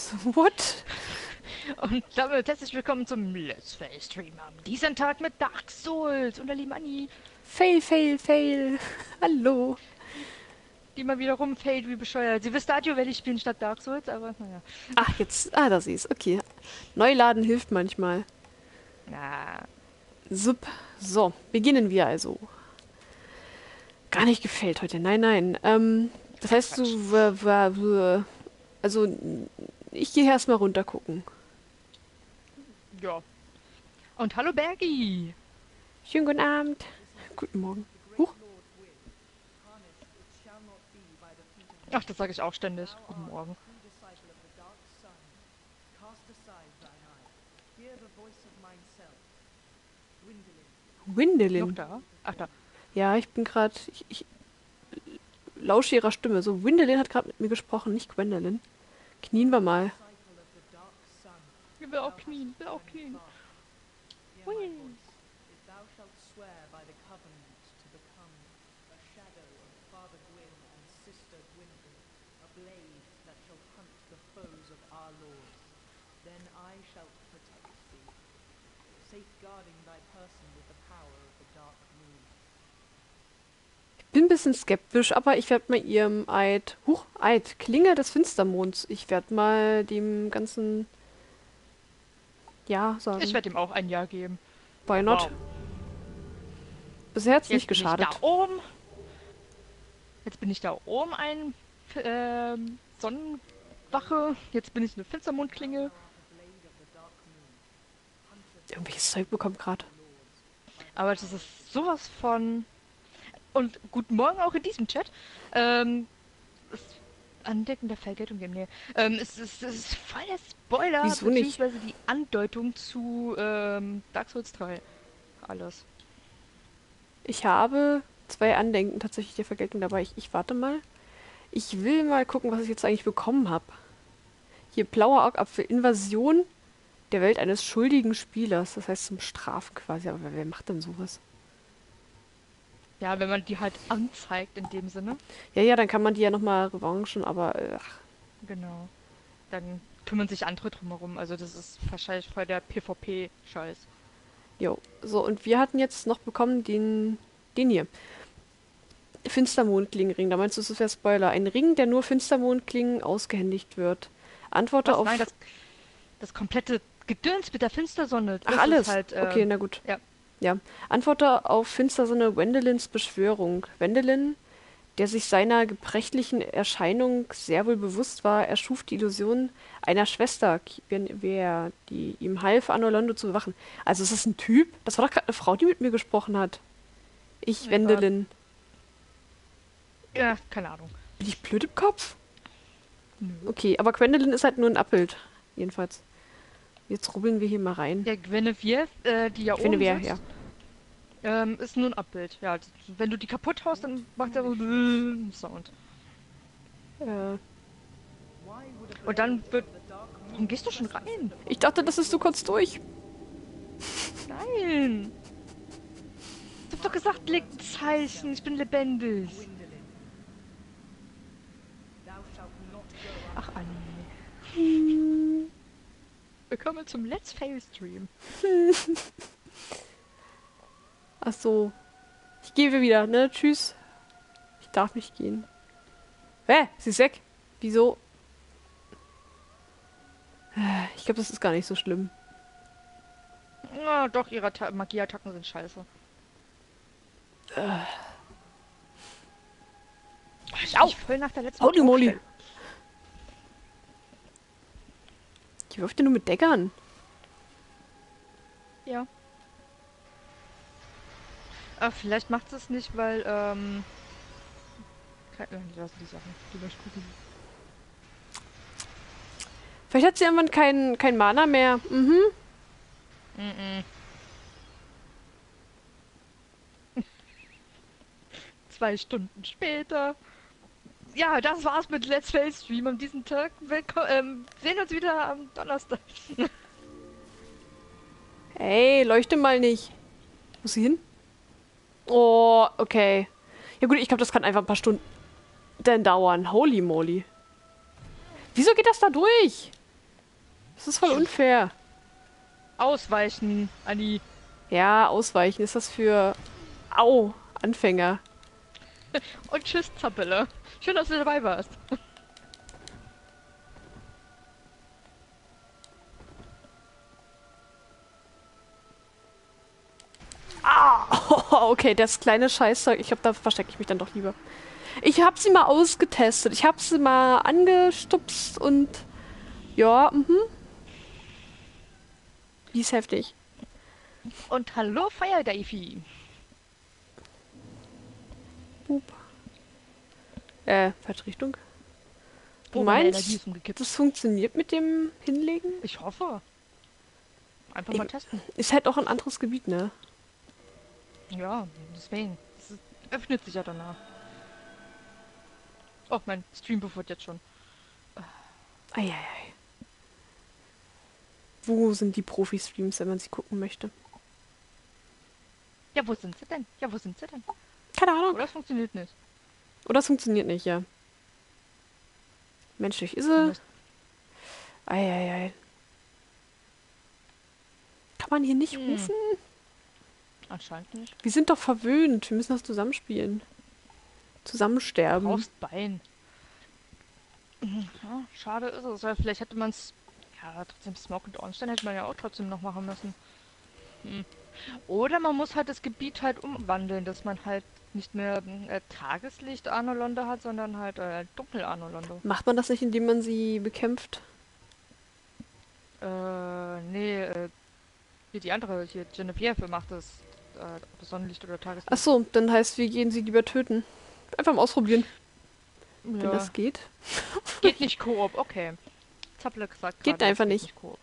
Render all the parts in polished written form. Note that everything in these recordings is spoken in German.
Was? What? Und damit herzlich willkommen zum Let's Play Stream am diesen Tag mit Dark Souls und der lieben Anni, Fail, fail, fail. Hallo. die mal wieder rumfällt wie bescheuert. Sie will Stadio Valley spielen statt Dark Souls, aber naja. Ach, jetzt. Ah, da sie ist. Okay. Neuladen hilft manchmal. Na, Sup. So, beginnen wir also. Gar nicht gefällt heute. Nein, nein. Das heißt, Quatsch. also, ich gehe erstmal runter gucken. ja. Und hallo Bergi! Schönen guten Abend. Guten Morgen. Huch. Ach, das sage ich auch ständig. Guten Morgen. Noch Windelin. da? Ach, da. Ja, ich bin gerade. Ich lausche ihrer Stimme. So, Windelin hat gerade mit mir gesprochen, nicht Gwendolyn. Knien wir mal. Ich will auch knien, will auch knien. Hui. Bin ein bisschen skeptisch, aber ich werde mal ihrem Eid. Huch, Eid, Klinge des Finstermonds. Ich werde mal dem ganzen. Ja Ich sagen. werde ihm auch ein Jahr geben. Why not? Wow. Bisher hat es Jetzt nicht bin ich geschadet. da oben. Jetzt bin ich da oben ein Sonnenwache. Jetzt bin ich eine Finstermondklinge. Irgendwelches Zeug bekommen gerade. Aber das ist sowas von. Und guten Morgen auch in diesem Chat. Das Andecken der Vergeltung geben. Nee. Es ist voll der Spoiler, Wieso nicht? beziehungsweise die Andeutung zu Dark Souls 3. Alles. Ich habe 2 Andenken tatsächlich der Vergeltung dabei. Ich warte mal. Ich will mal gucken, was ich jetzt eigentlich bekommen habe. Hier, blauer Augapfel. Invasion der Welt eines schuldigen Spielers. Das heißt zum Strafen quasi. Aber wer macht denn sowas? Ja, wenn man die halt anzeigt in dem Sinne. Ja, ja, dann kann man die ja nochmal revanchen, aber ach, Genau. Dann kümmern sich andere drumherum. Also das ist wahrscheinlich voll der PvP-Scheiß. jo. So, und wir hatten jetzt noch bekommen den hier. Finstermondklingenring. Da meinst du, das wäre Spoiler. Ein Ring, der nur Finstermondklingen ausgehändigt wird. Antworte Was? auf. Nein, das komplette Gedöns mit der Finstersonne. Ach, Das ist alles. halt, Okay, na gut. ja. Ja. Antworte auf Finstersonne Wendelins Beschwörung. Wendelin, der sich seiner gebrechlichen Erscheinung sehr wohl bewusst war, erschuf die Illusion einer Schwester, die ihm half, Anolondo zu bewachen. Also ist das ein Typ? Das war doch gerade eine Frau, die mit mir gesprochen hat. Ich, Egal. Wendelin. Ja, keine Ahnung. Bin ich blöd im Kopf? Nö. Okay, aber Gwendolyn ist halt nur ein Abbild. Jedenfalls. Jetzt rubbeln wir hier mal rein. Der Guinevere, die ja oben Guinevere, sitzt, ja. ist nur ein Abbild. Ja, wenn du die kaputt haust, dann macht er so einen Sound. Und dann wird... Warum gehst du schon rein? Ich dachte, das ist so kurz durch. Nein! Ich hab doch gesagt, leg ein Zeichen, ich bin lebendig. Ach, Anni. Willkommen zum Let's Fail Stream. Ach so. Ich gehe wieder, ne? Tschüss. Ich darf nicht gehen. Hä? Sie ist weg. Wieso? Ich glaube, das ist gar nicht so schlimm. Na, doch, ihre Magieattacken sind scheiße. Ich voll nach der letzten Holy moly. Aufstellung. Die wirft ja nur mit Deckern. Ja. Aber vielleicht macht es nicht, weil, lassen die Sachen. Die möchte ich gucken. Vielleicht hat sie irgendwann kein Mana mehr. Mhm. Mhm. 2 Stunden später. Ja, das war's mit Let's Play Stream an diesem Tag. Sehen uns wieder am Donnerstag. Ey, leuchte mal nicht. Wo ist sie hin? Oh, okay. Ja gut, ich glaube, das kann einfach ein paar Stunden dauern. Holy moly. Wieso geht das da durch? Das ist voll unfair. Ausweichen, Anni. Ja, ausweichen. Ist das für... Au, Anfänger. Und tschüss, Zappele. Schön, dass du dabei warst. Okay, das kleine Scheißzeug. Ich glaube, da verstecke ich mich dann doch lieber. Ich habe sie mal ausgetestet. Ich habe sie mal angestupst und... Ja, Die ist heftig. Und hallo, Fire Davey. Boop. Falsche Richtung. Du Oh, meine Energie meinst, ist umgekippt. das funktioniert mit dem Hinlegen? Ich hoffe. Einfach mal testen. Ist halt auch ein anderes Gebiet, ne? Ja, deswegen. Öffnet sich ja danach. Oh, mein Stream bevor jetzt schon. Eieiei. Wo sind die Profi-Streams, wenn man sie gucken möchte? Ja, wo sind sie denn? Ja, wo sind sie denn? Keine Ahnung. Oder es funktioniert nicht. Oder es funktioniert nicht, ja. Menschlich ist sie. Eieiei. Kann man hier nicht rufen? Anscheinend nicht. Wir sind doch verwöhnt. Wir müssen das zusammenspielen. Zusammensterben. Du brauchst Bein. Ja, schade ist es, weil vielleicht hätte man es... Ja, trotzdem Smoke und Ornstein hätte man ja auch trotzdem noch machen müssen. Oder man muss halt das Gebiet halt umwandeln, dass man halt nicht mehr Tageslicht Arnolonde hat, sondern halt Dunkel Arnolonde. Macht man das nicht, indem man sie bekämpft? Nee, hier die andere, hier Genevieve macht das, ob es Sonnenlicht oder Tageslicht. Ach so, dann heißt, wir gehen sie lieber töten. Einfach mal ausprobieren, wenn Ja, das geht. geht nicht Koop, okay. Zapple gesagt Geht gerade, einfach es nicht. Koop.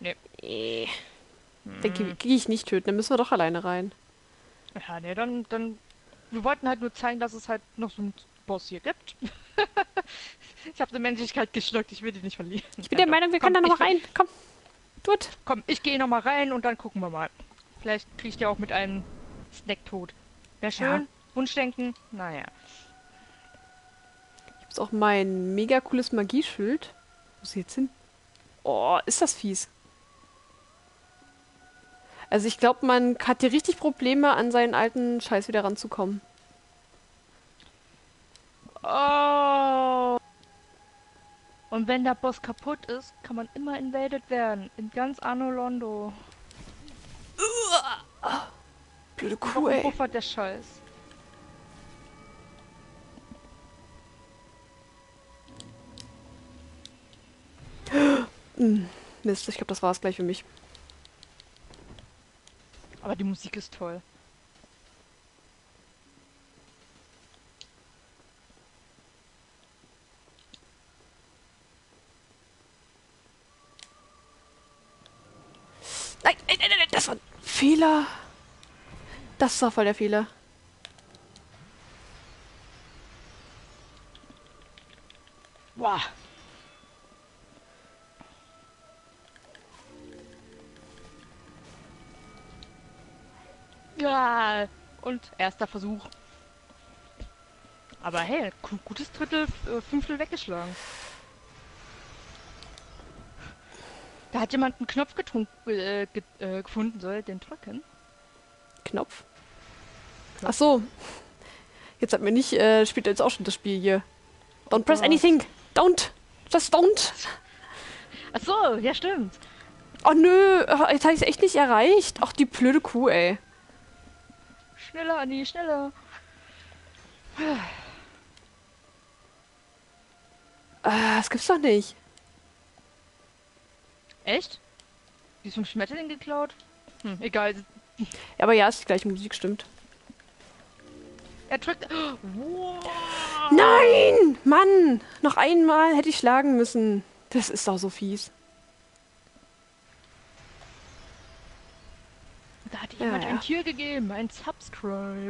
Dann gehe ich nicht töten, dann müssen wir doch alleine rein. Ja, nee, dann... Wir wollten halt nur zeigen, dass es halt noch so einen Boss hier gibt. Ich habe die Menschlichkeit geschluckt, ich will die nicht verlieren. Ich bin der Meinung, wir können da noch mal rein. Komm, tut. Komm, ich gehe noch mal rein und dann gucken wir mal. Vielleicht krieg ich ja auch mit einem Snack tot. Wäre schön. Ja. Wunschdenken. Naja. Ich habe jetzt auch mein mega cooles Magieschild. Wo ist sie jetzt hin? Oh, ist das fies. Also ich glaube, man hat hier richtig Probleme, an seinen alten Scheiß wieder ranzukommen. Oh. Und wenn der Boss kaputt ist, kann man immer invaded werden. In ganz Anno Londo. Blöde Kuh, Warum ey. buffert der Scheiß? Mist, ich glaube, das war es gleich für mich. Aber die Musik ist toll. Nein, das war ein Fehler. Das war voll der Fehler. Boah. Ja, und erster Versuch. Aber hey, gutes Drittel, Fünftel weggeschlagen. Da hat jemand einen Knopf gefunden, soll den drücken. Knopf. Ach so. Jetzt hat mir nicht, spielt er jetzt auch schon das Spiel hier. Don't press anything. Don't. Just don't. Ach so, ja stimmt. Oh nö, jetzt habe ich es echt nicht erreicht. Ach, die blöde Kuh, ey. Schneller, Anni, schneller. Das gibt's doch nicht. Echt? Die ist vom Schmetterling geklaut? Egal. Ja, aber ja, ist die gleiche Musik, stimmt. Er drückt... Wow. Nein! Mann! Noch einmal hätte ich schlagen müssen. Das ist doch so fies. Da hat jemand Ja. ein Tier gegeben, ein Subscribe.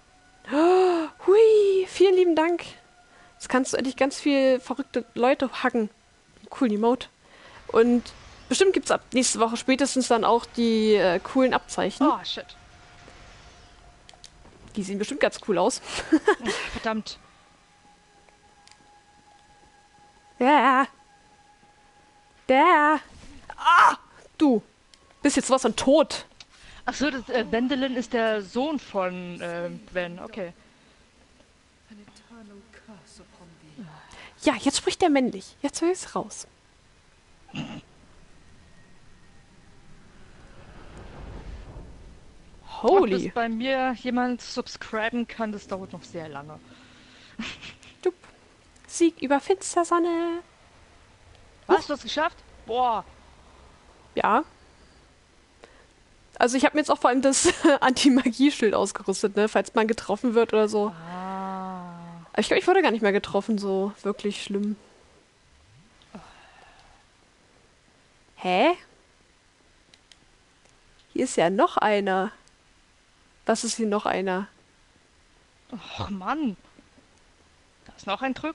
Hui, vielen lieben Dank. Jetzt kannst du endlich ganz viel verrückte Leute hacken. Cool, Emote. Und bestimmt gibt's ab nächste Woche spätestens dann auch die coolen Abzeichen. Oh, shit. Die sehen bestimmt ganz cool aus. Verdammt. Ja. Der. Du bist jetzt was von tot. Achso, das Wendelin ist der Sohn von Gwen, okay. Ja, jetzt spricht er männlich. Jetzt höre ich es raus. Ob Holy. bis bei mir jemand subscriben kann, das dauert noch sehr lange. Dup. Sieg über Finstersonne. Was, du hast geschafft? Boah. Ja. Also ich habe mir jetzt auch vor allem das Anti-Magie-Schild ausgerüstet, ne? Falls man getroffen wird oder so. Ah. Aber ich glaube, ich wurde gar nicht mehr getroffen, so wirklich schlimm. Hä? Hier ist ja noch einer. Was ist hier noch einer? Ach Mann. Da ist noch ein Drück.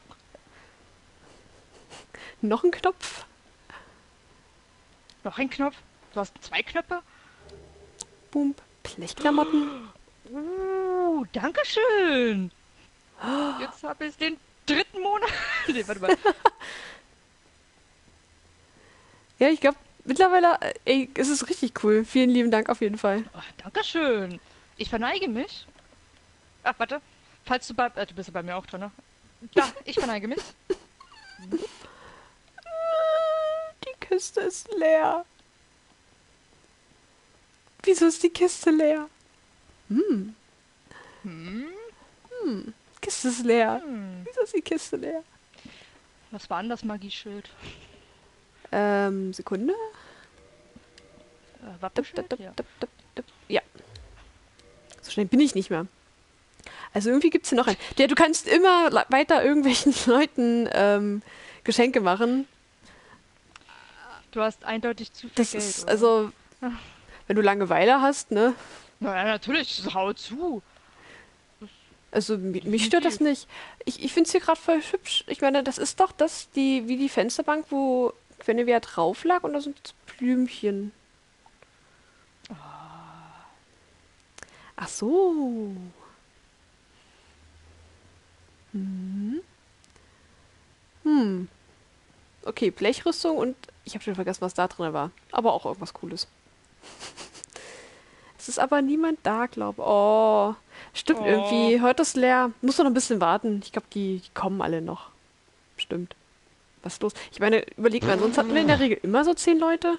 Noch ein Knopf? Noch ein Knopf. Du hast 2 Knöpfe. Boom. Blechklamotten. Dankeschön. Jetzt habe ich den 3. Monat. Nee, warte mal. Ja, ich glaube, mittlerweile, ey, es ist richtig cool. Vielen lieben Dank auf jeden Fall. Oh, Dankeschön. Ich verneige mich. Ach, warte. Falls du du bist ja bei mir auch drin, ne? Da, ich verneige mich. Die Kiste ist leer. Wieso ist die Kiste leer? Hm? Kiste ist leer. Hm. Wieso ist die Kiste leer? Was war denn das Magieschild? Sekunde. Dup, Wappenschild? dup, Ja. dup, dup, dup. Ja. So schnell bin ich nicht mehr. Also irgendwie gibt es hier noch einen. Ja, du kannst immer weiter irgendwelchen Leuten Geschenke machen. Du hast eindeutig zu viel Das Geld, ist, oder? also, wenn du Langeweile hast, ne? Naja, natürlich. Hau zu. Also mich stört das nicht. Ich finde es hier gerade voll hübsch. Ich meine, das ist doch wie die Fensterbank, wo Guinevere drauf lag und da sind jetzt Blümchen. Ach so. Okay, Blechrüstung und ich habe schon vergessen, was da drin war. Aber auch irgendwas Cooles. Es ist aber niemand da, glaube ich. Oh, stimmt Oh. irgendwie. Heute ist leer. Muss noch ein bisschen warten. Ich glaube, die kommen alle noch. Stimmt. Was ist los? Ich meine, überleg mal, sonst hatten wir in der Regel immer so 10 Leute.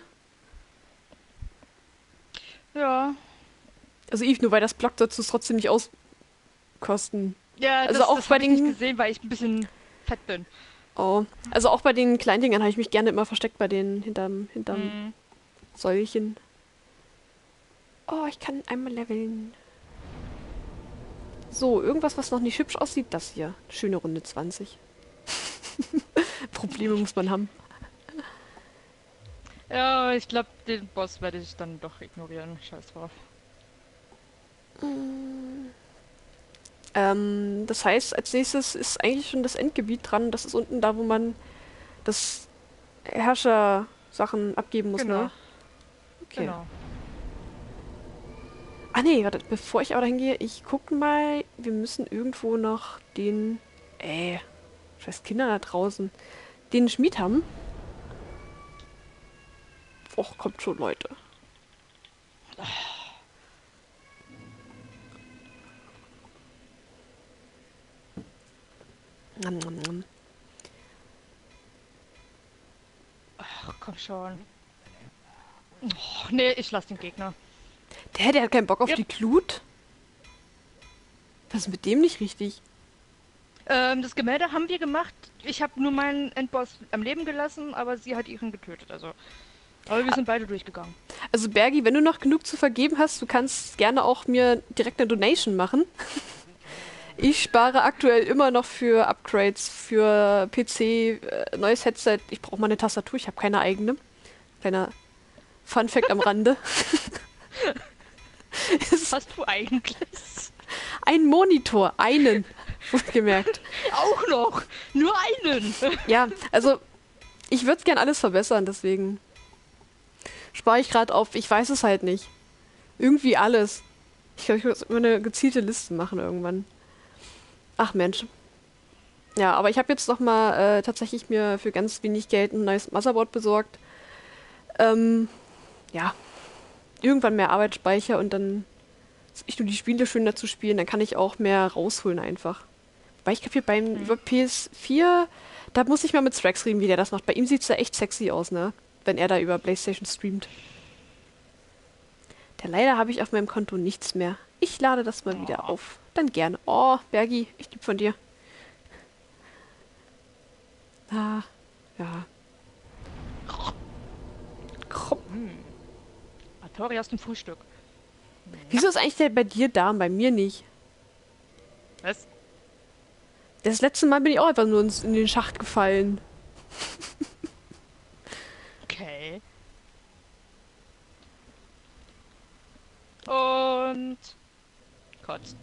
Ja. Also Eve, nur weil das Block sollst du es trotzdem nicht auskosten. Ja, Also das, auch das bei habe ich nicht den- gesehen, weil ich ein bisschen fett bin. Oh. Also auch bei den kleinen Dingern habe ich mich gerne immer versteckt bei denen hinterm Mhm. Säulchen. Oh, ich kann einmal leveln. So, irgendwas, was noch nicht hübsch aussieht, das hier. Schöne Runde 20. Probleme muss man haben. Ja, ich glaube, den Boss werde ich dann doch ignorieren. Scheiß drauf. Das heißt, als nächstes ist eigentlich schon das Endgebiet dran. Das ist unten da, wo man das Herrscher-Sachen abgeben muss, Genau. ne? Okay. Genau. Ah nee, warte, bevor ich aber dahin gehe, ich gucke mal, wir müssen irgendwo noch den, scheiß Kinder da draußen, den Schmied haben. Och, kommt schon, Leute. Nom, nom, nom. Ach, komm schon. Oh, nee, ich lasse den Gegner. Der hat keinen Bock auf Yep. die Glut? Was ist mit dem nicht richtig? Das Gemälde haben wir gemacht. Ich habe nur meinen Endboss am Leben gelassen, aber sie hat ihren getötet. Also. Aber wir sind beide durchgegangen. Also Bergi, wenn du noch genug zu vergeben hast, du kannst gerne auch mir direkt eine Donation machen. Ich spare aktuell immer noch für Upgrades, für PC, neues Headset. Ich brauche mal eine Tastatur, ich habe keine eigene. Kleiner Funfact am Rande. Was hast du eigentlich? Ein Monitor, einen, wohlgemerkt. Auch noch! Nur einen! Ja, also ich würde gern alles verbessern, deswegen spare ich gerade auf. Ich weiß es halt nicht. Irgendwie alles. Ich glaube, ich muss immer eine gezielte Liste machen irgendwann. Ach Mensch. Ja, aber ich habe jetzt noch mal tatsächlich mir für ganz wenig Geld ein neues Motherboard besorgt. ja, irgendwann mehr Arbeitsspeicher und dann ist nicht nur die Spiele schöner zu spielen, dann kann ich auch mehr rausholen einfach. Weil ich glaube, hier über PS4, da muss ich mal mit Strax reden, wie der das macht. Bei ihm sieht es ja echt sexy aus, ne? Wenn er da über PlayStation streamt. Ja, leider habe ich auf meinem Konto nichts mehr. Ich lade das mal wieder auf. Dann gerne. Oh, Bergi, ich lieb von dir. Ah, ja. Artori aus dem Frühstück. Wieso ist eigentlich der bei dir da und bei mir nicht? Was? Das letzte Mal bin ich auch einfach nur in den Schacht gefallen. Okay. Und kotzt.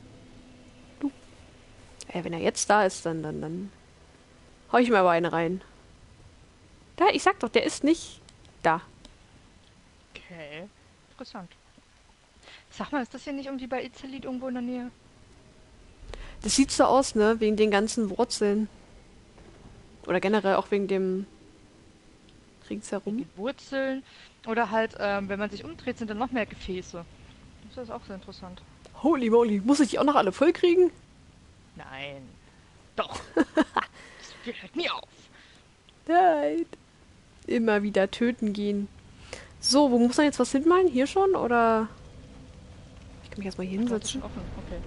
Ja, wenn er jetzt da ist, dann hau ich mir aber eine rein. Da, ich sag doch, der ist nicht da. Okay. Interessant. Sag mal, ist das hier nicht irgendwie bei Izalit irgendwo in der Nähe? Das sieht so aus, ne? Wegen den ganzen Wurzeln. Oder generell auch wegen dem ringsherum. Die Wurzeln. Oder halt, wenn man sich umdreht, sind dann noch mehr Gefäße. Das ist auch sehr interessant. Holy moly, muss ich die auch noch alle voll kriegen? Nein. Doch. Das Spiel hört nie auf. Nein. Immer wieder töten gehen. So, wo muss man jetzt was hinmalen? Hier schon? Oder? Ich kann mich erstmal hier Das ist schon hinsetzen. offen. Okay.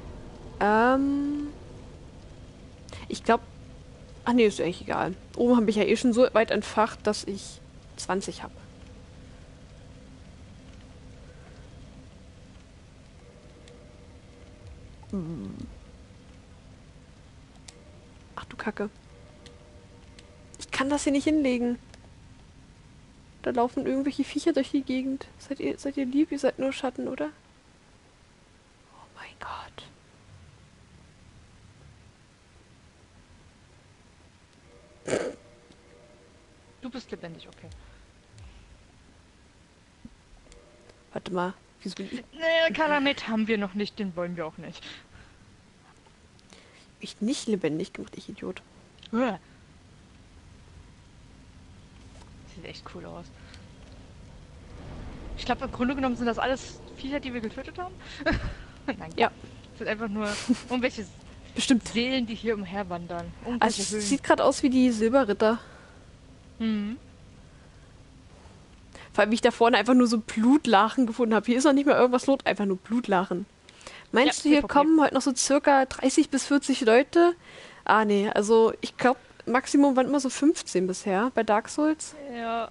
Ich glaube. Ach nee, ist eigentlich egal. Oben habe ich ja eh schon so weit entfacht, dass ich 20 habe. Ach du Kacke. Ich kann das hier nicht hinlegen. Da laufen irgendwelche Viecher durch die Gegend. Seid ihr lieb? Ihr seid nur Schatten, oder? Oh mein Gott. Du bist lebendig, okay. Warte mal. Wieso bin Nee, Kalamet haben wir noch nicht, den wollen wir auch nicht. ich nicht lebendig gemacht, ich Idiot? Uah. Sieht echt cool aus. Ich glaube, im Grunde genommen sind das alles Viecher, die wir getötet haben. Nein, Ja. das sind einfach nur irgendwelche Bestimmt. Seelen, die hier umherwandern. Also, Irgendwelche es Höhlen. sieht gerade aus wie die Silberritter. Mhm. Vor allem, wie ich da vorne einfach nur so Blutlachen gefunden habe. Hier ist noch nicht mal irgendwas los, einfach nur Blutlachen. Meinst Ja, du, hier PvP. kommen heute noch so circa 30 bis 40 Leute? Ah, nee, also ich glaube, Maximum waren immer so 15 bisher bei Dark Souls. Ja.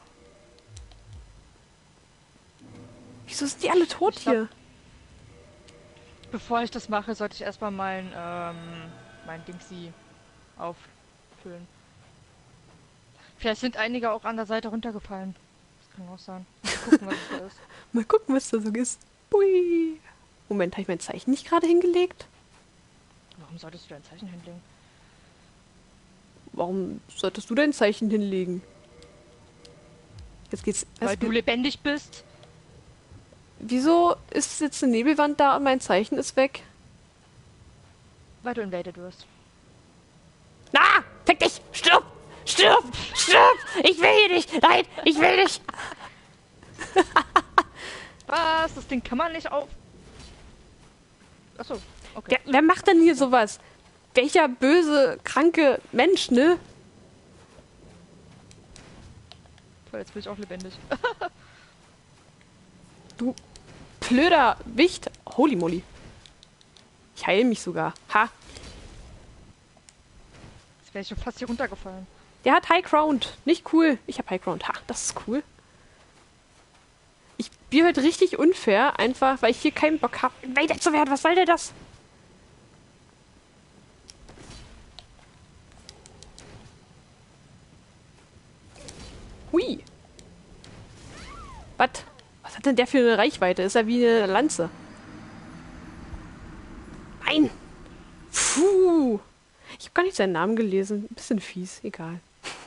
Wieso sind die alle tot Ich glaub- hier? Bevor ich das mache, sollte ich erstmal mein Dingsy auffüllen. Vielleicht sind einige auch an der Seite runtergefallen. Das kann auch sein. Mal gucken, was es da ist. Mal gucken, was da so ist. Bui. Moment, habe ich mein Zeichen nicht gerade hingelegt? Warum solltest du dein Zeichen hinlegen? Warum solltest du dein Zeichen hinlegen? Jetzt geht's. Weil du lebendig bist? Wieso ist jetzt eine Nebelwand da und mein Zeichen ist weg? Weil du invaded wirst. Na! Fick dich! Stirb! Stirb! Stirb! Ich will hier nicht! Nein! Ich will nicht! Was? Das Ding kann man nicht auf... Achso, okay. Wer macht denn hier sowas? Welcher böse, kranke Mensch, ne? Toll, jetzt bin ich auch lebendig. Du blöder Wicht. Holy moly. Ich heile mich sogar. Ha! Jetzt wäre ich schon fast hier runtergefallen. Der hat High Ground. Nicht cool. Ich habe High Ground. Ha, das ist cool. Ich bin heute richtig unfair, einfach weil ich hier keinen Bock habe, Invader zu werden. Was soll denn das? Hui. Was hat denn der für eine Reichweite? Ist er wie eine Lanze? Nein. Puh. Ich habe gar nicht seinen Namen gelesen. Ein bisschen fies. Egal.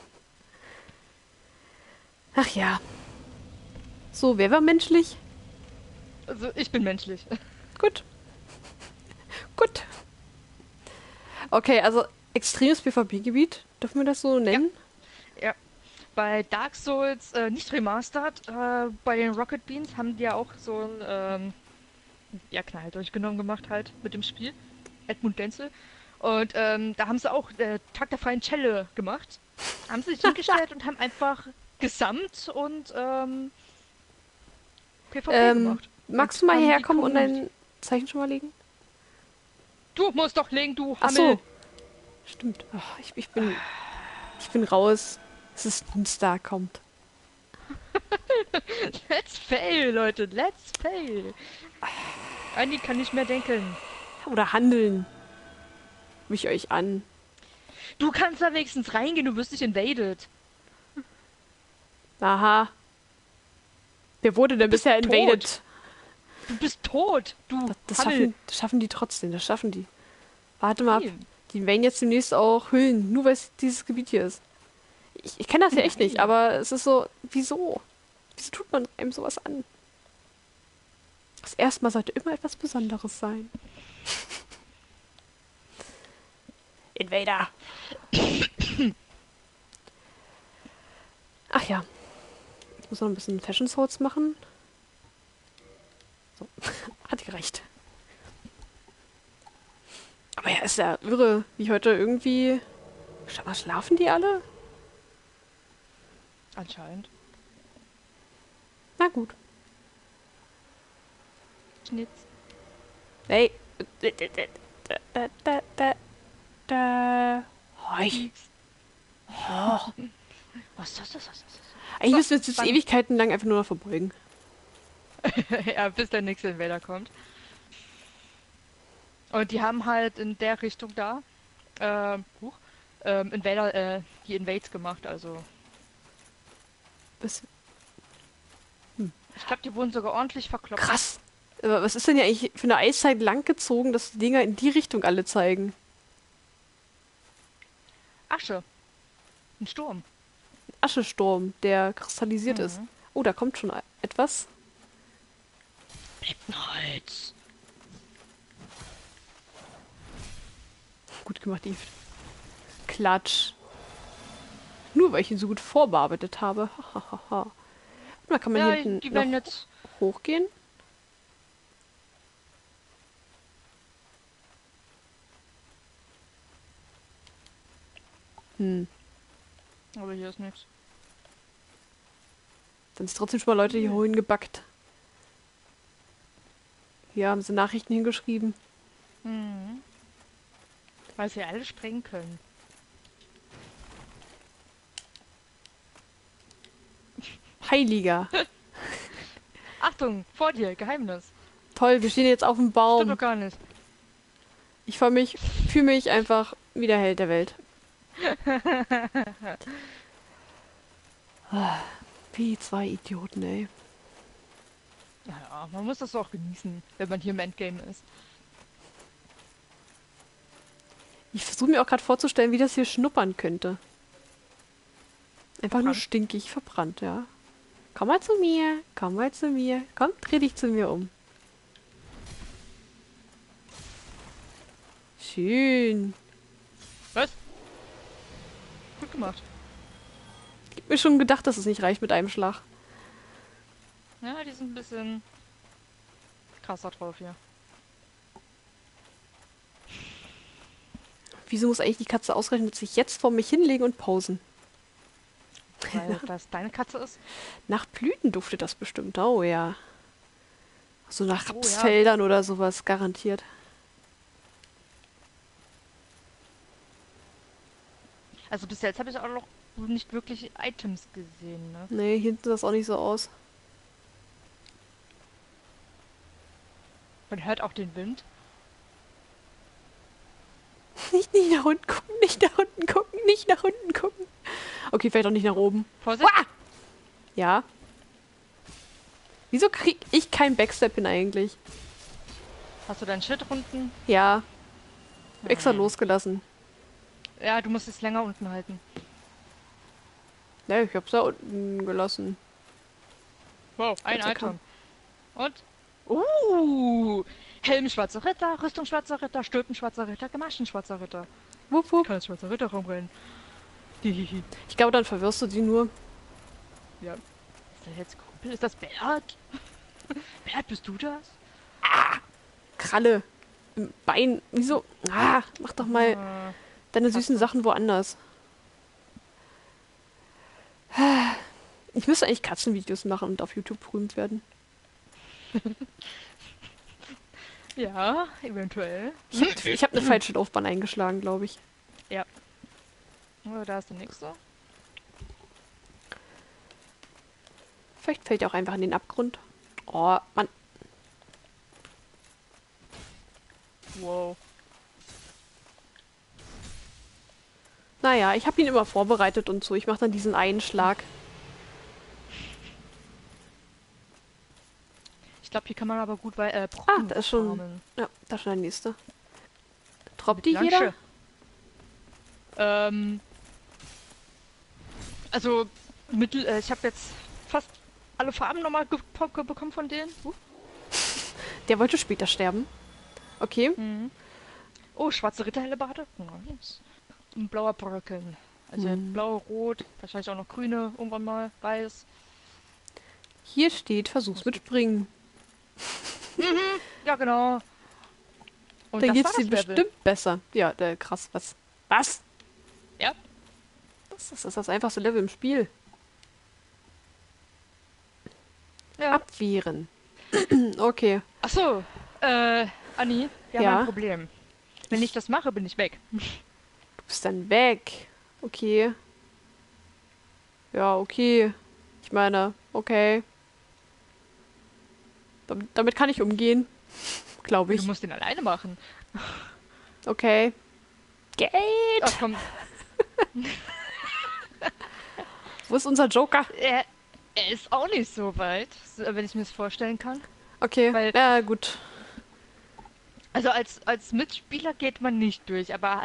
Ach ja. So, wer war menschlich? Also, ich bin menschlich. Gut. Gut. Okay, also extremes PvP-Gebiet. Dürfen wir das so nennen? Ja. bei Dark Souls, nicht remastered, bei den Rocket Beans haben die ja auch so ein, ja, Knall durchgenommen gemacht halt mit dem Spiel. Edmund Denzel. Und da haben sie auch Tag der freien Celle gemacht. Haben sie sich hingestellt und haben einfach gesamt und PvP gemacht. Magst Und du mal haben die herkommen und Community- dein Zeichen schon mal legen? Du musst doch legen, du Ach Hammel! so. Stimmt. Ach, ich bin raus. Es ist ein Star kommt. Let's fail, Leute, let's fail! Andi kann nicht mehr denken. Oder handeln. Mich euch an. Du kannst da wenigstens reingehen, du wirst nicht invaded. Aha. Wer wurde denn bist bisher tot. invaded? Du bist tot, du Das Hammel. schaffen die trotzdem. Das schaffen die. Warte mal ab. Nein. Die werden jetzt demnächst auch Hüllen. Nur weil es dieses Gebiet hier ist. Ich kenne das ja echt nicht, aber es ist so. Wieso? Wieso tut man einem sowas an? Das erste Mal sollte immer etwas Besonderes sein. Invader. Ach ja. Ich muss noch ein bisschen Fashion Souls machen. So. Hat gereicht. Aber ja, ist ja irre, wie heute irgendwie. Was, schlafen die alle? Anscheinend. Na gut. Schnitz. Hey. Hoi. Was ist das? Eigentlich müssen wir uns jetzt Ewigkeiten lang einfach nur noch verbeugen. Ja, bis der nächste Invader kommt. Und die haben halt in der Richtung da, Invader, die Invades gemacht, also. Was? Ich glaube, die wurden sogar ordentlich verkloppt. Krass. Aber was ist denn ja eigentlich für eine Eiszeit langgezogen, dass die Dinger in die Richtung alle zeigen? Asche. Ein Sturm. Aschesturm, der kristallisiert ist. Oh, da kommt schon etwas. Blittenholz. Gut gemacht, Eve. Klatsch. Nur weil ich ihn so gut vorbearbeitet habe. Hahaha. Da kann man Ja, hier hinten die werden noch jetzt. hochgehen. Aber hier ist nichts. Dann ist trotzdem schon mal Leute hier holen gebackt. Hier haben sie Nachrichten hingeschrieben. Weil sie alle sprengen können. Heiliger. Achtung, vor dir, Geheimnis. Toll, wir stehen jetzt auf dem Stimmt Baum. doch gar nicht. Ich fühle mich einfach wie der Held der Welt. Wie zwei Idioten, ey. Ja, man muss das auch genießen, wenn man hier im Endgame ist. Ich versuche mir auch gerade vorzustellen, wie das hier schnuppern könnte. Einfach nur Verbrannt. stinkig verbrannt, ja. Komm mal zu mir, komm mal zu mir. Komm, dreh dich zu mir um. Schön. Was? Gut gemacht. Ich hab mir schon gedacht, dass es nicht reicht mit einem Schlag. Ja, die sind ein bisschen krasser drauf hier. Wieso muss eigentlich die Katze ausgerechnet sich jetzt vor mich hinlegen und pausen? Weil das deine Katze ist. Nach Blüten duftet das bestimmt. Oh ja. So nach Oh, ja. Rapsfeldern oder sowas, garantiert. Also bis jetzt habe ich auch noch nicht wirklich Items gesehen, ne? Nee, hier hinten sieht das auch nicht so aus. Man hört auch den Wind. Nicht nach unten gucken, nicht nach unten gucken, nicht nach unten gucken. Okay, vielleicht auch nicht nach oben. Vorsicht! Uah! Ja. Wieso krieg ich kein Backstep hin eigentlich? Hast du deinen Shit unten? Ja. Extra losgelassen. Ja, du musst es länger unten halten. Ne, ich hab's da unten gelassen. Wow, ein Bitte, Item. Und? Helm schwarzer Ritter, Rüstung schwarzer Ritter, Stülpen schwarzer Ritter, Gamaschen schwarzer Ritter. Wupp, Ich wupp. kann als schwarzer Ritter rumrennen. Hihihi. Ich glaube, dann verwirrst du die nur. Ja. Ist das jetzt Kumpel? Ist das Bert? Bert, bist du das? Kralle im Bein. Wieso? Ah, mach doch mal Ah, deine passt süßen doch. Sachen woanders. Ich müsste eigentlich Katzenvideos machen und auf YouTube berühmt werden. Ja, eventuell. Ich hab eine falsche Laufbahn eingeschlagen, glaube ich. Ja. Oh, da ist der nächste. Vielleicht fällt er auch einfach in den Abgrund. Oh, Mann. Wow. Naja, ich habe ihn immer vorbereitet und so. Ich mache dann diesen einen Schlag. Ich glaube, hier kann man aber gut Ah, Brocken da ist schon. farmen. Ja, da ist schon der nächste. Droppt Mit die jeder? Lansche. Ähm, also, ich habe jetzt fast alle Farben nochmal bekommen von denen. Der wollte später sterben. Okay. Mhm. Oh, schwarze Ritterhellebarde. Nice. Ein blauer Brocken. Also blau, rot, wahrscheinlich auch noch grüne, irgendwann mal, weiß. Hier steht, versuch's mit Springen. Ja, genau. Und Dann das war geht's dir das Level. bestimmt besser. Ja, krass, was? Was? Ja. Das ist das einfachste Level im Spiel. Ja. Abwehren. Okay. Achso, Anni, wir haben Ja? ein Problem. Wenn ich das mache, bin ich weg. Du bist dann weg. Okay. Ja, okay. Ich meine, okay. Damit kann ich umgehen. Glaube Du ich. musst den alleine machen. Okay. Geld! Ach komm, Wo ist unser Joker? er ist auch nicht so weit, wenn ich mir das vorstellen kann. Okay. Weil- Ja, gut. Also als Mitspieler geht man nicht durch, aber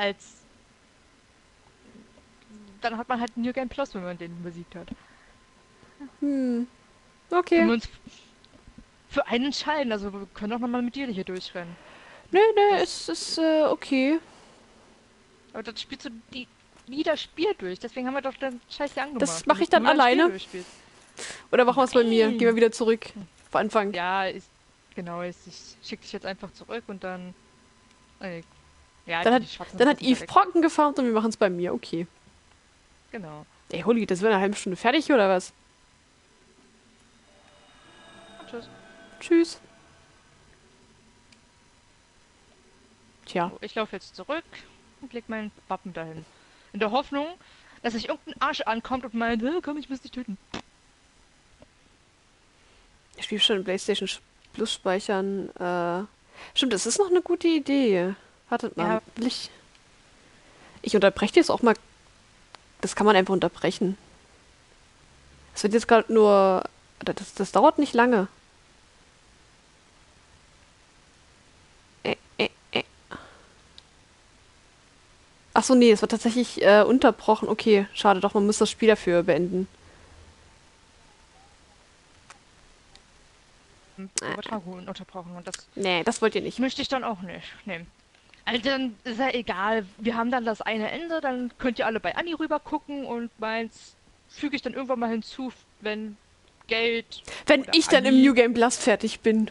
dann hat man halt New Game Plus, wenn man den besiegt hat. Können Okay. wir uns für einen entscheiden, also wir können auch nochmal mit dir hier durchrennen. Nee, es ist okay. Aber dann spielst du nie das Spiel durch, deswegen haben wir doch den Scheiß hier angemacht. Das mache ich damit dann du nur das Spiel alleine. durchspielst. Oder machen wir es bei mir? Nein. Gehen wir wieder zurück. Vor Anfang. Ja, genau, ich schicke dich jetzt einfach zurück und dann. Ja, Dann die schwarzen Dann hat sind Eve weg. Brocken gefarmt und wir machen es bei mir. Okay. Genau. Ey, Holly, das wird in einer halben Stunde fertig, oder was? Und tschüss. Tschüss. Tja. So, ich laufe jetzt zurück und leg meinen Wappen dahin. In der Hoffnung, dass sich irgendein Arsch ankommt und meint, komm, ich muss dich töten. Ich spiele schon in PlayStation Plus speichern. Stimmt, das ist noch eine gute Idee. Wartet mal. Ja. Ich unterbreche das auch mal. Das kann man einfach unterbrechen. Es wird jetzt gerade nur. Das dauert nicht lange. Achso, nee, es wird tatsächlich unterbrochen. Okay, schade doch, man muss das Spiel dafür beenden. Übertragung unterbrochen und das Nee, das wollt ihr nicht. möchte ich dann auch nicht nehmen. Also dann ist ja egal. Wir haben dann das eine Ende, dann könnt ihr alle bei Anni rüber gucken und meins füge ich dann irgendwann mal hinzu, wenn Geld. Wenn oder ich dann im Anni- New Game Plus fertig bin.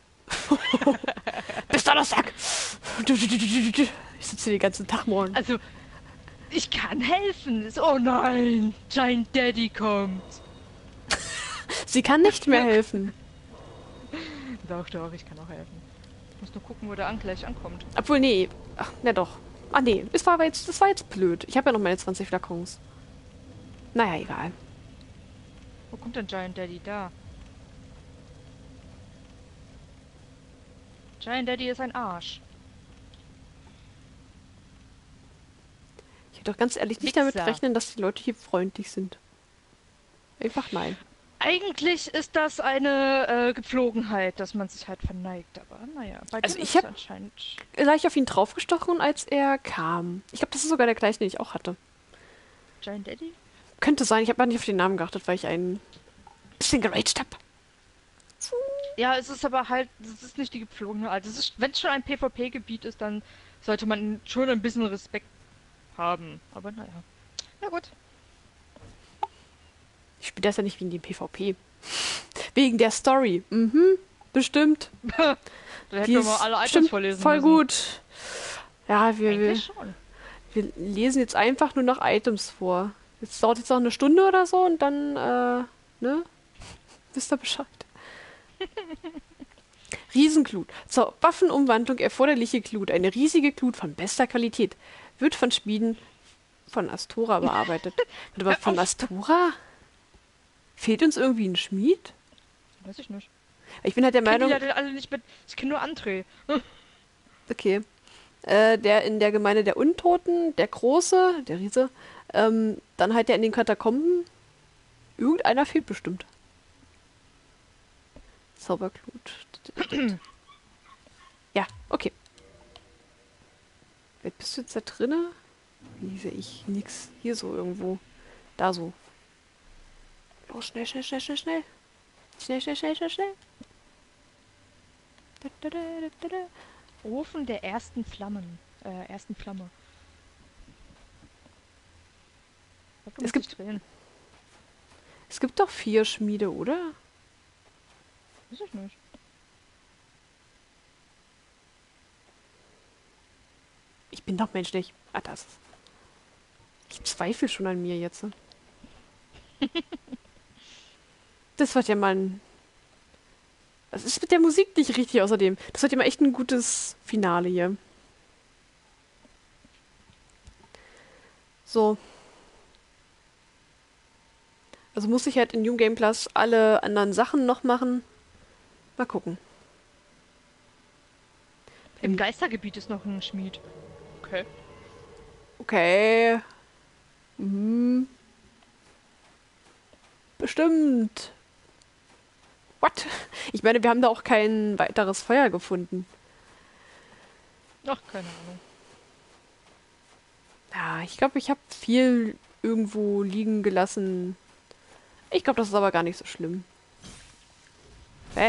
Bis Donnerstag. Ich sitze den ganzen Tag morgen. Also, ich kann helfen. Oh nein, Giant Daddy kommt. Sie kann nicht mehr helfen. Doch, ich kann auch helfen. Ich muss nur gucken, wo der gleich ankommt. Obwohl, nee. Ach, na doch. Ah, nee. Das war jetzt blöd. Ich habe ja noch meine 20 Flakons. Naja, egal. Wo kommt denn Giant Daddy? Da. Giant Daddy ist ein Arsch. Ich hätte doch ganz ehrlich nicht damit Wichser. rechnen, dass die Leute hier freundlich sind. Einfach nein. Eigentlich ist das eine Gepflogenheit, dass man sich halt verneigt, aber naja, bei Also dem ich ist es hab- anscheinend. Gleich auf ihn draufgestochen, als er kam. Ich glaube, das ist sogar der gleiche, den ich auch hatte. Giant Daddy? Könnte sein, ich habe nicht auf den Namen geachtet, weil ich ein bisschen geraged habe. Ja, es ist aber halt, es ist nicht die Gepflogenheit. Es ist, wenn es schon ein PvP-Gebiet ist, dann sollte man schon ein bisschen Respekt haben. Aber naja. Na gut. Ich spiele das ja nicht wegen dem PvP. Wegen der Story. Mhm, bestimmt. Da hätten wir mal alle Items bestimmt vorlesen voll müssen. gut. Ja, Eigentlich schon. wir lesen jetzt einfach nur noch Items vor. Jetzt dauert jetzt noch eine Stunde oder so und dann, ne? Wisst ihr Bescheid. Riesenglut. Zur Waffenumwandlung erforderliche Glut. Eine riesige Glut von bester Qualität. Wird von Schmieden von Astora bearbeitet. Aber Hör von auf. Astora? Fehlt uns irgendwie ein Schmied? Weiß ich nicht. Ich bin halt der Ich kenne Meinung, die Leute alle nicht mit. Ich kenne nur André. okay. Der in der Gemeinde der Untoten, der Große, der Riese, dann halt der in den Katakomben. Irgendeiner fehlt bestimmt. Zauberglut. Ja, okay. Jetzt bist du jetzt da drinne? Wie sehe ich? Nix. Hier so irgendwo. Da so. Los, schnell, schnell, schnell, schnell, schnell. Schnell, schnell, schnell, schnell, schnell. Da, da, da, da, da, da. Ofen der ersten Flammen. Ersten Flamme. Es gibt- Drehen. Es gibt doch 4 Schmiede, oder? Weiß ich nicht. Ich bin doch menschlich. Ah, das ist. Ich zweifle schon an mir jetzt. Das wird ja mal ein. Was ist mit der Musik nicht richtig außerdem? Das wird ja mal echt ein gutes Finale hier. So. Also muss ich halt in New Game Plus alle anderen Sachen noch machen. Mal gucken. Im Geistergebiet ist noch ein Schmied. Okay. Okay. Mhm. Bestimmt. What? Ich meine, wir haben da auch kein weiteres Feuer gefunden. Ach, keine Ahnung. Ja, ich glaube, ich habe viel irgendwo liegen gelassen. Ich glaube, das ist aber gar nicht so schlimm. Hä?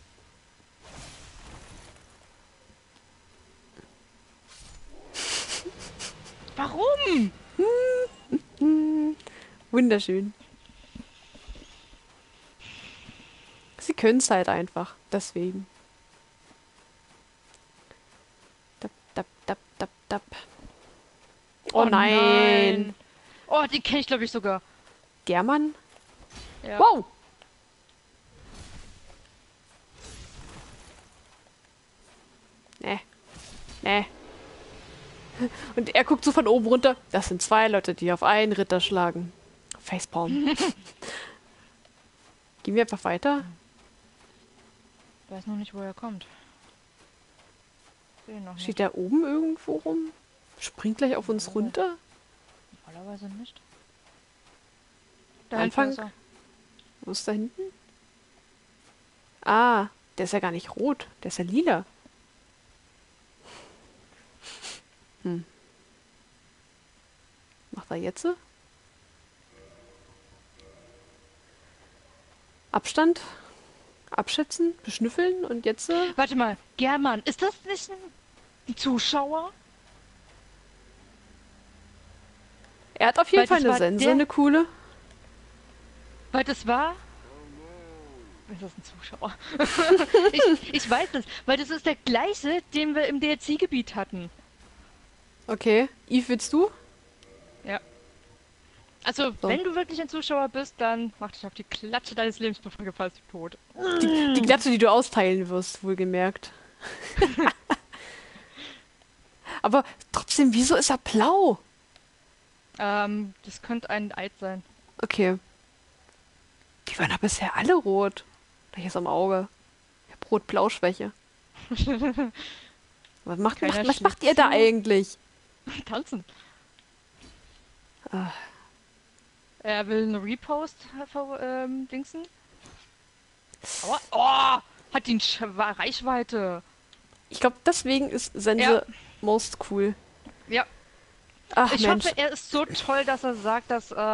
Warum? Wunderschön. Sie können es halt einfach. Deswegen. Dap, dap, dap, dap, dap. Oh, nein. Oh, die kenne ich glaube ich sogar. Der Mann? Ja. Wow! Nee. Nee. Und er guckt so von oben runter. Das sind 2 Leute, die auf einen Ritter schlagen. Facepalm. Gehen wir einfach weiter? Weiß noch nicht, wo er kommt. Sehe ihn noch nicht. Steht der oben irgendwo rum? Springt gleich auf uns runter? Normalerweise nicht. Anfang? hinten ist er. Wo ist da hinten? Ah, der ist ja gar nicht rot. Der ist ja lila. Macht er jetzt? Abstand? Abschätzen? Beschnüffeln? Und jetzt? Warte mal, German, ist das nicht ein Zuschauer? Er hat auf jeden Weil Fall das eine war Sense, der- eine coole. Weil das war... Ist das ein Zuschauer? ich weiß das, weil das ist der gleiche, den wir im DLC-Gebiet hatten. Okay. Yves, willst du? Ja. Also, So. wenn du wirklich ein Zuschauer bist, dann mach dich auf die Klatsche deines Lebens, bevor du fast tot. Die Glatze, die du austeilen wirst, wohlgemerkt. Aber trotzdem, wieso ist er blau? Das könnte ein Eid sein. Okay. Die waren ja bisher alle rot. Da hier ist am Auge. Ich hab Rot-Blau-Schwäche. Was macht ihr da eigentlich? Tanzen. Ah. Er will einen Repost dingsen. Aber, oh, hat die Reichweite. Ich glaube, deswegen ist Sense Ja. most cool. Ja, Ach ich Mensch. hoffe, er ist so toll, dass er sagt, dass ich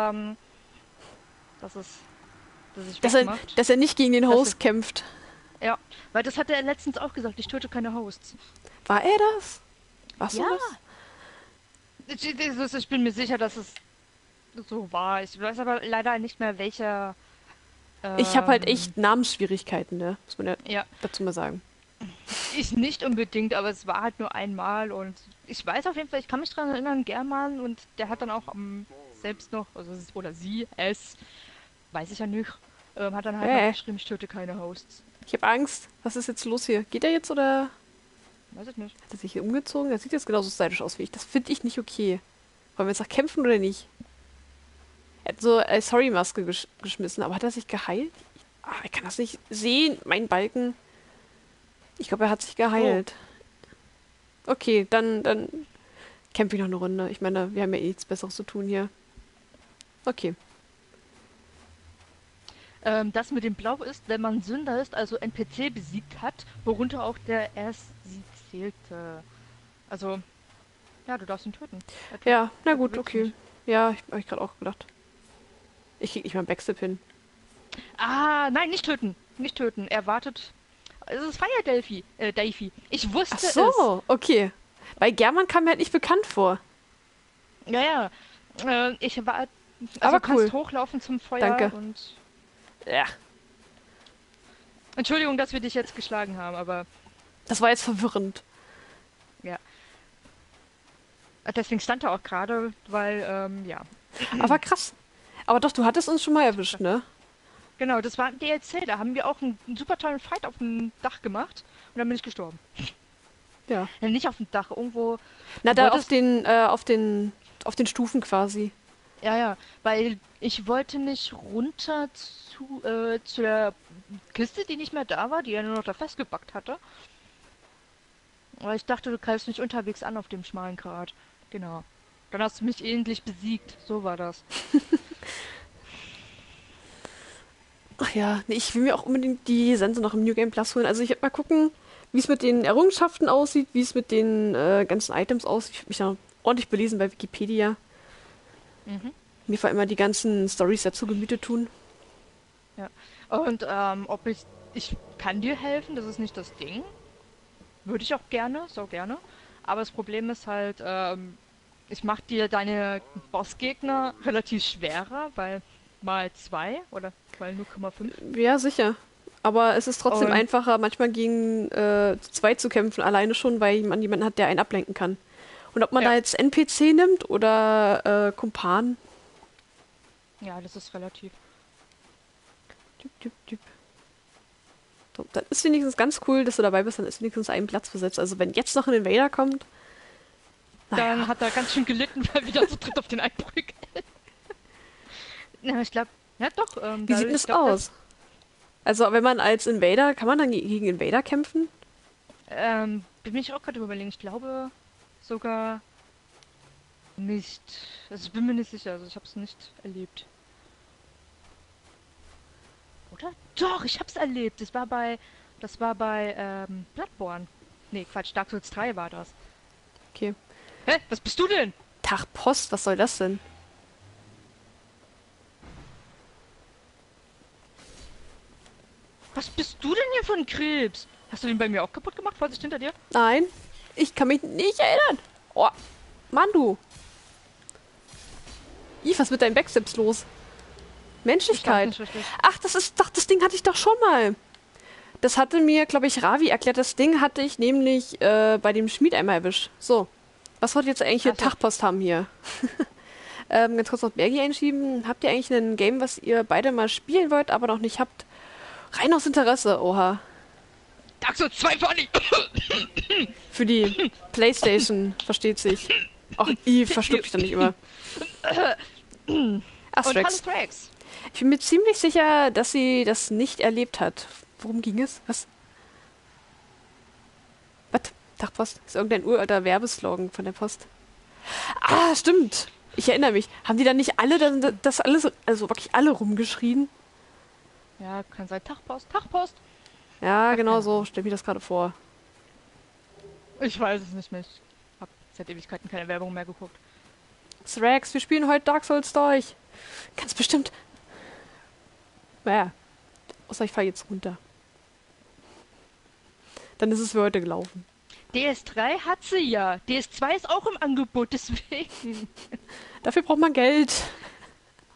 Dass wegmacht. er nicht gegen den Dass Host er- kämpft. Ja, weil das hat er letztens auch gesagt. Ich töte keine Hosts. War er das? Warst du Ja. das? Ich bin mir sicher, dass es so war. Ich weiß aber leider nicht mehr, welcher. Ich habe halt Ähm, echt Namensschwierigkeiten, ne? Muss man ja ja, dazu mal sagen. ich nicht unbedingt, aber es war halt nur einmal und ich weiß auf jeden Fall, ich kann mich daran erinnern, German und der hat dann auch selbst noch, oder sie, es, weiß ich ja nicht, hat dann halt noch Hä? geschrieben, ich töte keine Hosts. Ich habe Angst. Was ist jetzt los hier? Geht er jetzt oder Weiß ich nicht. hat er sich hier umgezogen? Der sieht jetzt genauso stylisch aus wie ich. Das finde ich nicht okay. Wollen wir jetzt noch kämpfen oder nicht? Er hat so eine Sorry-Maske geschmissen, aber hat er sich geheilt? Ah, ich kann das nicht sehen. Mein Balken. Ich glaube, er hat sich geheilt. Okay, dann kämpfe ich noch eine Runde. Ich meine, wir haben ja eh nichts Besseres zu tun hier. Okay. Das mit dem Blau ist, wenn man Sünder ist, also NPC besiegt hat, worunter auch der Erst-Sieg zählte. Also, ja, du darfst ihn töten. Ja, na Er gut, bewegt sich okay. nicht. Ja, habe ich gerade auch gedacht. Ich krieg nicht mal einen Backstep hin. Ah, nein, nicht töten. Nicht töten. Er wartet. Es ist Fire Delphi. Delphi. Ich Ach wusste es. so, okay. Bei German kam mir halt nicht bekannt vor. Ja, ja. Ich war. Also Aber du cool. kannst hochlaufen zum Feuer Danke. und. Ja, Entschuldigung, dass wir dich jetzt geschlagen haben, aber das war jetzt verwirrend. ja. Deswegen stand er auch gerade, weil, ja. Aber krass. Aber doch, du hattest uns schon mal erwischt, ne? Genau, das war ein DLC. Da haben wir auch einen super tollen Fight auf dem Dach gemacht und dann bin ich gestorben. Ja. Nicht auf dem Dach, irgendwo. Na, Du da wolltest. auf den Stufen quasi. Ja, ja, weil ich wollte nicht runter zu der Kiste, die nicht mehr da war, die er nur noch da festgebackt hatte. Weil ich dachte, du greifst mich unterwegs an auf dem schmalen Grat. Genau. Dann hast du mich endlich besiegt. So war das. Ach ja, nee, ich will mir auch unbedingt die Sense noch im New Game Plus holen. Also ich werde mal gucken, wie es mit den Errungenschaften aussieht, wie es mit den ganzen Items aussieht. Ich habe mich da ordentlich belesen bei Wikipedia. Mhm. Mir vor allem immer die ganzen Storys dazu Gemüte tun. Ja. Und ob ich kann dir helfen, das ist nicht das Ding. Würde ich auch gerne, so gerne. Aber das Problem ist halt, ich mache dir deine Bossgegner relativ schwerer, weil mal 2 oder mal 0,5. Ja, sicher. Aber es ist trotzdem Und einfacher, manchmal gegen zu zweit zu kämpfen, alleine schon, weil man jemanden hat, der einen ablenken kann. Und ob man da ja, jetzt NPC nimmt oder Kumpan. ja, das ist relativ. Düp, düp, düp. So, dann ist wenigstens ganz cool, dass du dabei bist, dann ist wenigstens ein Platz besetzt. Also wenn jetzt noch ein Invader kommt, Dann naja, hat er ganz schön gelitten, weil wir da zu dritt auf den einprügeln. Ja, ich glaube, ja doch, wie sieht denn ich das glaube, aus? Also wenn man als Invader, kann man dann gegen Invader kämpfen? bin ich auch gerade überlegen, ich glaube sogar nicht. Also ich bin mir nicht sicher, also ich habe es nicht erlebt. Oder? Doch, ich habe es erlebt. Das war bei Bloodborne. Nee, Quatsch, Dark Souls 3 war das. Okay. Hä? Was bist du denn? Tag Post, was soll das denn? Was bist du denn hier für ein Krebs? Hast du den bei mir auch kaputt gemacht? Vorsicht hinter dir? Nein, ich kann mich nicht erinnern. Oh, Mann, du. Ih, was ist mit deinen Backsteps los? Ich darf Menschlichkeit. nicht richtig. Ach, das Ding hatte ich doch schon mal. Das hatte mir, glaube ich, Ravi erklärt. Das Ding hatte ich nämlich bei dem Schmied einmal erwischt. So, was wollt ihr jetzt eigentlich für Ach so. Tagpost haben hier? Ganz kurz noch Bergi einschieben. Habt ihr eigentlich ein Game, was ihr beide mal spielen wollt, aber noch nicht habt? Rein aus Interesse, oha. Dark Souls 2 vor allem. Für die Playstation, versteht sich. Ach, verschluck ich doch nicht immer. Und hallo Astrax. Thrax. Ich bin mir ziemlich sicher, dass sie das nicht erlebt hat. Worum ging es? Was? Was? Tagpost? Ist irgendein uralter Werbeslogan von der Post. Ah, stimmt. Ich erinnere mich. Haben die dann nicht alle das alles, also wirklich alle rumgeschrien? Ja, kann sein. Tagpost. Tagpost. Ja, Ach, genau keine so. Stell mir das gerade vor. Ich weiß es nicht mehr. Ich hab seit Ewigkeiten keine Werbung mehr geguckt. Thrax, wir spielen heute Dark Souls durch. Ganz bestimmt. Naja. Außer ich falle jetzt runter. Dann ist es für heute gelaufen. DS3 hat sie ja. DS2 ist auch im Angebot, deswegen. Dafür braucht man Geld.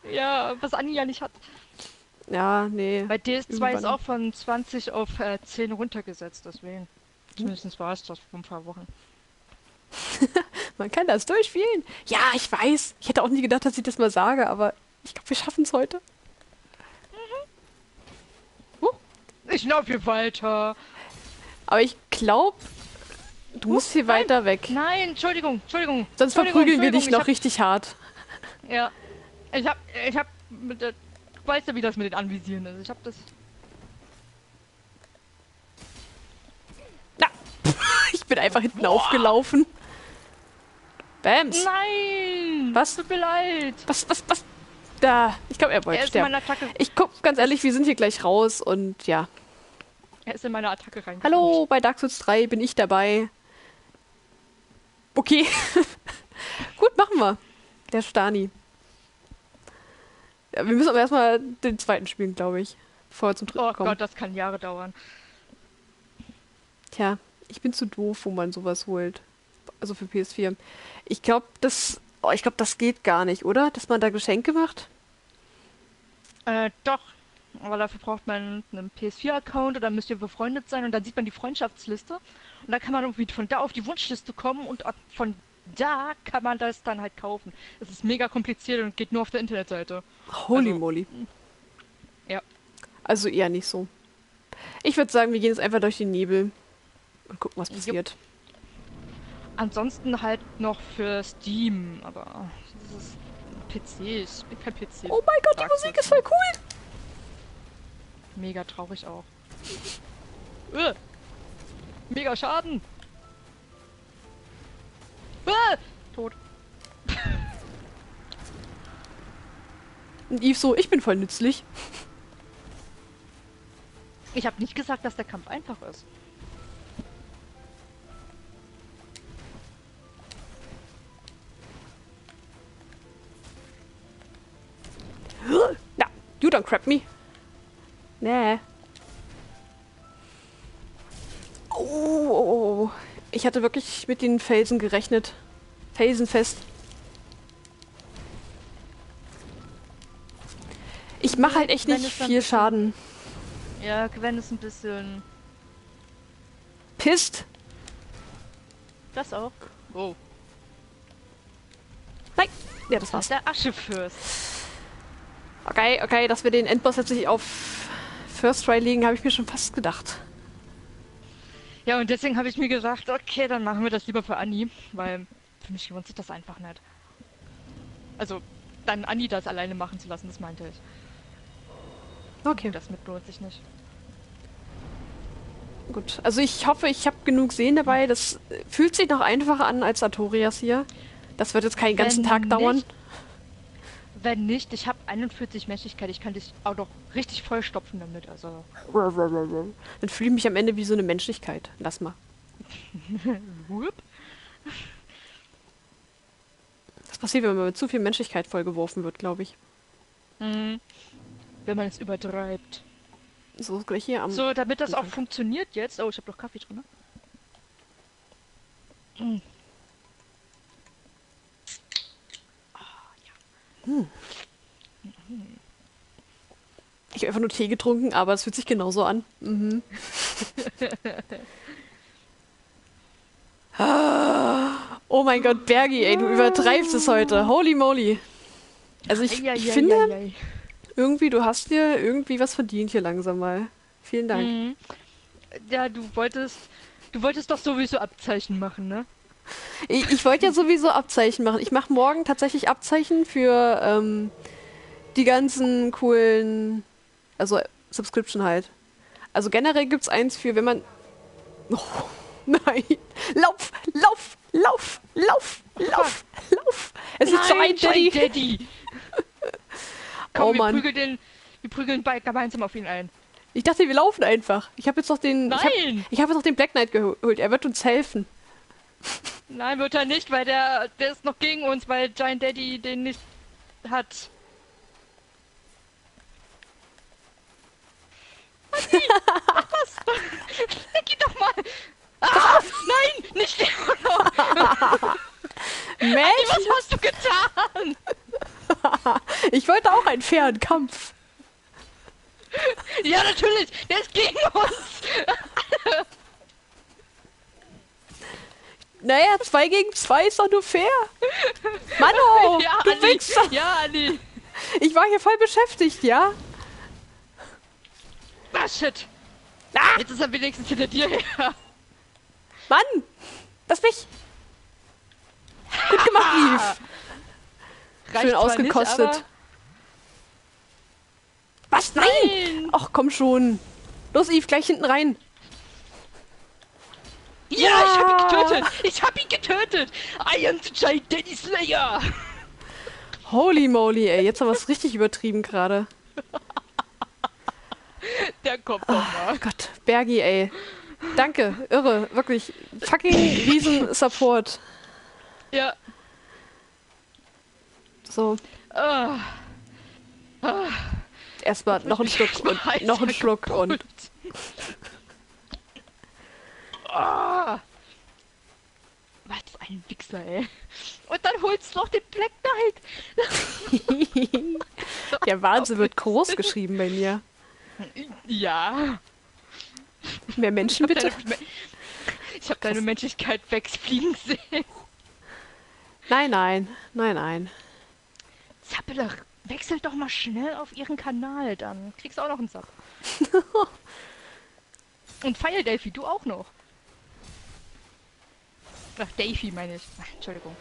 Ja, was Anni ja nicht hat. Ja, nee. Bei DS2 ist Irgendwann. auch von 20 auf 10 runtergesetzt, deswegen. Zumindest war es das vor ein paar Wochen. Man kann das durchspielen. Ja, ich weiß. Ich hätte auch nie gedacht, dass ich das mal sage, aber ich glaube, wir schaffen es heute. Ich laufe weiter. Aber ich glaube, du musst hier nein. weiter weg. Nein, Entschuldigung. Sonst verprügeln wir dich ich noch hab, richtig hart. Ja. Ich hab, du weißt ja, wie das mit den Anvisieren ist. Ich hab das. Na, ich bin einfach hinten aufgelaufen. Bams. Nein! Was? Tut mir leid. Was? Da. Ich glaube, er Er wollte ist in sterben. meine Attacke. Ich guck ganz ehrlich, wir sind hier gleich raus und ja. Er ist in meine Attacke reingekommen. Hallo, bei Dark Souls 3 bin ich dabei. Okay. Gut, machen wir. Der Stani. Ja, wir müssen aber erstmal den zweiten spielen, glaube ich. Bevor wir zum dritten Oh kommen. Gott, das kann Jahre dauern. Tja, ich bin zu doof, wo man sowas holt. Also für PS4. Ich glaube, das geht gar nicht, oder? Dass man da Geschenke macht? Doch. Aber dafür braucht man einen PS4-Account oder müsst ihr befreundet sein und dann sieht man die Freundschaftsliste. Und dann kann man irgendwie von da auf die Wunschliste kommen und von da kann man das dann halt kaufen. Es ist mega kompliziert und geht nur auf der Internetseite. Holy Also, moly. Ja. Also eher nicht so. Ich würde sagen, wir gehen jetzt einfach durch den Nebel und gucken, was passiert. Ansonsten halt noch für Steam, aber das ist PC. Ich bin kein PC. Oh mein Gott, die Musik ist voll cool. Mega traurig auch. Mega Schaden. Tot. Und Yves so, ich bin voll nützlich. Ich habe nicht gesagt, dass der Kampf einfach ist. Na, you don't crap me. Nee. Oh. Ich hatte wirklich mit den Felsen gerechnet. Felsenfest. Ich mache halt echt Wenn nicht es dann viel Schaden. Ja, Gwen ist ein bisschen... Pisst. Das auch. Oh. Nein. Ja, das Das war's. ist der Aschefürst. Okay, dass wir den Endboss jetzt nicht auf First Try legen, habe ich mir schon fast gedacht. Ja, und deswegen habe ich mir gesagt, okay, dann machen wir das lieber für Anni, weil für mich lohnt sich das einfach nicht. Also, dann Anni das alleine machen zu lassen, das meinte ich. Okay. Das mit lohnt sich nicht. Gut. Also ich hoffe, ich habe genug Sehen dabei. Das fühlt sich noch einfacher an als Artorias hier. Das wird jetzt keinen ganzen Wenn Tag dauern. nicht- Wenn nicht, ich habe 41 Menschlichkeit, ich kann dich auch noch richtig vollstopfen damit, also... Dann fühle ich mich am Ende wie so eine Menschlichkeit. Lass mal. Whoop. Das passiert, wenn man mit zu viel Menschlichkeit vollgeworfen wird, glaube ich. Mhm. Wenn man es übertreibt. So gleich hier am... So, damit das auch Anfang. funktioniert jetzt... Oh, ich habe doch Kaffee drin, ne? Ich habe einfach nur Tee getrunken, aber es fühlt sich genauso an. Mhm. Oh mein Gott, Bergi, ey, du übertreibst es heute. Holy moly. Also ich finde, irgendwie, du hast dir irgendwie was verdient hier langsam mal. Vielen Dank. Mhm. Ja, du wolltest doch sowieso Abzeichen machen, ne? Ich wollte ja sowieso Abzeichen machen. Ich mache morgen tatsächlich Abzeichen für die ganzen coolen, also Subscription halt. Also generell gibt's eins für, wenn man... Oh, nein. Lauf! Es ist so ein Daddy! Daddy. Komm, Oh Mann. wir prügeln beide gemeinsam auf ihn ein. Ich dachte, wir laufen einfach. Ich habe jetzt noch den... Nein! Ich hab jetzt noch den Black Knight geholt. Er wird uns helfen. Nein, wird er nicht, weil der ist noch gegen uns, weil Giant Daddy den nicht hat. Andi, mach was! Geh doch mal! Ah, nein, nicht der! Mensch, Was hast du getan? Ich wollte auch einen fairen Kampf. Ja, natürlich. Der ist gegen uns. Naja, 2 gegen 2 ist doch nur fair. Mano, Ja, du Anni. Wichser. Ja, Anni. Ich war hier voll beschäftigt, ja? Ah, shit. Ah, Jetzt ist er wenigstens hinter dir her. Mann, lass mich. Gut gemacht, Eve. Reicht Schön zwar ausgekostet. Nicht, Was? Nein! Nein! Ach, komm schon. Los, Eve, gleich hinten rein. ja, ich hab ihn getötet. Ich hab ihn getötet. I am the Giant Daddy Slayer. Holy moly, ey. Jetzt haben wir es richtig übertrieben gerade. Der kommt doch mal. Gott, Bergi, ey. Danke, irre. Wirklich. Fucking Riesen-Support. Ja. So, Ah. erstmal noch ein Schluck und noch ein Schluck und... Ah. Was ein Wichser, ey. Und dann holst du noch den Black Knight. Der Wahnsinn wird groß geschrieben bei mir. Ja. Mehr Menschen bitte? Ich hab deine Menschlichkeit wegfliegen sehen. Nein, nein, nein, nein. Zappele, wechselt doch mal schnell auf ihren Kanal, dann kriegst du auch noch einen Sub. Und Fire Delphi, du auch noch. Ach, Delphi meine ich. Ach, Entschuldigung.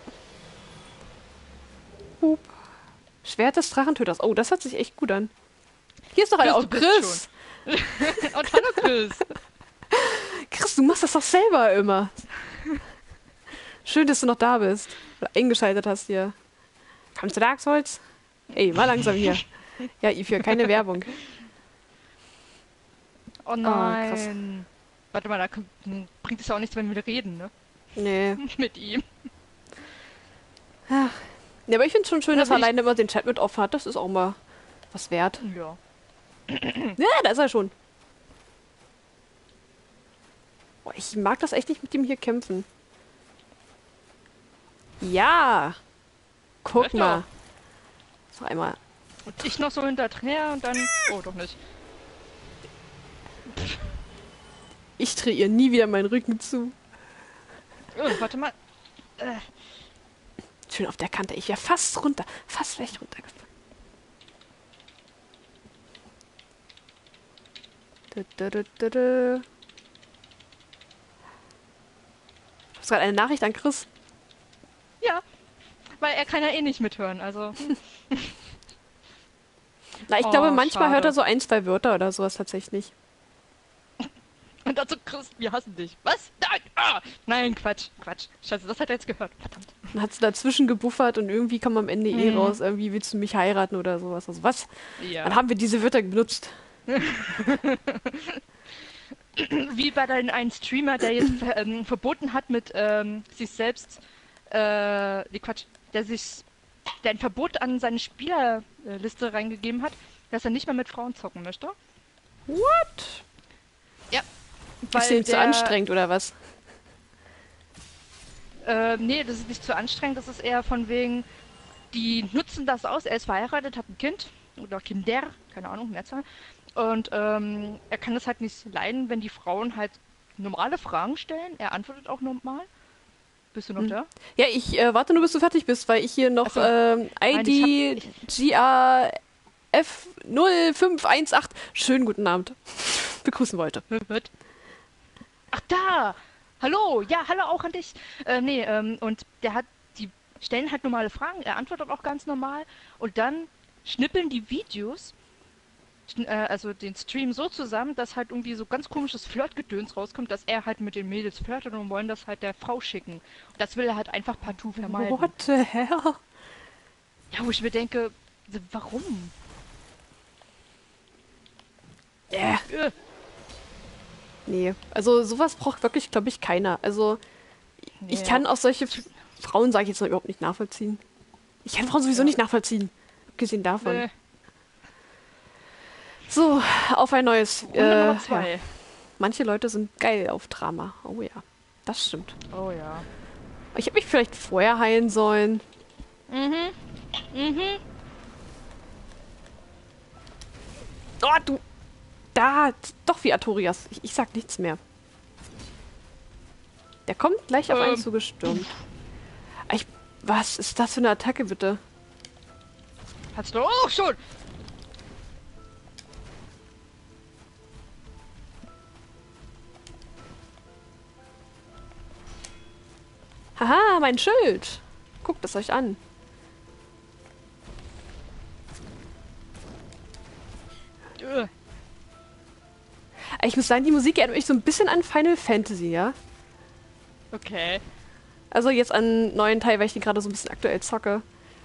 Hup. Schwert des Drachentöters. Oh, das hört sich echt gut an. Hier ist doch ein Chris, Oh, du bist Chris. Und hallo Chris. Chris, du machst das doch selber immer. Schön, dass du noch da bist. Oder eingeschaltet hast hier. Kommst du Dark Souls? Ey, mal langsam hier. Ja, Eve, hier, keine Werbung. Oh nein. Warte mal, bringt es ja auch nichts, wenn wir reden, ne? Nee. Mit ihm. Ja, aber ich finde es schon schön, Ja, dass er bin ich- alleine immer den Chat mit offen hat. Das ist auch mal was wert. Ja. Ja, da ist er schon. Boah, ich mag das echt nicht mit dem hier kämpfen. Ja. Guck Echt mal. So einmal. Und ich noch so hinterher und dann... Oh, doch nicht. Ich drehe ihr nie wieder meinen Rücken zu. Oh, warte mal. Schön auf der Kante. Ich wäre fast runter. Fast vielleicht runtergefallen. Du hast gerade eine Nachricht an Chris. Ja. Weil er kann ja eh nicht mithören, also... Na, ich Oh, glaube, manchmal schade. hört er so 1, 2 Wörter oder sowas tatsächlich. Und dazu, Chris, wir hassen dich. Was? Nein! Ah! Nein, Quatsch, Quatsch. Scheiße, das hat er jetzt gehört. Verdammt. Dann hat sie dazwischen gebuffert und irgendwie kam am Ende eh raus, irgendwie willst du mich heiraten oder sowas. Also was? Ja. Dann haben wir diese Wörter benutzt. Wie bei deinem einen Streamer, der jetzt verboten hat mit sich selbst, nee, Quatsch, der ein Verbot an seine Spielerliste reingegeben hat, dass er nicht mehr mit Frauen zocken möchte. What? Ja. Ist ihm zu anstrengend oder was? Nee, das ist nicht zu anstrengend, das ist eher von wegen, die nutzen das aus, er ist verheiratet, hat ein Kind, oder Kinder, keine Ahnung, Mehrzahl. Und er kann das halt nicht leiden, wenn die Frauen halt normale Fragen stellen. Er antwortet auch normal. Bist du noch da? Ja, ich warte nur, bis du fertig bist, weil ich hier noch Ach so. Nein, ID GAF0518 schönen guten Abend begrüßen wollte. Wird. Ach da! Hallo! Ja, hallo auch an dich. Und die stellen halt normale Fragen, er antwortet auch ganz normal und dann schnippeln die Videos, also den Stream so zusammen, dass halt irgendwie so ganz komisches Flirtgedöns rauskommt, dass er halt mit den Mädels flirtet und wollen das halt der Frau schicken. Und das will er halt einfach partout vermeiden. What the hell? Ja, wo ich mir denke, warum? Yeah. Nee, also sowas braucht wirklich, glaube ich, keiner. Also ich Nee. kann auch solche Frauen, sage ich jetzt mal, überhaupt nicht nachvollziehen. Ich kann Frauen sowieso nicht nachvollziehen. Abgesehen davon. Nee. So, auf ein neues. Runde Nummer 2. Ja. Manche Leute sind geil auf Drama. Oh ja, das stimmt. Oh ja. Ich hätte mich vielleicht vorher heilen sollen. Mhm. Mhm. Oh, du... Da, doch wie Artorias. Ich sag nichts mehr. Der kommt gleich auf einen zugestürmt. Was ist das für eine Attacke, bitte? Hast du auch schon? Haha, mein Schild. Guckt es euch an. Ich muss sagen, die Musik erinnert mich so ein bisschen an Final Fantasy, ja? Okay. Also jetzt an neuen Teil, weil ich die gerade so ein bisschen aktuell zocke.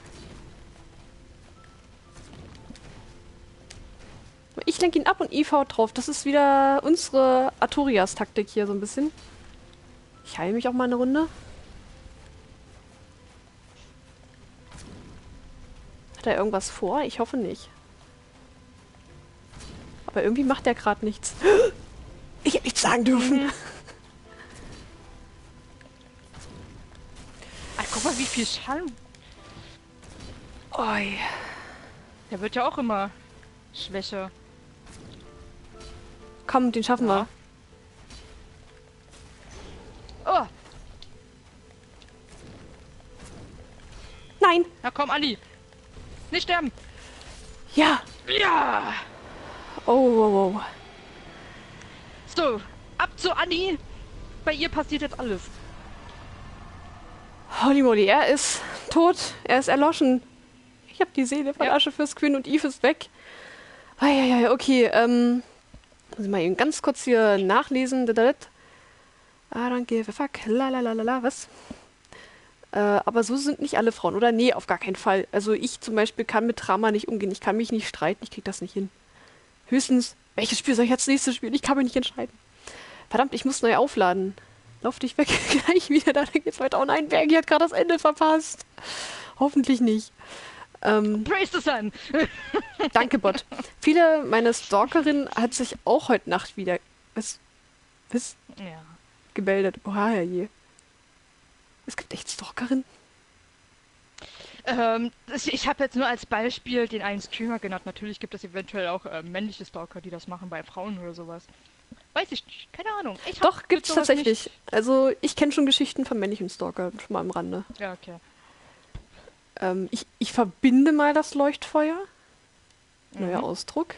Ich lenke ihn ab und IV drauf. Das ist wieder unsere Artorias-Taktik hier so ein bisschen. Ich heile mich auch mal eine Runde. Hat er irgendwas vor? Ich hoffe nicht. Aber irgendwie macht er gerade nichts. Ich hätte nichts sagen dürfen. Ach, guck mal, wie viel Schaden. Oi. Der wird ja auch immer schwächer. Komm, den schaffen wir. Oh! Nein! Na komm, Anni! Nicht sterben! Ja! Ja! Oh, wow, wow. So, ab zu Anni! Bei ihr passiert jetzt alles. Holy moly, er ist tot. Er ist erloschen. Ich habe die Seele von Aschefürst-Quinn und Eve ist weg. Eieiei, okay, muss ich mal eben ganz kurz hier nachlesen. I don't give a fuck. Lalalala, was? Aber so sind nicht alle Frauen, oder? Nee, auf gar keinen Fall. Also ich zum Beispiel kann mit Drama nicht umgehen. Ich kann mich nicht streiten. Ich krieg das nicht hin. Höchstens, welches Spiel soll ich als nächstes spielen? Ich kann mich nicht entscheiden. Verdammt, ich muss neu aufladen. Lauf dich weg, gleich wieder, dann geht's weiter. Oh nein, Bergi hat gerade das Ende verpasst. Hoffentlich nicht. Praise the sun! Danke, Bot. Viele meiner Stalkerinnen hat sich auch heute Nacht wieder... Was? Ja. Gemeldet. Oha, herrje. Es gibt echt Stalkerinnen? Ich habe jetzt nur als Beispiel den einen Streamer genannt. Natürlich gibt es eventuell auch männliche Stalker, die das machen bei Frauen oder sowas. Weiß ich nicht. Keine Ahnung. Doch, gibt's tatsächlich. Nicht. Also, ich kenne schon Geschichten von männlichen Stalker, schon mal am Rande. Ja, okay. Ich verbinde mal das Leuchtfeuer. Neuer Ausdruck.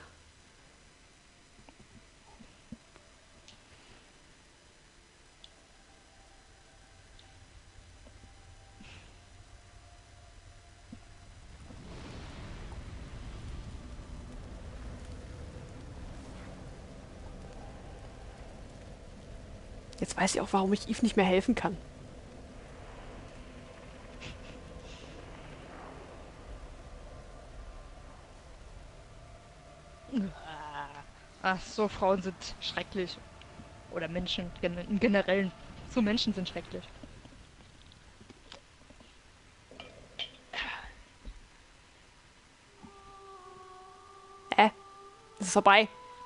Jetzt weiß ich auch, warum ich Eve nicht mehr helfen kann. Ach so, Frauen sind schrecklich. Oder Menschen im Generellen. So, Menschen sind schrecklich. Es ist vorbei.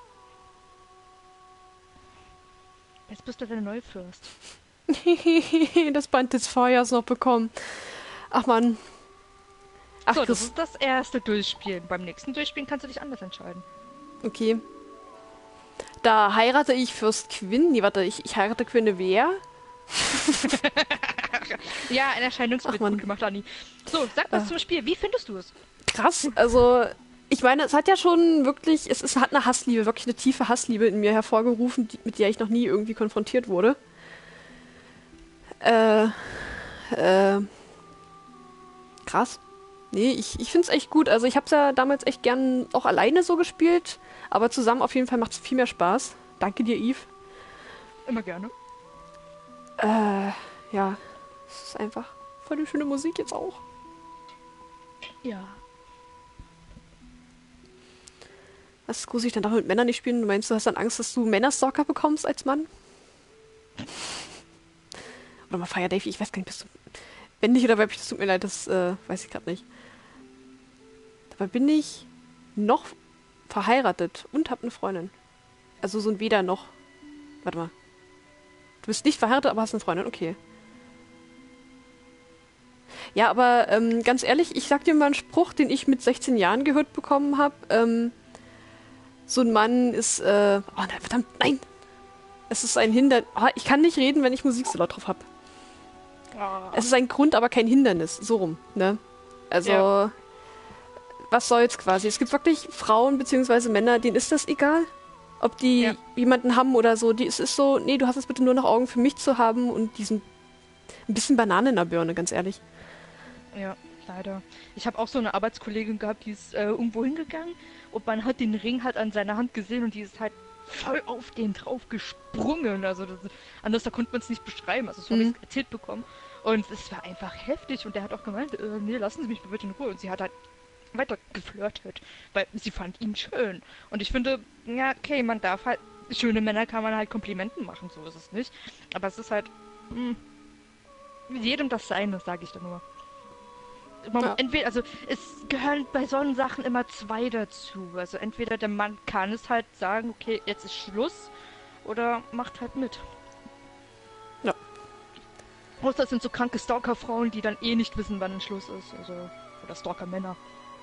Jetzt bist du der Neufürst. Das Band des Feuers noch bekommen. Ach man. Ach, so, das ist das erste Durchspielen. Beim nächsten Durchspielen kannst du dich anders entscheiden. Okay. Da heirate ich Fürst Quinn. Nee, warte, ich heirate Quinne wer? Ja, ein Erscheinungsbild gut gemacht, Anni. So, sag was zum Spiel. Wie findest du es? Krass, also ich meine, es hat ja schon wirklich, es hat eine Hassliebe, wirklich eine tiefe Hassliebe in mir hervorgerufen, mit der ich noch nie irgendwie konfrontiert wurde. Krass. Nee, ich find's echt gut. Also ich hab's ja damals echt gern auch alleine so gespielt, aber zusammen auf jeden Fall macht's viel mehr Spaß. Danke dir, Eve. Immer gerne. Ja, es ist einfach voll eine schöne Musik jetzt auch. Ja. Was ist gruselig, dann darf man mit Männern nicht spielen? Du meinst, du hast dann Angst, dass du Männerstalker bekommst als Mann? Oder mal Fire Davey, ich weiß gar nicht, bist du männlich oder weiblich? Das tut mir leid, das weiß ich gerade nicht. Dabei bin ich noch verheiratet und hab eine Freundin. Also so ein Weder noch. Warte mal. Du bist nicht verheiratet, aber hast eine Freundin, okay. Ja, aber ganz ehrlich, ich sag dir mal einen Spruch, den ich mit 16 Jahren gehört bekommen habe. so ein Mann ist, oh nein, verdammt, nein! Es ist ein Hindernis. Oh, ich kann nicht reden, wenn ich Musik so laut drauf habe. Oh. Es ist ein Grund, aber kein Hindernis. So rum, ne? Also, Ja. was soll's quasi? Es gibt wirklich Frauen bzw. Männer, denen ist das egal. Ob die jemanden haben oder so. Es ist so, nee, du hast es bitte nur noch Augen für mich zu haben und die sind ein bisschen Banane in der Birne, ganz ehrlich. Ja, leider. Ich habe auch so eine Arbeitskollegin gehabt, die ist irgendwo hingegangen und man hat den Ring halt an seiner Hand gesehen und die ist halt voll auf den drauf gesprungen. Also anders da konnte man es nicht beschreiben. Also so habe ich es erzählt bekommen. Und es war einfach heftig und der hat auch gemeint, nee, lassen Sie mich bitte in Ruhe. Und sie hat halt weiter geflirtet, weil sie fand ihn schön. Und ich finde, ja, okay, man darf halt, schöne Männer kann man halt Komplimenten machen, so ist es nicht. Aber es ist halt, jedem das Seine, sage ich da nur. Entweder, also es gehören bei solchen Sachen immer zwei dazu. Also entweder der Mann kann es halt sagen, okay, jetzt ist Schluss, oder macht halt mit. Ja. Außer das sind so kranke Stalker-Frauen, die dann eh nicht wissen, wann ein Schluss ist. Also, oder Stalker-Männer.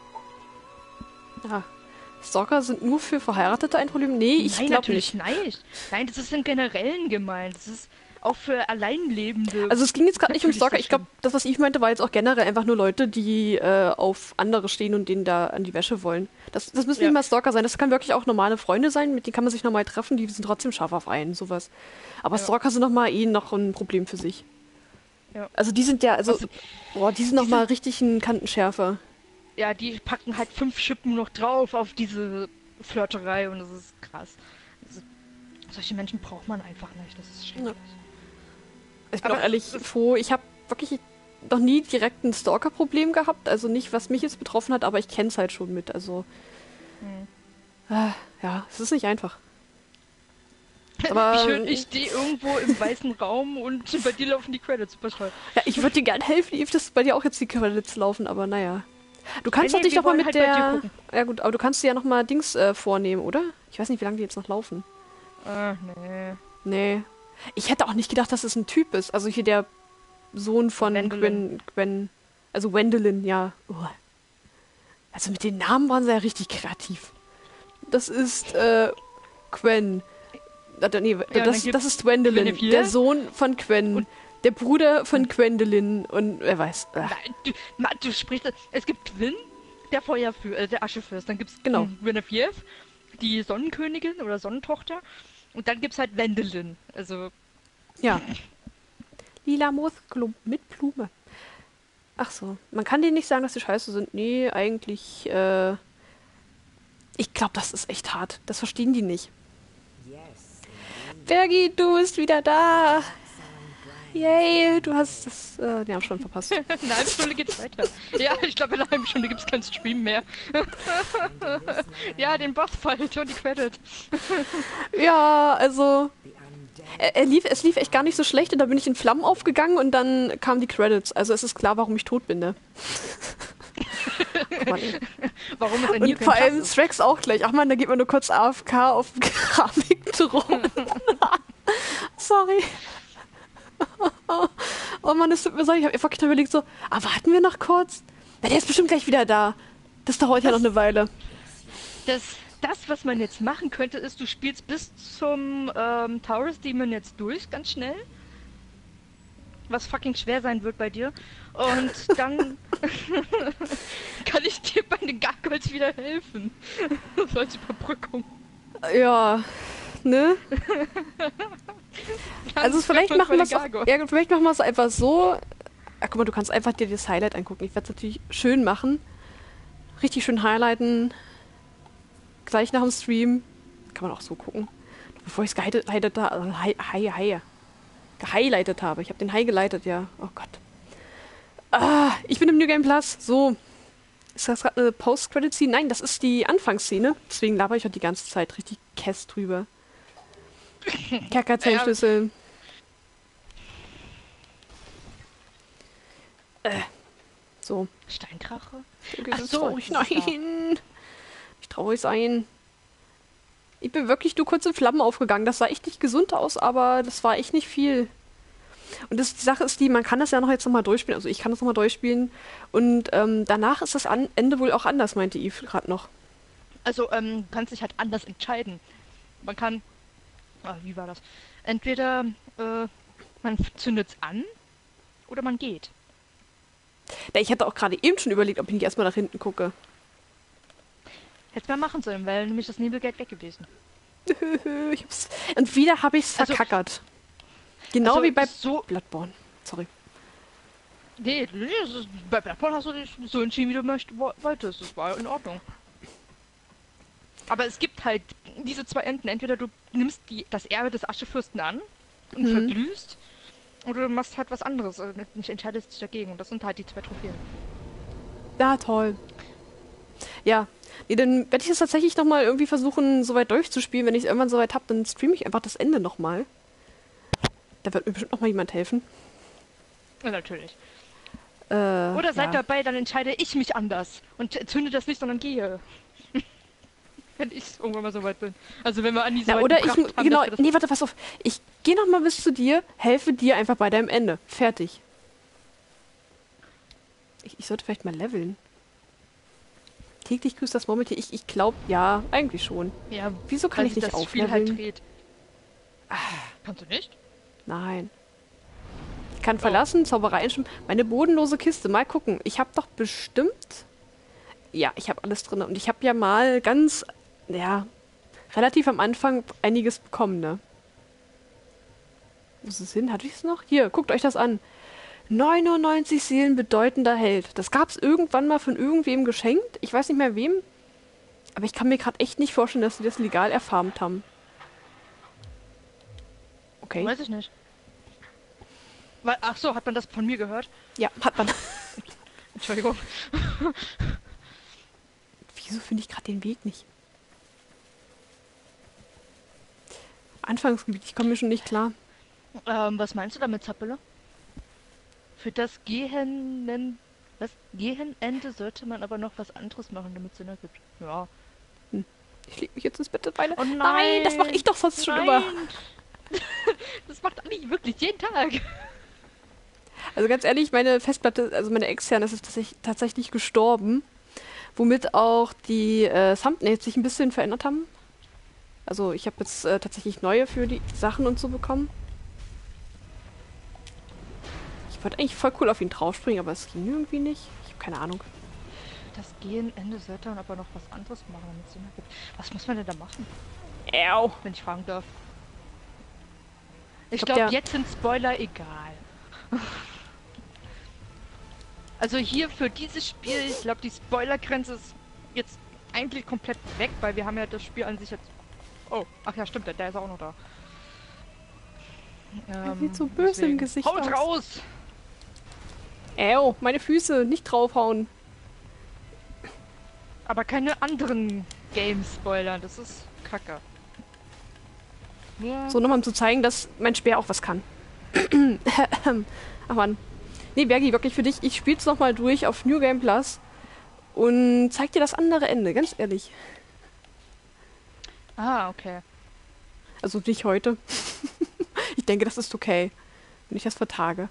Ja. Stalker sind nur für Verheiratete ein Problem? Nee, ich Nein, glaube natürlich nicht. nicht. Nein, das ist im Generellen gemeint. Das ist auch für Alleinlebende. Also es ging jetzt gerade nicht um natürlich Stalker. so Ich glaube, das, was ich meinte, war jetzt auch generell einfach nur Leute, die auf andere stehen und denen da an die Wäsche wollen. Das müssen nicht mal Stalker sein. Das kann wirklich auch normale Freunde sein, mit denen kann man sich nochmal treffen, die sind trotzdem scharf auf einen, sowas. Aber Stalker sind nochmal noch ein Problem für sich. Ja. Also die sind ja, also, die sind nochmal sind- richtig ein Kantenschärfer. Ja, die packen halt 5 Schippen noch drauf auf diese Flirterei und das ist krass. Solche Menschen braucht man einfach nicht. Das ist schrecklich. Ich bin Aber auch ehrlich froh, ich habe wirklich noch nie direkt ein Stalker-Problem gehabt. Also nicht, was mich jetzt betroffen hat, aber ich kenne es halt schon mit. Also, ja, es ist nicht einfach. Aber, Wie schön, ich stehe irgendwo im weißen Raum und bei dir laufen die Credits. Super toll. ja, ich würde dir gerne helfen, Eve, dass bei dir auch jetzt die Credits laufen, aber naja. Du kannst Nee, doch dich wir doch mal wollen mit halt bei dir der... gucken. Ja gut, aber du kannst dir ja noch mal Dings vornehmen, oder? Ich weiß nicht, wie lange die jetzt noch laufen. Nee. Nee. Ich hätte auch nicht gedacht, dass es ein Typ ist. Also hier der Sohn von Gwen. Also Wendelin, ja. Also mit den Namen waren sie ja richtig kreativ. Das ist Gwen. Nee, das ist Wendelin. Guinevere. Der Sohn von Gwen. Und der Bruder von Gwendelin. Und wer weiß. Nein, du sprichst... Es gibt Gwyn, der der Aschefürst. Dann gibt's Genau. Guinevere, die Sonnenkönigin oder Sonnentochter. Und dann gibt's halt Wendelin. Also... Ja. Lila Moosklump mit Blume. Ach so. Man kann denen nicht sagen, dass sie scheiße sind. Nee, eigentlich, ich glaube, das ist echt hart. Das verstehen die nicht. Bergi, du bist wieder da. Yay, du hast das, die haben schon verpasst. In einer halben Stunde geht's weiter. Ja, ich glaube, in einer halben Stunde gibt's keinen Stream mehr. Ja, den Bossfight und die Credits. Ja, also, es lief echt gar nicht so schlecht und da bin ich in Flammen aufgegangen und dann kamen die Credits. Also es ist klar, warum ich tot bin, ne? Guck mal, ey. Warum ist ein Und vor allem Thrax auch gleich. Ach man, da geht man nur kurz AFK auf dem Keramikthron. Sorry. Oh Mann, es tut mir so, ich habe wirklich noch überlegt so, warten wir noch kurz? Na, der ist bestimmt gleich wieder da. Das dauert ja noch eine Weile. Das, was man jetzt machen könnte, ist, du spielst bis zum Taurus Demon jetzt durch, ganz schnell. Was fucking schwer sein wird bei dir. Und dann kann ich dir bei den Gargoyles wieder helfen. So als Überbrückung. Ja, ne? Also vielleicht machen wir es vielleicht machen wir es einfach so. Ach, guck mal, du kannst einfach dir das Highlight angucken. Ich werde es natürlich schön machen. Richtig schön highlighten. Gleich nach dem Stream. Kann man auch so gucken. Bevor ich es gehighlightet habe. Ich habe den High geleitet, ja. Oh Gott. Ich bin im New Game Plus. So. Ist das gerade eine Post-Credit-Scene? Nein, das ist die Anfangsszene. Deswegen laber ich auch die ganze Zeit richtig Kess drüber. Kerkerzellenschlüssel. So. Steindrache? Ach so, nein. Nicht traurig sein. Ich bin wirklich nur kurz in Flammen aufgegangen. Das sah echt nicht gesund aus, aber das war echt nicht viel. Und die Sache ist man kann das ja jetzt nochmal durchspielen. Also ich kann das nochmal durchspielen. Und danach ist das Ende wohl auch anders, meinte Eve gerade noch. Also, du kannst dich halt anders entscheiden. Man kann, wie war das? Entweder man zündet es an oder man geht. Ja, ich hatte auch gerade eben schon überlegt, ob ich nicht erstmal nach hinten gucke. Hätte man machen sollen, weil nämlich das Nebelgeld weg gewesen. Und wieder habe ich es Also- verkackert. Genau also wie bei so- Bloodborne. Sorry. Nee, bei Bloodborne hast du dich so entschieden, wie du wolltest. Das war in Ordnung. Aber es gibt halt diese zwei Enden. Entweder du nimmst das Erbe des Aschefürsten an und verglühst, oder du machst halt was anderes und entscheidest dich dagegen. Und das sind halt die zwei Trophäen. Ja, toll. Ja, nee, dann werde ich es tatsächlich nochmal irgendwie versuchen, so weit durchzuspielen. Wenn ich es irgendwann so weit habe, dann streame ich einfach das Ende nochmal. Da wird mir bestimmt nochmal jemand helfen. Ja, natürlich. Oder seid ja. dabei, dann entscheide ich mich anders und zünde das nicht, sondern gehe. Wenn ich irgendwann mal so weit bin. Also wenn wir an die Na, Seite oder ich, gebracht haben, genau, dass wir das nee, warte, pass auf. Ich gehe nochmal bis zu dir, helfe dir einfach bei deinem Ende. Fertig. Ich sollte vielleicht mal leveln. Täglich grüßt das Murmeltier. Ich glaube, ja, eigentlich schon. ja, Wieso kann weil ich sich nicht das Spiel aufleveln? halt dreht. Kannst du nicht? Nein. Ich kann verlassen, Zauberei einstimmen. Meine bodenlose Kiste. Mal gucken. Ich habe doch bestimmt... Ja, ich habe alles drin. Und ich habe ja mal ganz... Ja, relativ am Anfang einiges bekommen, ne? Wo ist es hin? Hatte ich es noch? Hier, guckt euch das an. 99 Seelen bedeutender Held. Das gab es irgendwann mal von irgendwem geschenkt. Ich weiß nicht mehr wem. Aber ich kann mir gerade echt nicht vorstellen, dass sie das legal erfarmt haben. Okay. Weiß ich nicht. Ach so, hat man das von mir gehört? Ja, hat man. Entschuldigung. Wieso finde ich gerade den Weg nicht? Anfangsgebiet, ich komme mir schon nicht klar. Was meinst du damit, Zappele? Für das Gehenende sollte man aber noch was anderes machen, damit es Sinn ergibt. Ja. Ich leg mich jetzt ins Bett und weine. Oh Nein, das mache ich doch sonst schon immer. Das macht Anni wirklich jeden Tag. Also ganz ehrlich, meine Festplatte, also meine externe, ist tatsächlich gestorben. Womit auch die Thumbnails sich ein bisschen verändert haben. Also ich habe jetzt tatsächlich neue für die Sachen und so bekommen. Ich wollte eigentlich voll cool auf ihn draufspringen, aber es ging irgendwie nicht. Ich habe keine Ahnung. Das Gehenende sollte man aber noch was anderes machen, damit es Sinn ergibt. Was muss man denn da machen, wenn ich fragen darf? Ich glaube, jetzt sind Spoiler egal. Also hier für dieses Spiel, ich glaube, die Spoilergrenze ist jetzt eigentlich komplett weg, weil wir haben ja das Spiel an sich jetzt... Oh, ach ja, stimmt, der ist auch noch da. Er sieht so böse im Gesicht Haut aus. raus! Meine Füße, nicht draufhauen. Aber keine anderen Games spoilern, das ist kacke. Nur So, nochmal um zu zeigen, dass mein Speer auch was kann. Ach man. Nee, Bergi, wirklich für dich. Ich spiel's nochmal durch auf New Game Plus und zeig dir das andere Ende, ganz ehrlich. Ah, okay. Also nicht heute. Ich denke, das ist okay, wenn ich das vertage.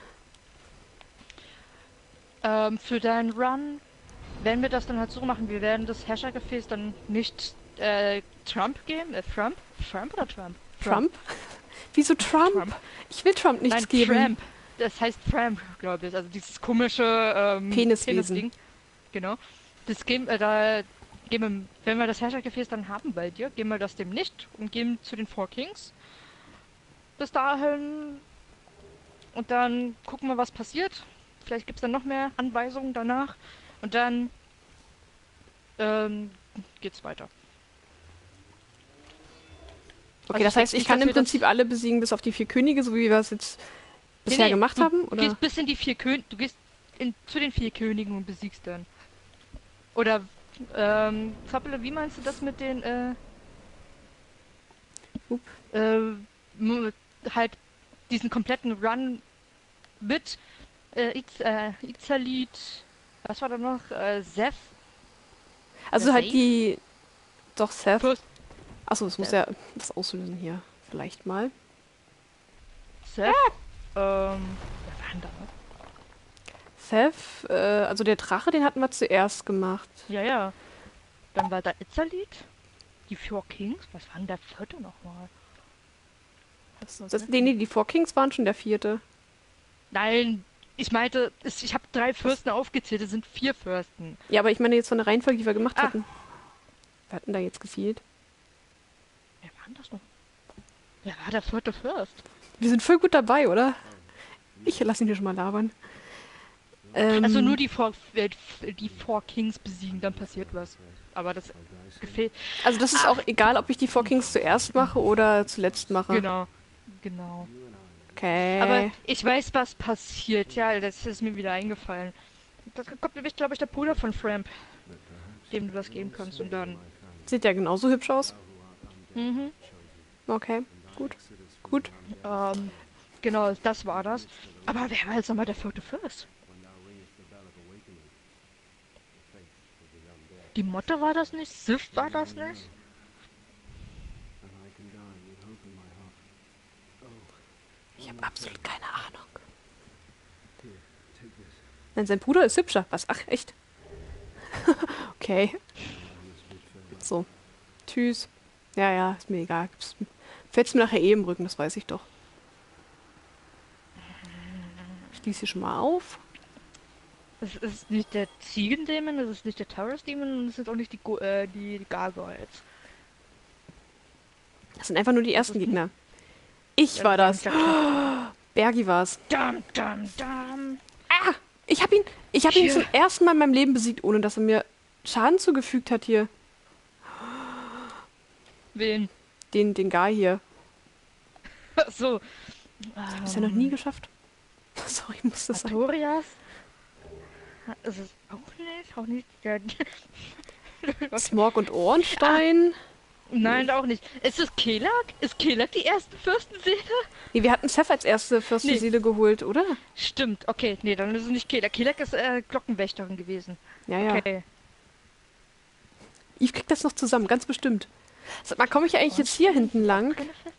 Für deinen Run werden wir das dann halt so machen. Wir werden das Herrschergefäß dann nicht Trump geben. Trump oder Trump? Trump? Wieso Trump? Trump. Ich will Trump nichts geben. Tramp. Das heißt Tramp, glaube ich. Also dieses komische Peniswesen. Penisding. Genau. Das geben, da geben wir, wenn wir das Herrschergefäß dann haben bei dir, geben wir das dem nicht und geben zu den Four Kings. Bis dahin. Und dann gucken wir, was passiert. Vielleicht gibt es dann noch mehr Anweisungen danach. Und dann geht's weiter. Okay, Also das heißt, ich nicht, kann dass im wir das- Prinzip alle besiegen, bis auf die 4 Könige, so wie wir es jetzt bisher Nee, gemacht haben? Du Oder? gehst bis in die du gehst zu den 4 Königen und besiegst dann. Oder, Zappele, wie meinst du das mit den, Up. halt diesen kompletten Run mit, Ixalit, was war da noch, Seth? Also halt Safe? die... Doch, Seth. First Achso, es muss ja was auslösen hier. Vielleicht mal. Seth? Wer war denn da noch? Seth, also der Drache, den hatten wir zuerst gemacht. Ja, ja. Dann war da Itzalit, die Four Kings. Was war denn der vierte nochmal? Nee, die Four Kings waren schon der vierte. Nein, ich meinte, ich habe 3 Fürsten aufgezählt, es sind 4 Fürsten. Ja, aber ich meine jetzt von der Reihenfolge, die wir gemacht Ah. hatten. Wir hatten da jetzt gefehlt. Wer war denn das noch? Wer war der vierte Fürst? Wir sind voll gut dabei, oder? Ich lasse ihn hier schon mal labern. Also nur die Four Kings besiegen, dann passiert was. Aber das gefällt. Also das ist auch egal, ob ich die Four Kings zuerst mache oder zuletzt mache. Genau. Okay. Aber ich weiß, was passiert. Ja, das ist mir wieder eingefallen. Da kommt nämlich, glaube ich, der Bruder von Framp, dem du das geben kannst. Und dann... Sieht ja genauso hübsch aus. Mhm. Okay, gut. Gut. Genau, das war das. Aber wer war jetzt nochmal der vierte Fürst? Die Motte war das nicht? Sif war das nicht? Ich habe absolut keine Ahnung. Nein, sein Bruder ist hübscher. Was? Ach, echt? Okay. So. Tschüss. Ja, ist mir egal. Fällt's mir nachher im Rücken, das weiß ich doch. Ich schließe hier schon mal auf. Es ist nicht der Ziegendämon, es ist nicht der Taurus-Dämon und es sind auch nicht die Gargoyles. Das sind einfach nur die ersten Gegner. Ich war das. Bergi war's. Dam, dam, dam. Ah! Ich hab ihn zum ersten Mal in meinem Leben besiegt, ohne dass er mir Schaden zugefügt hat hier. Wen? Den Guy hier. So. Das hab ich ja noch nie geschafft. Sorry, ich muss das sagen. Artorias? Ist es auch nicht. Der Smog und Ohrenstein. Nein, auch nicht. Ist es Kelak? Ist Kelak die erste Fürstenseele? Nee, wir hatten Seth als erste Fürstenseele geholt, oder? Stimmt, okay. Nee, dann ist es nicht Kelak. Kelak ist Glockenwächterin gewesen. Ja. Okay. Eve kriegt das noch zusammen, ganz bestimmt. Sag mal, komme ich eigentlich jetzt hier hinten lang?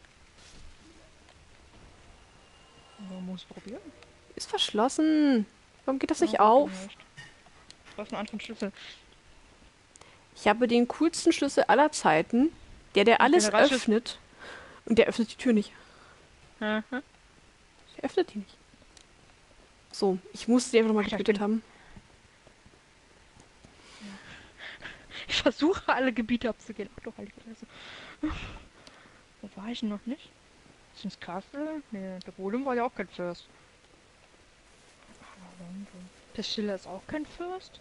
Man muss probieren. Ist verschlossen. Warum geht das nicht Ja, auf? Ich brauche einen anderen Schlüssel. Ich habe den coolsten Schlüssel aller Zeiten. Der alles Generalschlüssel. öffnet. Und der öffnet die Tür nicht. Mhm. Der öffnet die nicht. So, ich musste die einfach nochmal Alter, getötet haben. Ich versuche alle Gebiete abzugehen. Ach doch, heilige Fresse. Wo war ich denn noch nicht? Ist das Castle? Nee, der Golem war ja auch kein Fürst. Pescilla ist auch kein Fürst.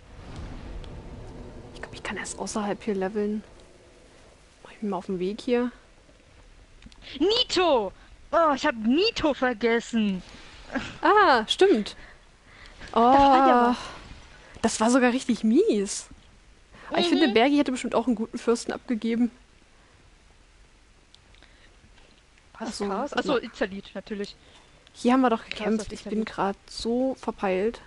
Ich glaube, ich kann erst außerhalb hier leveln. Mach ich mir mal auf den Weg hier. Nito! Oh, ich habe Nito vergessen. Ah, stimmt. war Oh, das war sogar richtig mies. Aber ich finde, Bergi hätte bestimmt auch einen guten Fürsten abgegeben. Was? Achso, Chaos? Achso, Itzalit, natürlich. Hier haben wir doch Klasse, gekämpft. Ich bin gerade so verpeilt.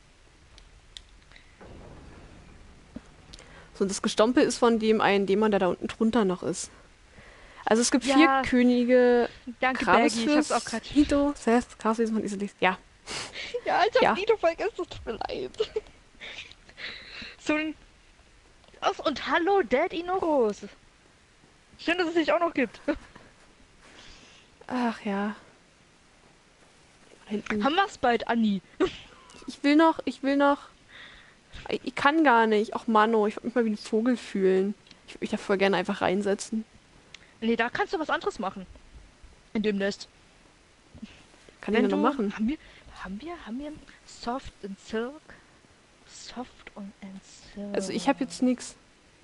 So, und das Gestompel ist von dem einen Dämon, der da unten drunter noch ist. Also es gibt 4 Könige. Danke, Bergi, ich hab's auch gerade. Nito, Seth, Cassius und Iselis. Ja. Ja, ich hab Ja. Nito vergessen, es tut mir leid. So ein... Und hallo, Dad Inoros. Schön, dass es dich auch noch gibt. Ach ja. Hinten. Haben wir's bald, Anni? Ich will noch. Ich kann gar nicht. Ach Mano, ich würde mich mal wie ein Vogel fühlen. Ich würde mich da voll gerne einfach reinsetzen. Nee, da kannst du was anderes machen. In dem Nest. Kann ich denn noch machen? Haben wir Soft and Silk? Soft and Silk. Also ich habe jetzt nichts.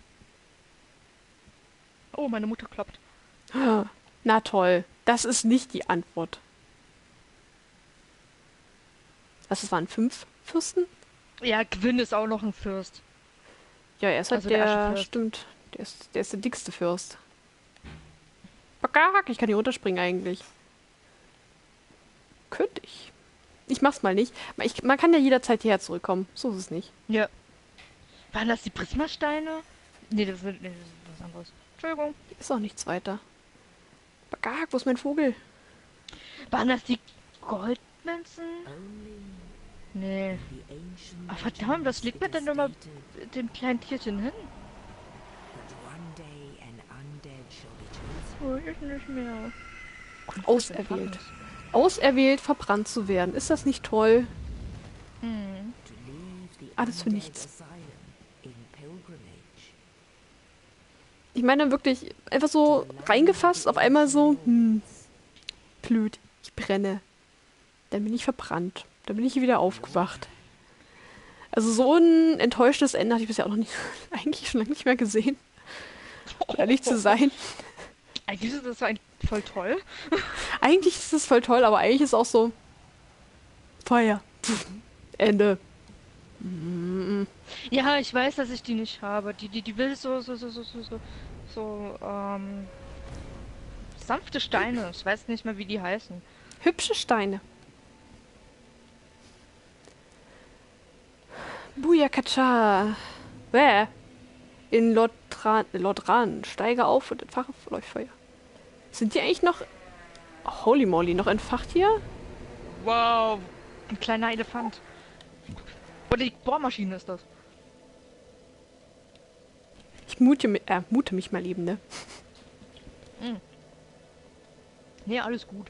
Oh, meine Mutter kloppt. Na toll. Das ist nicht die Antwort. Was, das waren 5 Fürsten? Ja, Gwyn ist auch noch ein Fürst. Ja, er ist halt Also der der, Aschenfürst. stimmt. Der ist der dickste Fürst. Bagak, ich kann hier runterspringen eigentlich. Könnte ich. Ich mach's mal nicht. Man kann ja jederzeit hierher zurückkommen. So ist es nicht. Ja. Waren das die Prismasteine? Nee, das ist was anderes. Entschuldigung. Hier ist auch nichts weiter. Bagak, wo ist mein Vogel? Waren das die Goldmünzen? Nee. Ach verdammt, was legt man denn immer dem kleinen Tierchen hin? Oh, ich nicht mehr. Auserwählt. Auserwählt, verbrannt zu werden. Ist das nicht toll? Hm. Alles für nichts. Ich meine wirklich einfach so reingefasst, auf einmal so, blöd, ich brenne. Dann bin ich verbrannt. Dann bin ich wieder aufgewacht. Also so ein enttäuschendes Ende hatte ich bisher auch noch nicht, eigentlich schon lange nicht mehr gesehen. Um ehrlich zu sein. Eigentlich ist das voll toll. Eigentlich ist es voll toll, aber eigentlich ist auch so Feuer. Ende. Ja, ich weiß, dass ich die nicht habe. Die will sanfte Steine. Ich weiß nicht mehr, wie die heißen. Hübsche Steine. Buyakacha. Bäh. In Lordran. Steige auf und entfache Leuchtfeuer. Sind die eigentlich noch... Holy moly, noch entfacht hier? Wow, ein kleiner Elefant. Oder die Bohrmaschine ist das. Ich mute mich mal eben, ne? Nee, alles gut.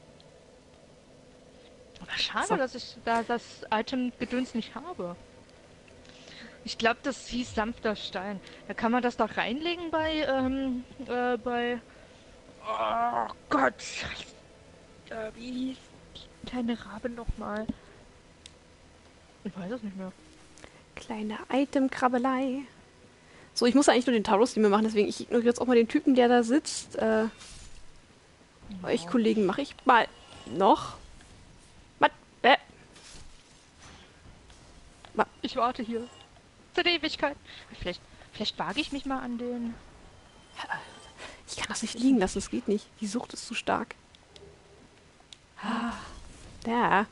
Aber schade, So. dass ich da das Item-Gedöns nicht habe. Ich glaube, das hieß sanfter Stein. Da kann man das doch reinlegen bei... Oh Gott. Wie hieß die kleine Rabe nochmal? Ich weiß es nicht mehr. Kleine Item-Krabbelei. So, ich muss eigentlich nur den Taurus mir machen, deswegen ich ignoriere jetzt auch mal den Typen, der da sitzt. Euch Kollegen mache ich mal noch. Was? Ich warte hier. Zur Ewigkeit. Vielleicht wage ich mich mal an den... Ich kann das nicht liegen lassen, das geht nicht. Die Sucht ist zu stark. Ja.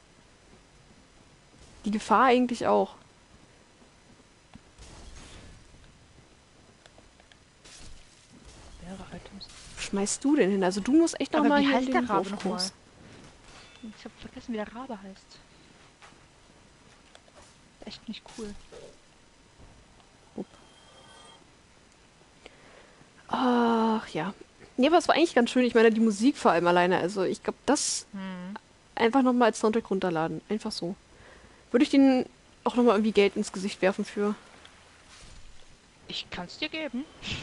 Die Gefahr eigentlich auch. Mehrere Items. Wo schmeißt du denn hin? Also du musst echt noch Aber mal wie hier heißt in der den Rabe Wurfkurs. Ich habe vergessen, wie der Rabe heißt. Echt nicht cool. Ach ja. Nee, aber es war eigentlich ganz schön. Ich meine, die Musik vor allem alleine. Also ich glaube, das einfach noch mal als Soundtrack runterladen. Einfach so. Würde ich den auch noch mal irgendwie Geld ins Gesicht werfen für. Ich kann's dir geben.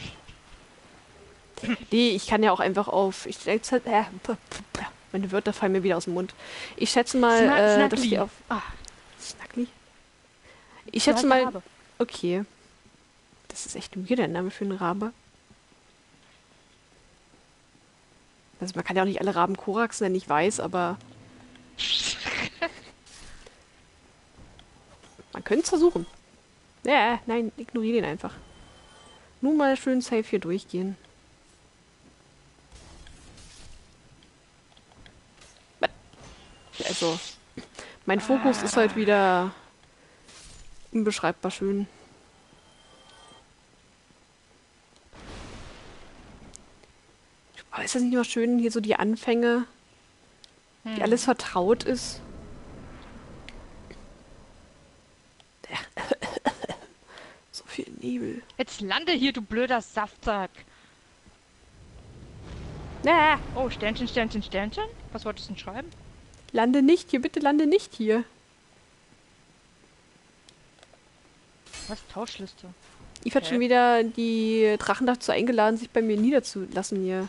Nee, ich kann ja auch einfach auf. Meine Wörter fallen mir wieder aus dem Mund. Ich schätze mal, dass wir auf. Snuggly? Ich schätze mal. Rabe. Okay. Das ist echt ein weirder Name für einen Rabe. Also man kann ja auch nicht alle Raben Korax nennen, ich weiß, aber. Man könnte es versuchen. Ja, nein, ignoriere den einfach. Nur mal schön safe hier durchgehen. Also, mein Fokus ist halt wieder unbeschreibbar schön. Aber ist das nicht immer schön, hier so die Anfänge, wie alles vertraut ist? So viel Nebel. Jetzt lande hier, du blöder Saftsack. Oh, Sternchen, Sternchen, Sternchen? Was wolltest du denn schreiben? Lande nicht hier, bitte lande nicht hier. Was? Tauschliste. Ich hat schon wieder die Drachen dazu eingeladen, sich bei mir niederzulassen hier.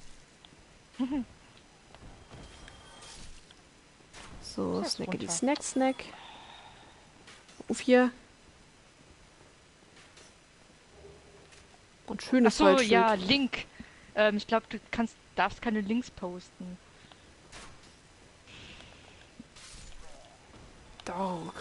So, Das ist Snackety runter. Snack Snack. Auf hier. Und schönes Achso, Waldschild. ja, Link. Ich glaube, du darfst keine Links posten. Dog.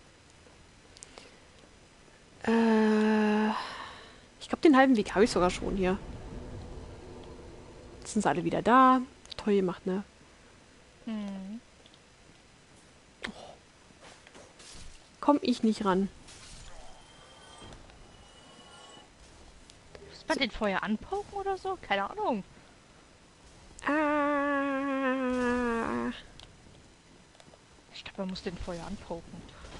Ich glaube, den halben Weg habe ich sogar schon hier. Jetzt sind sie alle wieder da. Toll gemacht, ne? Komm ich nicht ran. Muss man den Feuer anpoken oder so? Keine Ahnung. Ah. Ich glaube, man muss den Feuer anpoken.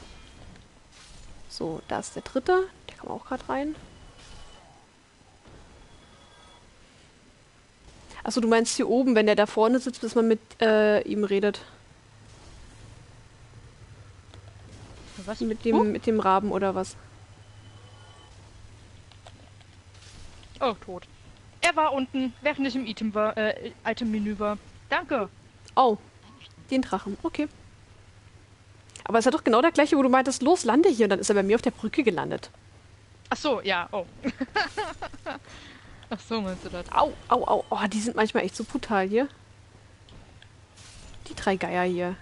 So, da ist der dritte. Der kam auch gerade rein. Achso, du meinst hier oben, wenn der da vorne sitzt, bis man mit ihm redet. Was? Mit dem Raben oder was? Oh, tot. Er war unten, während ich im Item-Menü war. Danke. Oh, den Drachen. Okay. Aber es ist ja doch genau der gleiche, wo du meintest, los, lande hier. Und dann ist er bei mir auf der Brücke gelandet. Ach so, ja, oh. Ach so, meinst du das? Au, au, au. Oh, die sind manchmal echt so brutal hier. Die 3 Geier hier.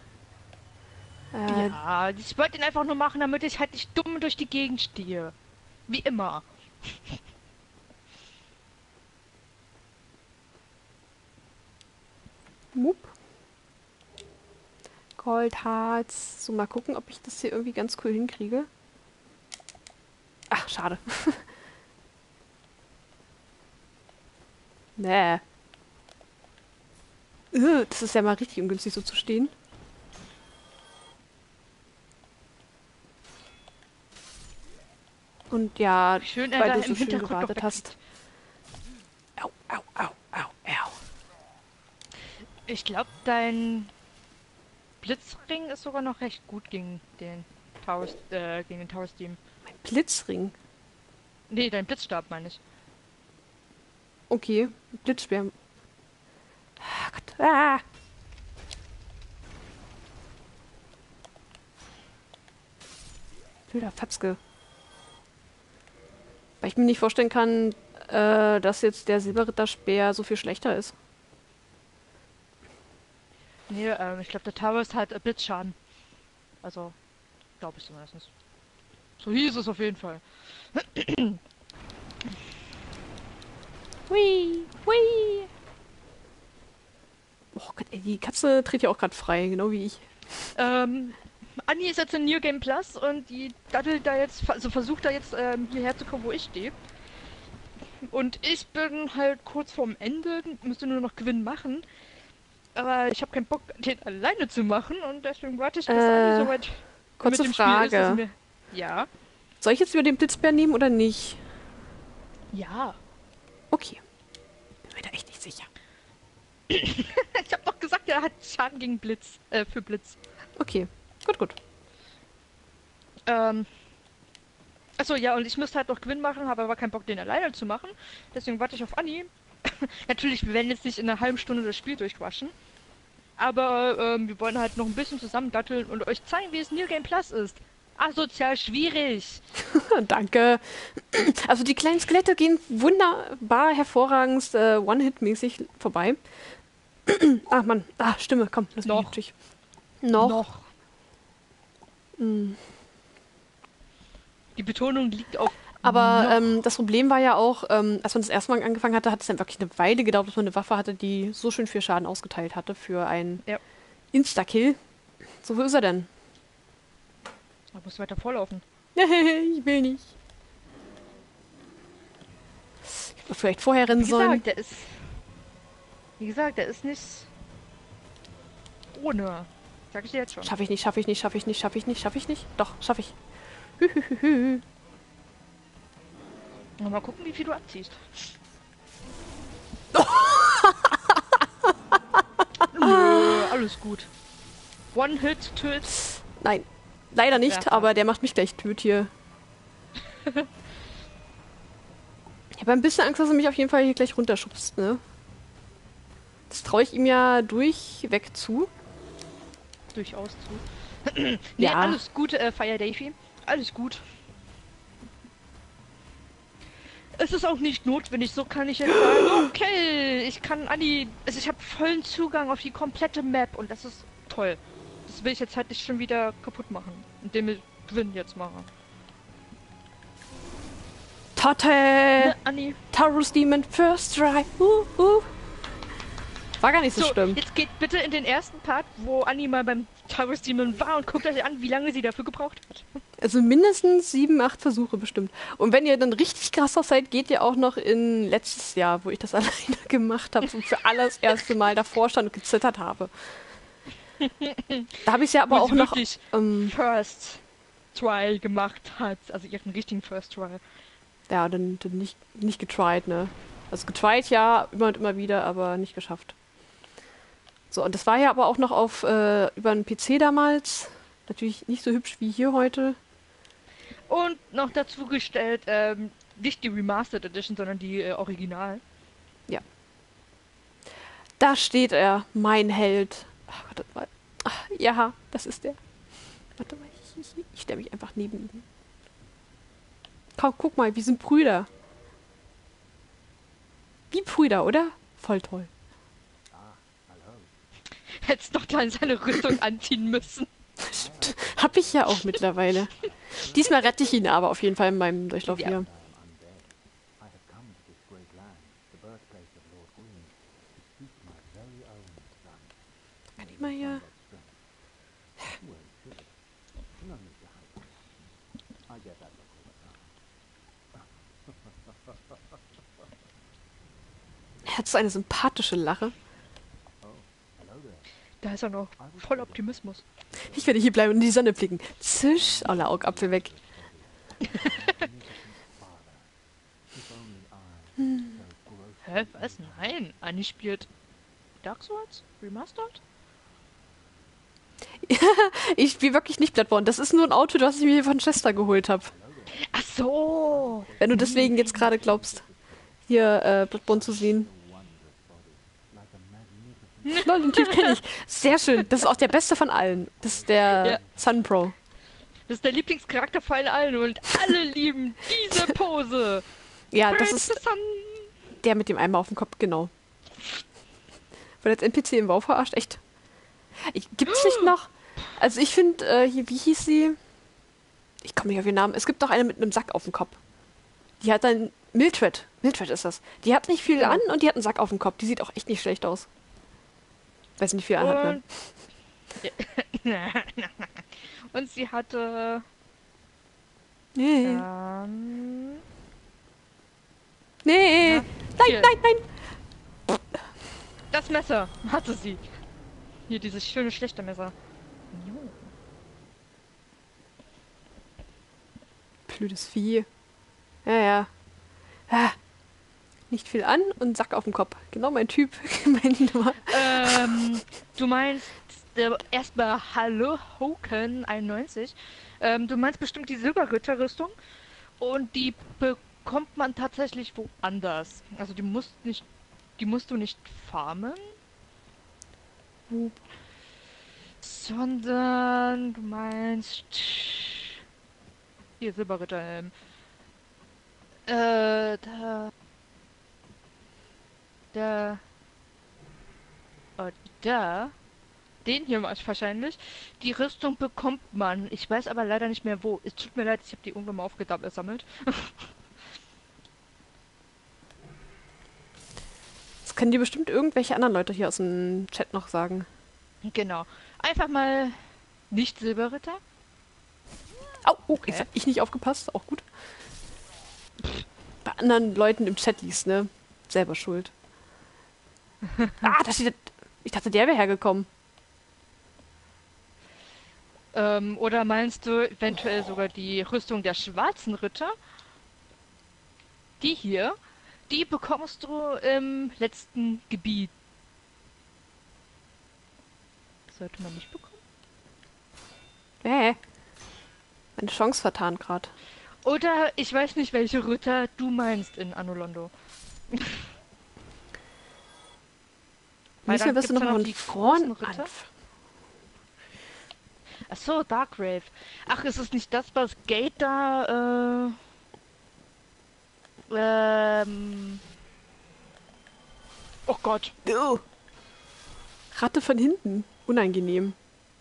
Ja, ich wollte ihn einfach nur machen, damit ich halt nicht dumm durch die Gegend stehe. Wie immer. Mup. Goldharz. So, mal gucken, ob ich das hier irgendwie ganz cool hinkriege. Ach, schade. Nee. Das ist ja mal richtig ungünstig, so zu stehen. Und ja, Wie schön er weil da du im so schön Hintergrund gewartet noch hast. Au, au, au, au, au. Ich glaube, dein Blitzring ist sogar noch recht gut gegen den Taurus-Team. Mein Blitzring. Nee, dein Blitzstab meine ich. Okay, Blitzspeer. Ah, Gott. Ah. Wilder Fatzke. Weil ich mir nicht vorstellen kann, dass jetzt der Silberritterspeer so viel schlechter ist. Nee, ich glaube, der Taurus hat Blitzschaden. Also, glaube ich zumindest. So hieß es auf jeden Fall. Hui, hui. Oh Gott, ey, die Katze dreht ja auch gerade frei, genau wie ich. Anni ist jetzt in New Game Plus und die daddelt da jetzt, also versucht da jetzt hierher zu kommen, wo ich stehe. Und ich bin halt kurz vorm Ende, müsste nur noch Gewinn machen. Aber ich habe keinen Bock, den alleine zu machen und deswegen warte ich, bis Anni soweit kurze mit dem Frage. Spiel ist. Dass mir... Ja? Soll ich jetzt über den Blitzbär nehmen oder nicht? Ja. Okay. Bin mir da echt nicht sicher. Ich habe doch gesagt, er hat Schaden gegen Blitz, für Blitz. Okay, gut, gut. Achso, ja, und ich müsste halt noch Gewinn machen, habe aber keinen Bock, den alleine zu machen. Deswegen warte ich auf Anni. Natürlich, wir werden jetzt nicht in einer halben Stunde das Spiel durchquatschen. Aber wir wollen halt noch ein bisschen zusammen datteln und euch zeigen, wie es New Game Plus ist. Asozial schwierig. Danke. Also die kleinen Skelette gehen wunderbar, hervorragend, One-Hit-mäßig vorbei. Ach Mann, Stimme, komm, lass mich natürlich. Noch. Die Betonung liegt auf. Aber das Problem war ja auch, als man das erste Mal angefangen hatte, hat es dann wirklich eine Weile gedauert, bis man eine Waffe hatte, die so schön viel Schaden ausgeteilt hatte für einen Insta-Kill. So, wo ist er denn? Da muss weiter vorlaufen. Ich will nicht. Ich hätte vielleicht vorher rennen sollen. Wie gesagt, der ist nicht ohne. Sag ich dir jetzt schon. Schaffe ich nicht. Doch, schaffe ich. Mal gucken, wie viel du abziehst. Nö, alles gut. One-Hit, töt. Nein, leider nicht, aber der macht mich gleich tot hier. Ich habe ein bisschen Angst, dass er mich auf jeden Fall hier gleich runterschubst, ne? Das traue ich ihm ja durchweg zu. Durchaus zu. Nee, ja. Alles gut, Fire Davy. Alles gut. Es ist auch nicht notwendig, so kann ich jetzt sagen, okay, ich kann Anni, also ich habe vollen Zugang auf die komplette Map und das ist toll. Das will ich jetzt halt nicht schon wieder kaputt machen, indem ich Gewinn jetzt mache. Tate! Anni. Taurus Demon First Try. War gar nicht so schlimm. Jetzt geht bitte in den ersten Part, wo Anni mal beim Taurus Demon war und guckt euch an, wie lange sie dafür gebraucht hat. Also mindestens 7, 8 Versuche bestimmt. Und wenn ihr dann richtig krasser seid, geht ihr auch noch in letztes Jahr, wo ich das alleine gemacht habe und für alles erste Mal davor stand und gezittert habe. Da habe ich es ja aber auch noch First Try gemacht hat, also ihren richtigen First Try. Ja, dann nicht getried, ne? Also getried ja, immer und immer wieder, aber nicht geschafft. So, und das war ja aber auch noch auf über einen PC damals. Natürlich nicht so hübsch wie hier heute. Und noch dazu gestellt, nicht die Remastered Edition, sondern die Original. Ja. Da steht er, mein Held. Ach, warte mal. Ach, ja, das ist der. Warte mal, ich stelle mich einfach neben ihn. Guck mal, wir sind Brüder. Wie Brüder, oder? Voll toll. Hättest doch dann seine Rüstung anziehen müssen. Hab ich ja auch mittlerweile. Diesmal rette ich ihn aber auf jeden Fall in meinem Durchlauf Ja. hier. Kann ich mal hier... Er hat so eine sympathische Lache. Da ist er noch voll Optimismus. Ich werde hier bleiben und in die Sonne blicken. Zisch, Aula, Augapfel weg. Hä, was? Nein, Annie spielt Dark Souls? Remastered? Ich spiele wirklich nicht Bloodborne. Das ist nur ein Auto, das ich mir von Chester geholt habe. Ach so! Wenn du deswegen jetzt gerade glaubst, hier Bloodborne zu sehen. Lol, den Typ kenne ich. Sehr schön. Das ist auch der beste von allen. Das ist der Ja. Sun Pro. Das ist der Lieblingscharakter von allen und alle lieben diese Pose. Ja, das Praise ist the sun. der mit dem Eimer auf dem Kopf, genau. Weil als NPC im WoW verarscht, echt. Gibt's nicht noch? Also ich finde, hier, wie hieß sie? Ich komme nicht auf ihren Namen. Es gibt noch eine mit einem Sack auf dem Kopf. Die hat dann Mildred. Mildred ist das. Die hat nicht viel Ja. an und die hat einen Sack auf dem Kopf. Die sieht auch echt nicht schlecht aus. Weil sie nicht viel anhat, ne? Und sie hatte Nee. ähm, Nee. Na, Nein, hier. nein, nein. das Messer hatte sie. Hier dieses schöne schlechte Messer. Jo. Blödes Vieh. Ja, ja. Ah. Nicht viel an und Sack auf dem Kopf. Genau mein Typ. Meine Nummer. Du meinst erstmal Hallo Hoken 91. Du meinst bestimmt die Silberritterrüstung und die bekommt man tatsächlich woanders. Also die musst du nicht farmen, sondern du meinst hier Silberritterhelm. Da, den hier wahrscheinlich. Die Rüstung bekommt man. Ich weiß aber leider nicht mehr wo. Es tut mir leid, ich habe die irgendwann mal aufgesammelt. Das können dir bestimmt irgendwelche anderen Leute hier aus dem Chat noch sagen. Genau. Einfach mal nicht Silberritter. Au, oh, Okay. jetzt hab ich nicht aufgepasst. Auch gut. Bei anderen Leuten im Chat liest, ne? Selber schuld. Da steht... Ich dachte, der wäre hergekommen. Oder meinst du eventuell sogar die Rüstung der schwarzen Ritter? Die hier, die bekommst du im letzten Gebiet. Sollte man nicht bekommen? Meine Chance vertan gerade. Oder ich weiß nicht, welche Ritter du meinst in Anno Londo. Weil Diesmal dann wirst du gibt's noch ja von die vorn großen Ritter. anf- Ach so, Darkgrave. Ach, ist es nicht das, was Gate da, oh Gott. Ratte von hinten. Unangenehm.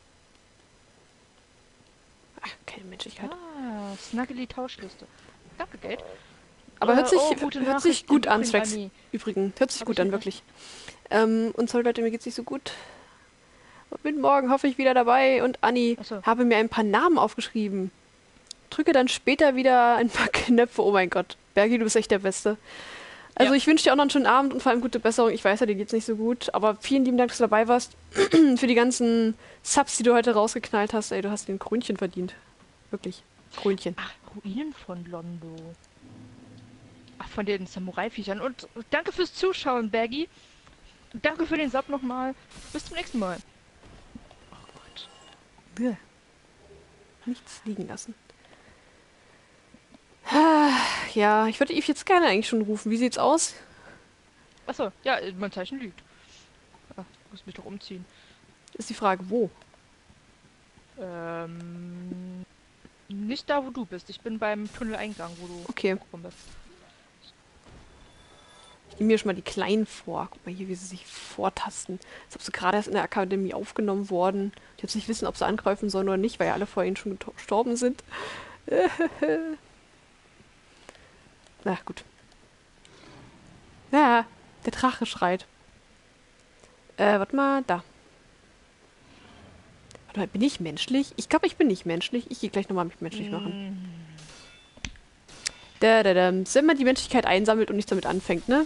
Ach, keine Menschlichkeit. Ah, Snuggly Tauschliste. Danke, Gate. Aber hört sich, gute hört Nachricht sich gut im an, Übrigen, Strax. Anni. Übrigens, hört sich Hab gut ich an, nicht. wirklich. Und so, Leute, mir geht's nicht so gut. Und bin morgen hoffe ich wieder dabei. Und Anni, Ach so. habe mir ein paar Namen aufgeschrieben. Drücke dann später wieder ein paar Knöpfe. Oh mein Gott. Bergi, du bist echt der Beste. Also Ja. ich wünsche dir auch noch einen schönen Abend und vor allem gute Besserung. Ich weiß ja, dir geht's nicht so gut. Aber vielen lieben Dank, dass du dabei warst. Für die ganzen Subs, die du heute rausgeknallt hast. Ey, du hast den Krönchen verdient. Wirklich. Krönchen. Ach, Ruinen von Londo. von den Samurai-Viechern. Und danke fürs Zuschauen, Baggy. Danke für den Sub nochmal. Bis zum nächsten Mal. Oh Gott. Bäh. Nichts liegen lassen. Ja, ich würde Eve jetzt gerne eigentlich schon rufen. Wie sieht's aus? Achso, ja, mein Zeichen liegt. Ah, muss mich doch umziehen. Ist die Frage, wo? Nicht da, wo du bist. Ich bin beim Tunneleingang, wo du Okay. rum bist. Ich nehme mir schon mal die Kleinen vor. Guck mal hier, wie sie sich vortasten. Als ob sie gerade erst in der Akademie aufgenommen worden. Die jetzt nicht wissen, ob sie angreifen sollen oder nicht, weil ja alle vor ihnen schon gestorben sind. Na gut. Ja, der Drache schreit. Warte mal, da. Warte mal, bin ich menschlich? Ich glaube, ich bin nicht menschlich. Ich gehe gleich nochmal mich menschlich machen. Wenn man die Menschlichkeit einsammelt und nicht damit anfängt, ne?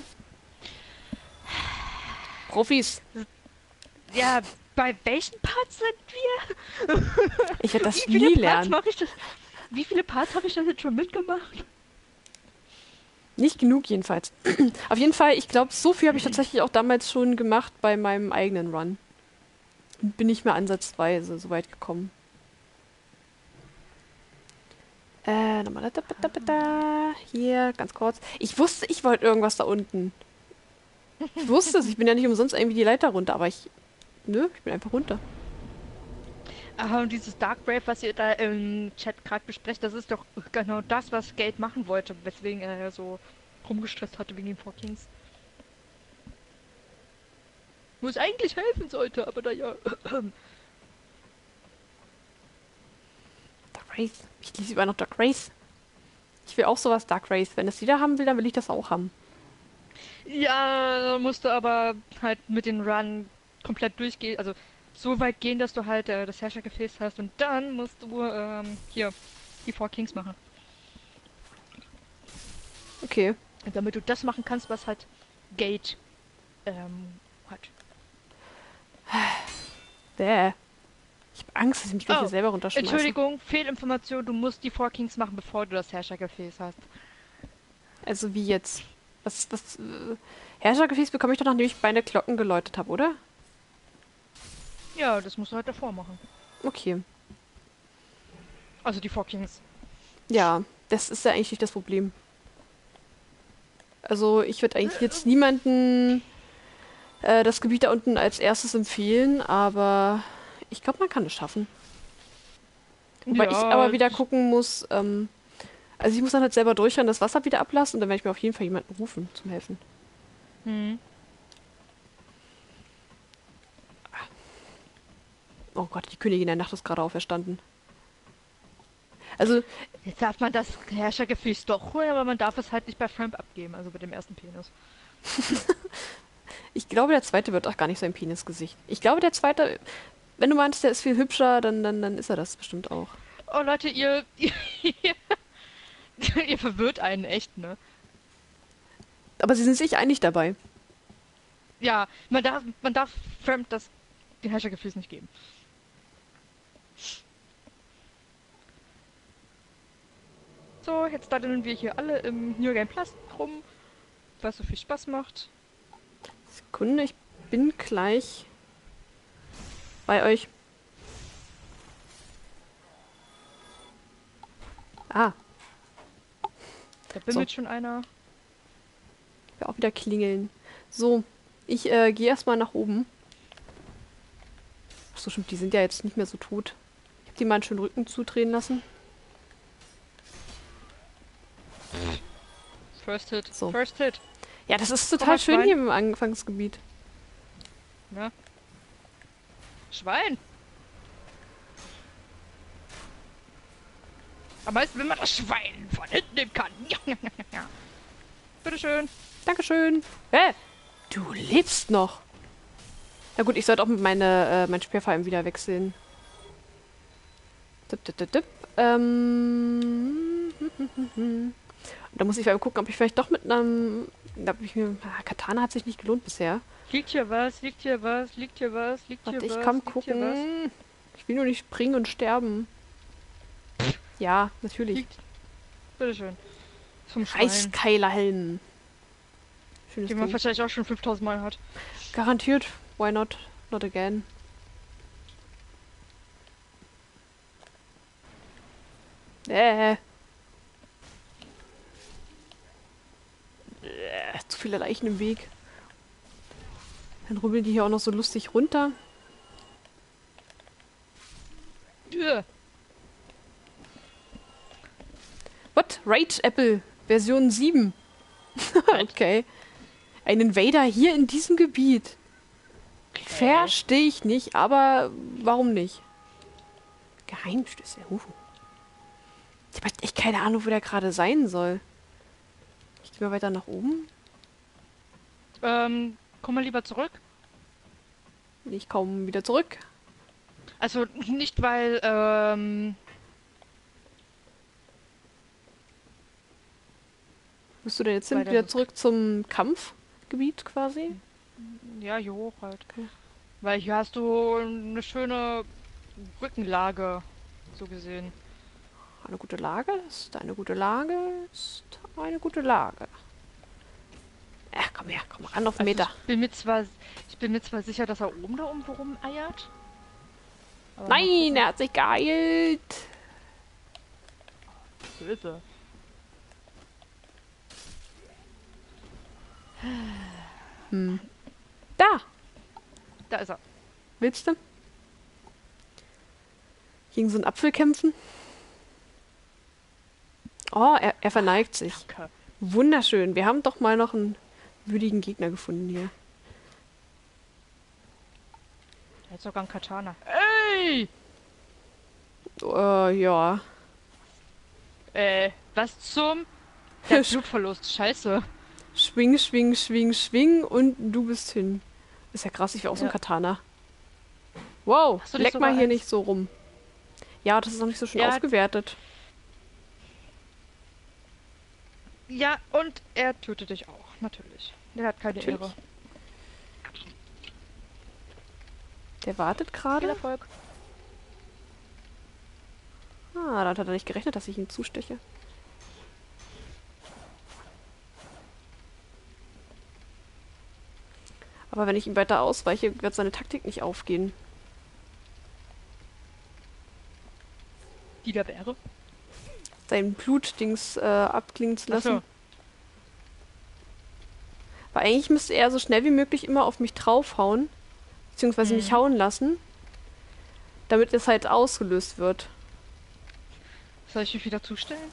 Profis. Ja, bei welchen Parts sind wir? Ich werde das Wie viele nie Parts lernen. mache ich das? Wie viele Parts habe ich das jetzt schon mitgemacht? Nicht genug jedenfalls. Auf jeden Fall, ich glaube, so viel habe ich tatsächlich auch damals schon gemacht bei meinem eigenen Run. Und bin nicht mehr ansatzweise so weit gekommen. Nochmal hier, ganz kurz. Ich wusste, ich wollte irgendwas da unten. Ich wusste es, ich bin ja nicht umsonst irgendwie die Leiter runter, aber ich... Nö, ich bin einfach runter. Aha, und dieses Dark Brave, was ihr da im Chat gerade besprecht, das ist doch genau das, was Gate machen wollte, weswegen er so rumgestresst hatte wegen den Four Kings. Wo es eigentlich helfen sollte, aber naja. Dark Race. Ich lese über noch Dark Race. Ich will auch sowas Dark Race. Wenn es jeder haben will, dann will ich das auch haben. Ja, musst du aber halt mit den Run komplett durchgehen, also so weit gehen, dass du halt das Herrschergefäß hast und dann musst du hier die Four Kings machen. Okay. Und damit du das machen kannst, was halt Gate hat. Bäh. Ich habe Angst, dass ich mich gleich hier selber runterschmeiße. Entschuldigung, Fehlinformation, du musst die Four Kings machen, bevor du das Herrschergefäß hast. Also wie jetzt? Herrschergefäß bekomme ich doch, nachdem ich beide Glocken geläutet habe, oder? Ja, das musst du halt davor machen. Okay. Also die Four Kings. Ja, das ist ja eigentlich nicht das Problem. Also ich würde eigentlich jetzt niemanden das Gebiet da unten als erstes empfehlen, aber ich glaube, man kann es schaffen. Wobei ich aber wieder gucken muss, also ich muss dann halt selber durchrennen, das Wasser wieder ablassen und dann werde ich mir auf jeden Fall jemanden rufen zum Helfen. Oh Gott, die Königin der Nacht ist gerade auferstanden. Also, jetzt darf man das Herrschergefäß doch holen, aber man darf es halt nicht bei Framp abgeben, also bei dem ersten Penis. Ich glaube, der zweite wird auch gar nicht so ein Penisgesicht. Ich glaube, der zweite, wenn du meinst, der ist viel hübscher, dann ist er das bestimmt auch. Oh Leute, ihr verwirrt einen echt, ne? Aber sie sind sich einig dabei. Ja, man darf Framp den Herrschergefäß nicht geben. So, jetzt daddeln wir hier alle im New Game Plus rum, weil es so viel Spaß macht. Sekunde, ich bin gleich bei euch. Ah. Da bimmelt schon einer. Ich will auch wieder klingeln. So, ich gehe erstmal nach oben. Achso, stimmt, die sind ja jetzt nicht mehr so tot. Ich habe die mal einen schönen Rücken zudrehen lassen. First Hit. So. First Hit. Ja, das ist total schön Schwein. hier im Anfangsgebiet. Ja. Schwein. Am meisten, wenn man das Schwein von hinten nehmen kann. Bitteschön. Dankeschön. Du lebst noch. Na gut, ich sollte auch mit mein Speer vor allem wieder wechseln. Und da muss ich mal gucken, ob ich vielleicht doch mit einem... Katana hat sich nicht gelohnt bisher. Liegt hier was, liegt hier was, liegt hier was, liegt hier Warte, was. ich kann liegt hier was. gucken. Ich will nur nicht springen und sterben. Ja, natürlich. Liegt. Bitteschön. Zum Schreien. Reichskeilerhelm. Schönes Den man Ding. wahrscheinlich auch schon 5000 Mal hat. Garantiert. Why not? Not again. Zu viele Leichen im Weg. Dann rubbeln die hier auch noch so lustig runter. Ja. What? Rage Apple Version 7. Okay. Ein Invader hier in diesem Gebiet. Verstehe ich nicht, aber warum nicht? Geheimschlüssel. Ich habe echt keine Ahnung, wo der gerade sein soll. Ich gehe mal weiter nach oben. Komm mal lieber zurück. Ich komme wieder zurück. Also nicht, weil, Bist du denn jetzt Weil hin? der Wieder so- zurück zum Kampfgebiet quasi? ja, hier hoch halt. Okay. Weil hier hast du eine schöne Rückenlage, so gesehen. Eine gute Lage ist eine gute Lage ist eine gute Lage. Komm her, komm ran auf den Meter. Ich bin mir zwar sicher, dass er oben da irgendwo rumeiert. aber Nein, er hat sich geheilt. böse. Da, Da ist er. willst du? Gegen so einen Apfel kämpfen? Oh, er verneigt sich. Danke. Wunderschön. Wir haben doch mal noch einen würdigen Gegner gefunden hier. Er hat sogar einen Katana. Ey! Ja. Was zum? Der hat Blutverlust. Scheiße. Schwing, schwing, schwing, schwing und du bist hin. Ist ja krass, ich will auch so ein Ja. Katana. Wow, Hast du nicht leck mal sogar hier eins? nicht so rum. Ja, das ist noch nicht so schön Ja. aufgewertet. Ja, und er tötet dich auch. Natürlich. Der hat keine Natürlich. Ehre. Der wartet Viel gerade. Erfolg. Damit hat er nicht gerechnet, dass ich ihn zusteche. Aber wenn ich ihm weiter ausweiche, wird seine Taktik nicht aufgehen. Die da wäre. Sein Blutdings abklingen zu lassen. Achso. Weil eigentlich müsste er so schnell wie möglich immer auf mich draufhauen. Beziehungsweise mich hauen lassen. Damit es halt ausgelöst wird. Soll ich mich wieder zustellen?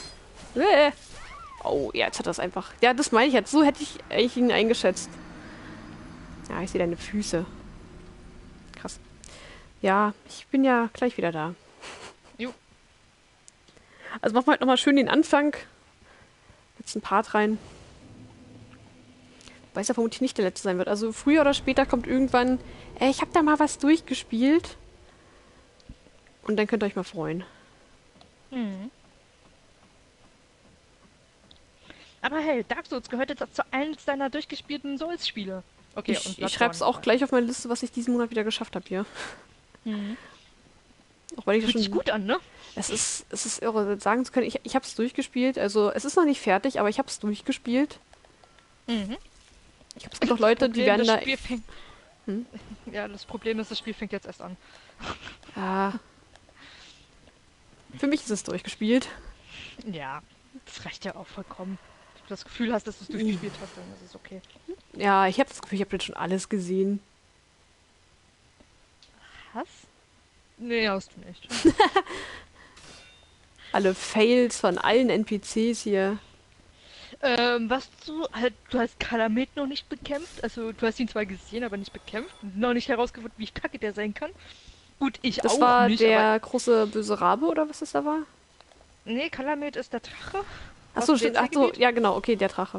Oh, ja, jetzt hat er es einfach. Ja, das meine ich jetzt. So hätte ich eigentlich ihn eingeschätzt. Ja, ich sehe deine Füße. Krass. Ja, ich bin ja gleich wieder da. Jo. Also machen wir halt nochmal schön den Anfang. Jetzt ein Part rein. Weiß ja vermutlich nicht der letzte sein wird. Also früher oder später kommt irgendwann, ich habe da mal was durchgespielt. Und dann könnt ihr euch mal freuen. Mhm. Aber hey, Dark Souls gehört jetzt zu eins deiner durchgespielten Souls-Spiele. Okay, und Ich Bloodborne schreibe es auch gleich auf meine Liste, was ich diesen Monat wieder geschafft habe hier. Mhm. Auch weil ich das Fühlt sich schon... gut an, ne? Es ist irre, sagen zu können, ich habe es durchgespielt. Also es ist noch nicht fertig, aber ich habe es durchgespielt. Mhm. Ich glaube, es gibt auch Leute, die werden da... Ja, das Problem ist, das Spiel fängt jetzt erst an. Ah. Für mich ist es durchgespielt. Ja, das reicht ja auch vollkommen. Wenn du das Gefühl hast, dass du es durchgespielt hast, dann ist es okay. Ja, ich habe das Gefühl, ich habe jetzt schon alles gesehen. Was? Nee, hast du nicht. Alle Fails von allen NPCs hier. Du hast Kalamet noch nicht bekämpft. Also, du hast ihn zwar gesehen, aber nicht bekämpft. Und noch nicht herausgefunden, wie kacke der sein kann. Gut, ich Das auch war nicht, der aber... große böse Rabe oder was das da war? Nee, Kalamet ist der Drache. Achso, aus dem stimmt. Achso, DLC-Gebiet. ja genau, okay, der Drache.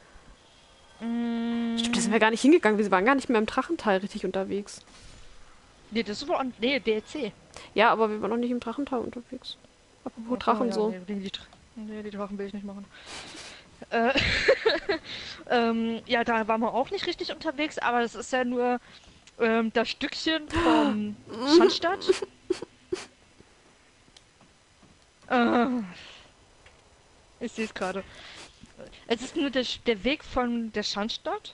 Mm, Stimmt, da sind wir gar nicht hingegangen. Wir waren gar nicht mehr im Drachental richtig unterwegs. Nee, das war... Nee, DLC. Ja, aber wir waren noch nicht im Drachental unterwegs. Apropos Drachen ja, so. Nee, die Drachen will ich nicht machen. Äh, ja, da waren wir auch nicht richtig unterwegs, aber das ist ja nur das Stückchen von Schandstadt. Ich sehe es gerade. Es ist nur der Weg von der Schandstadt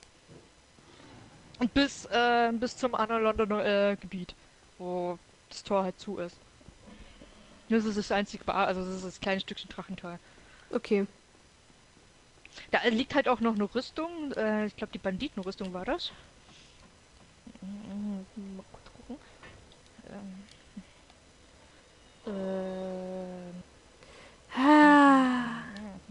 und bis zum anderen Londoner Gebiet, wo das Tor halt zu ist. Das ist das einzige, also das ist das kleine Stückchen Drachental. Okay. Da liegt halt auch noch eine Rüstung. Ich glaube, die Banditenrüstung war das. Mal kurz gucken. Ähm, Ah,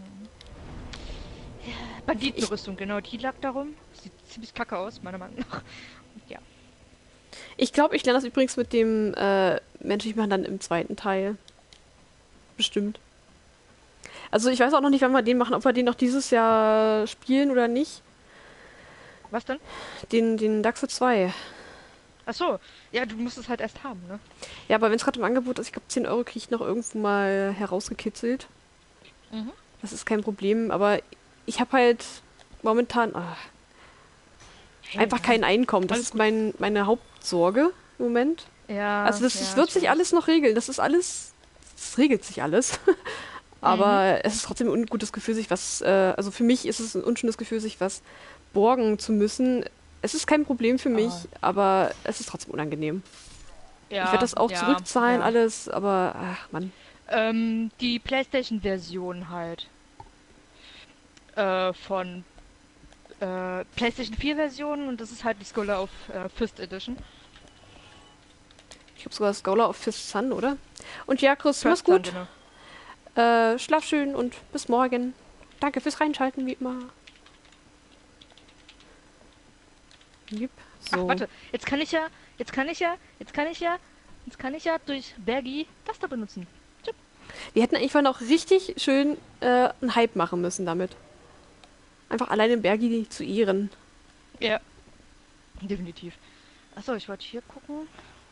ich, Banditenrüstung, genau, die lag darum. Sieht ziemlich kacke aus, meiner Meinung nach. Ja. ich glaube, ich lerne das übrigens mit dem menschlich machen dann im zweiten Teil. Bestimmt. Also ich weiß auch noch nicht, wann wir den machen, ob wir den noch dieses Jahr spielen oder nicht. Was denn? Den Daxo 2. Ach so, ja, du musst es halt erst haben, ne? Ja, aber wenn es gerade im Angebot ist, ich glaube 10 Euro kriege ich noch irgendwo mal herausgekitzelt. Mhm. Das ist kein Problem, aber ich habe halt momentan einfach kein Einkommen. Das Alles ist gut. Meine Hauptsorge im Moment. Ja, Also das ja, wird ich sich weiß. alles noch regeln. Das ist alles, es regelt sich alles. Mhm. Aber es ist trotzdem ein ungutes Gefühl, sich was, also für mich ist es ein unschönes Gefühl, sich was borgen zu müssen. Es ist kein Problem für mich, Ah, aber es ist trotzdem unangenehm. Ich werde ja, das auch ja, zurückzahlen, ja. alles, aber ach Mann. Die PlayStation-Version halt von PlayStation 4-Version und das ist halt die Scholar of Fifth Edition. Ich habe sogar Scholar of Fifth Sun, oder? Und ja, Chris, mach's First Son, gut. genau. Schlaf schön und bis morgen. Danke fürs Reinschalten, wie immer. Lieb. Ach, So. warte, jetzt kann ich ja durch Bergi das da benutzen. Tipp. Wir hätten eigentlich mal noch richtig schön einen Hype machen müssen damit. Einfach alleine Bergi zu ehren. Ja, definitiv. Achso, ich wollte hier gucken.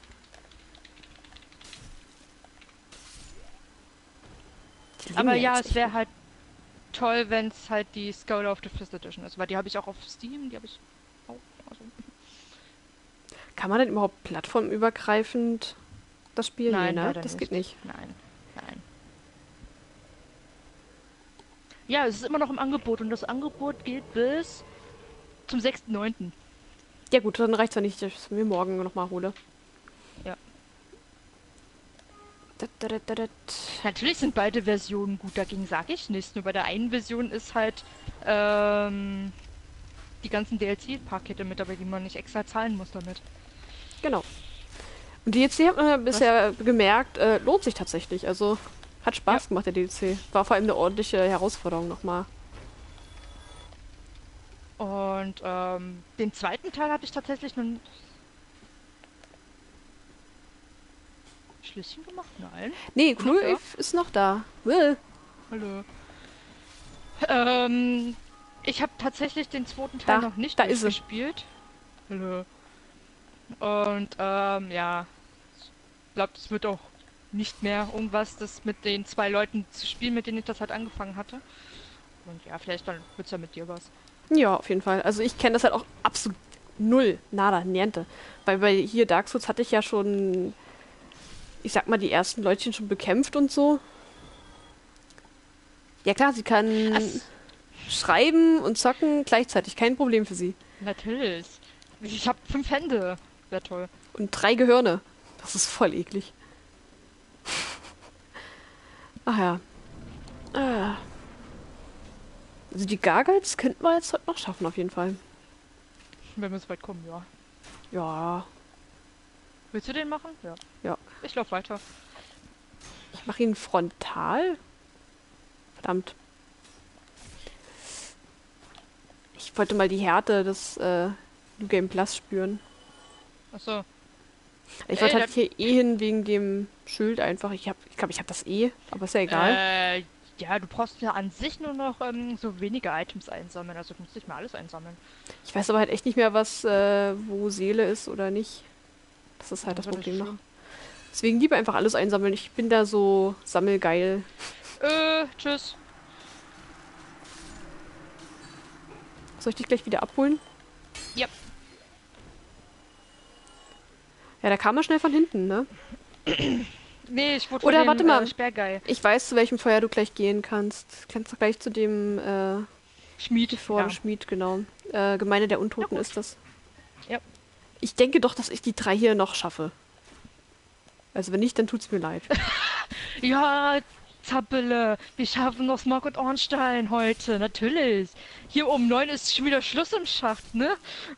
Die leben Aber ja ja, jetzt es echt. wäre halt toll, wenn es halt die Scholar of the Fifth Edition ist, weil die habe ich auch auf Steam, die habe ich auch. Also, Kann man denn überhaupt plattformübergreifend das spielen? Nee, nein, ne? leider Das geht nicht. nicht. Nein, nein. Ja, es ist immer noch im Angebot und das Angebot geht bis zum 6.9. Ja gut, dann reicht's ja nicht, dass ich es mir morgen nochmal hole. Ja. Dat, dat, dat, dat, dat. Natürlich sind beide Versionen gut, dagegen sage ich nichts. Nur bei der einen Version ist halt die ganzen DLC-Pakete mit dabei, die man nicht extra zahlen muss damit. Genau. Und die DLC hat man ja Was? bisher gemerkt, lohnt sich tatsächlich. Also hat Ja. Spaß gemacht, der DLC. War vor allem eine ordentliche Herausforderung nochmal. Und den zweiten Teil habe ich tatsächlich noch Schlüsschen gemacht? Nein. Nee, Noch Cool da? Eve ist noch da. Hallo. Ähm, ich habe tatsächlich den zweiten Teil Da, noch nicht da ist sie. durchgespielt. Hallo. Und ja, ich glaube, es wird auch nicht mehr irgendwas, das mit den zwei Leuten zu spielen, mit denen ich das halt angefangen hatte. Und ja, vielleicht dann wird's ja mit dir was. Ja, auf jeden Fall. Also ich kenne das halt auch absolut null. Nada, niente. Weil bei hier Dark Souls hatte ich ja schon, ich sag mal, die ersten Leutchen schon bekämpft und so. Ja klar, sie kann Ach, schreiben und zocken gleichzeitig. Kein Problem für sie. natürlich. Ich habe 5 Hände. Wäre toll. Und 3 Gehirne. Das ist voll eklig. Ach ja. Ah. Also die Gargels könnten wir jetzt heute noch schaffen, auf jeden Fall. Wenn wir so weit kommen, ja. Ja, Willst du den machen? Ja. ja. Ich lauf weiter. Ich mache ihn frontal. Verdammt. Ich wollte mal die Härte des New Game Plus spüren. Achso. Ich wollte Ey, halt hier eh hin wegen dem Schild einfach. Ich glaube, ich habe das eh, aber ist ja egal. Ja, du brauchst ja an sich nur noch so wenige Items einsammeln. Also du musst nicht mehr alles einsammeln. Ich weiß aber halt echt nicht mehr, was, wo Seele ist oder nicht. Das ist halt das Also Problem ist noch. schlimm. Deswegen lieber einfach alles einsammeln. Ich bin da so sammelgeil. Tschüss. Soll ich dich gleich wieder abholen? Ja. Ja, da kam er schnell von hinten, ne? Nee, ich wurde Oder von warte dem mal, Sperrgeil. ich weiß, zu welchem Feuer du gleich gehen kannst. Du kannst doch gleich zu dem Schmied. hier vorne Ja. Schmied, genau. Gemeinde der Na Untoten gut. ist das. Ja. Ich denke doch, dass ich die 3 hier noch schaffe. Also wenn nicht, dann tut's mir leid. Ja, Zappele, wir schaffen noch Smog und Ornstein heute, natürlich. Hier um 9 ist schon wieder Schluss im Schacht, ne?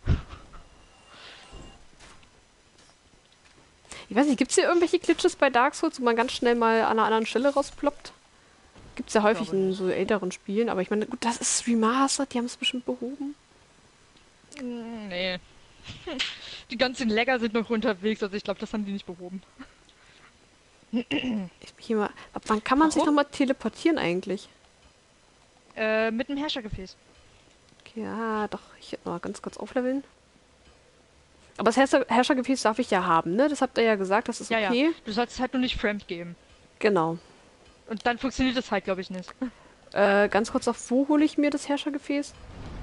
Ich weiß nicht, gibt's hier irgendwelche Glitches bei Dark Souls, wo man ganz schnell mal an einer anderen Stelle rausploppt? Gibt's ja häufig glaube in nicht. so älteren Spielen, aber ich meine, gut, das ist remastered, die haben es bestimmt behoben. Nee. Die ganzen Lagger sind noch unterwegs, also ich glaube, das haben die nicht behoben. Hier mal, ab wann kann man sich Warum? nochmal teleportieren eigentlich? Mit dem Herrschergefäß. Okay, ja, doch, ich werde mal ganz kurz aufleveln. Aber das Herrschergefäß darf ich ja haben, ne? Das habt ihr ja gesagt, das ist Ja, ja. okay. Du sollst halt nur nicht fremd geben. Genau. Und dann funktioniert das halt, glaube ich, nicht. Ganz kurz noch, wo hole ich mir das Herrschergefäß?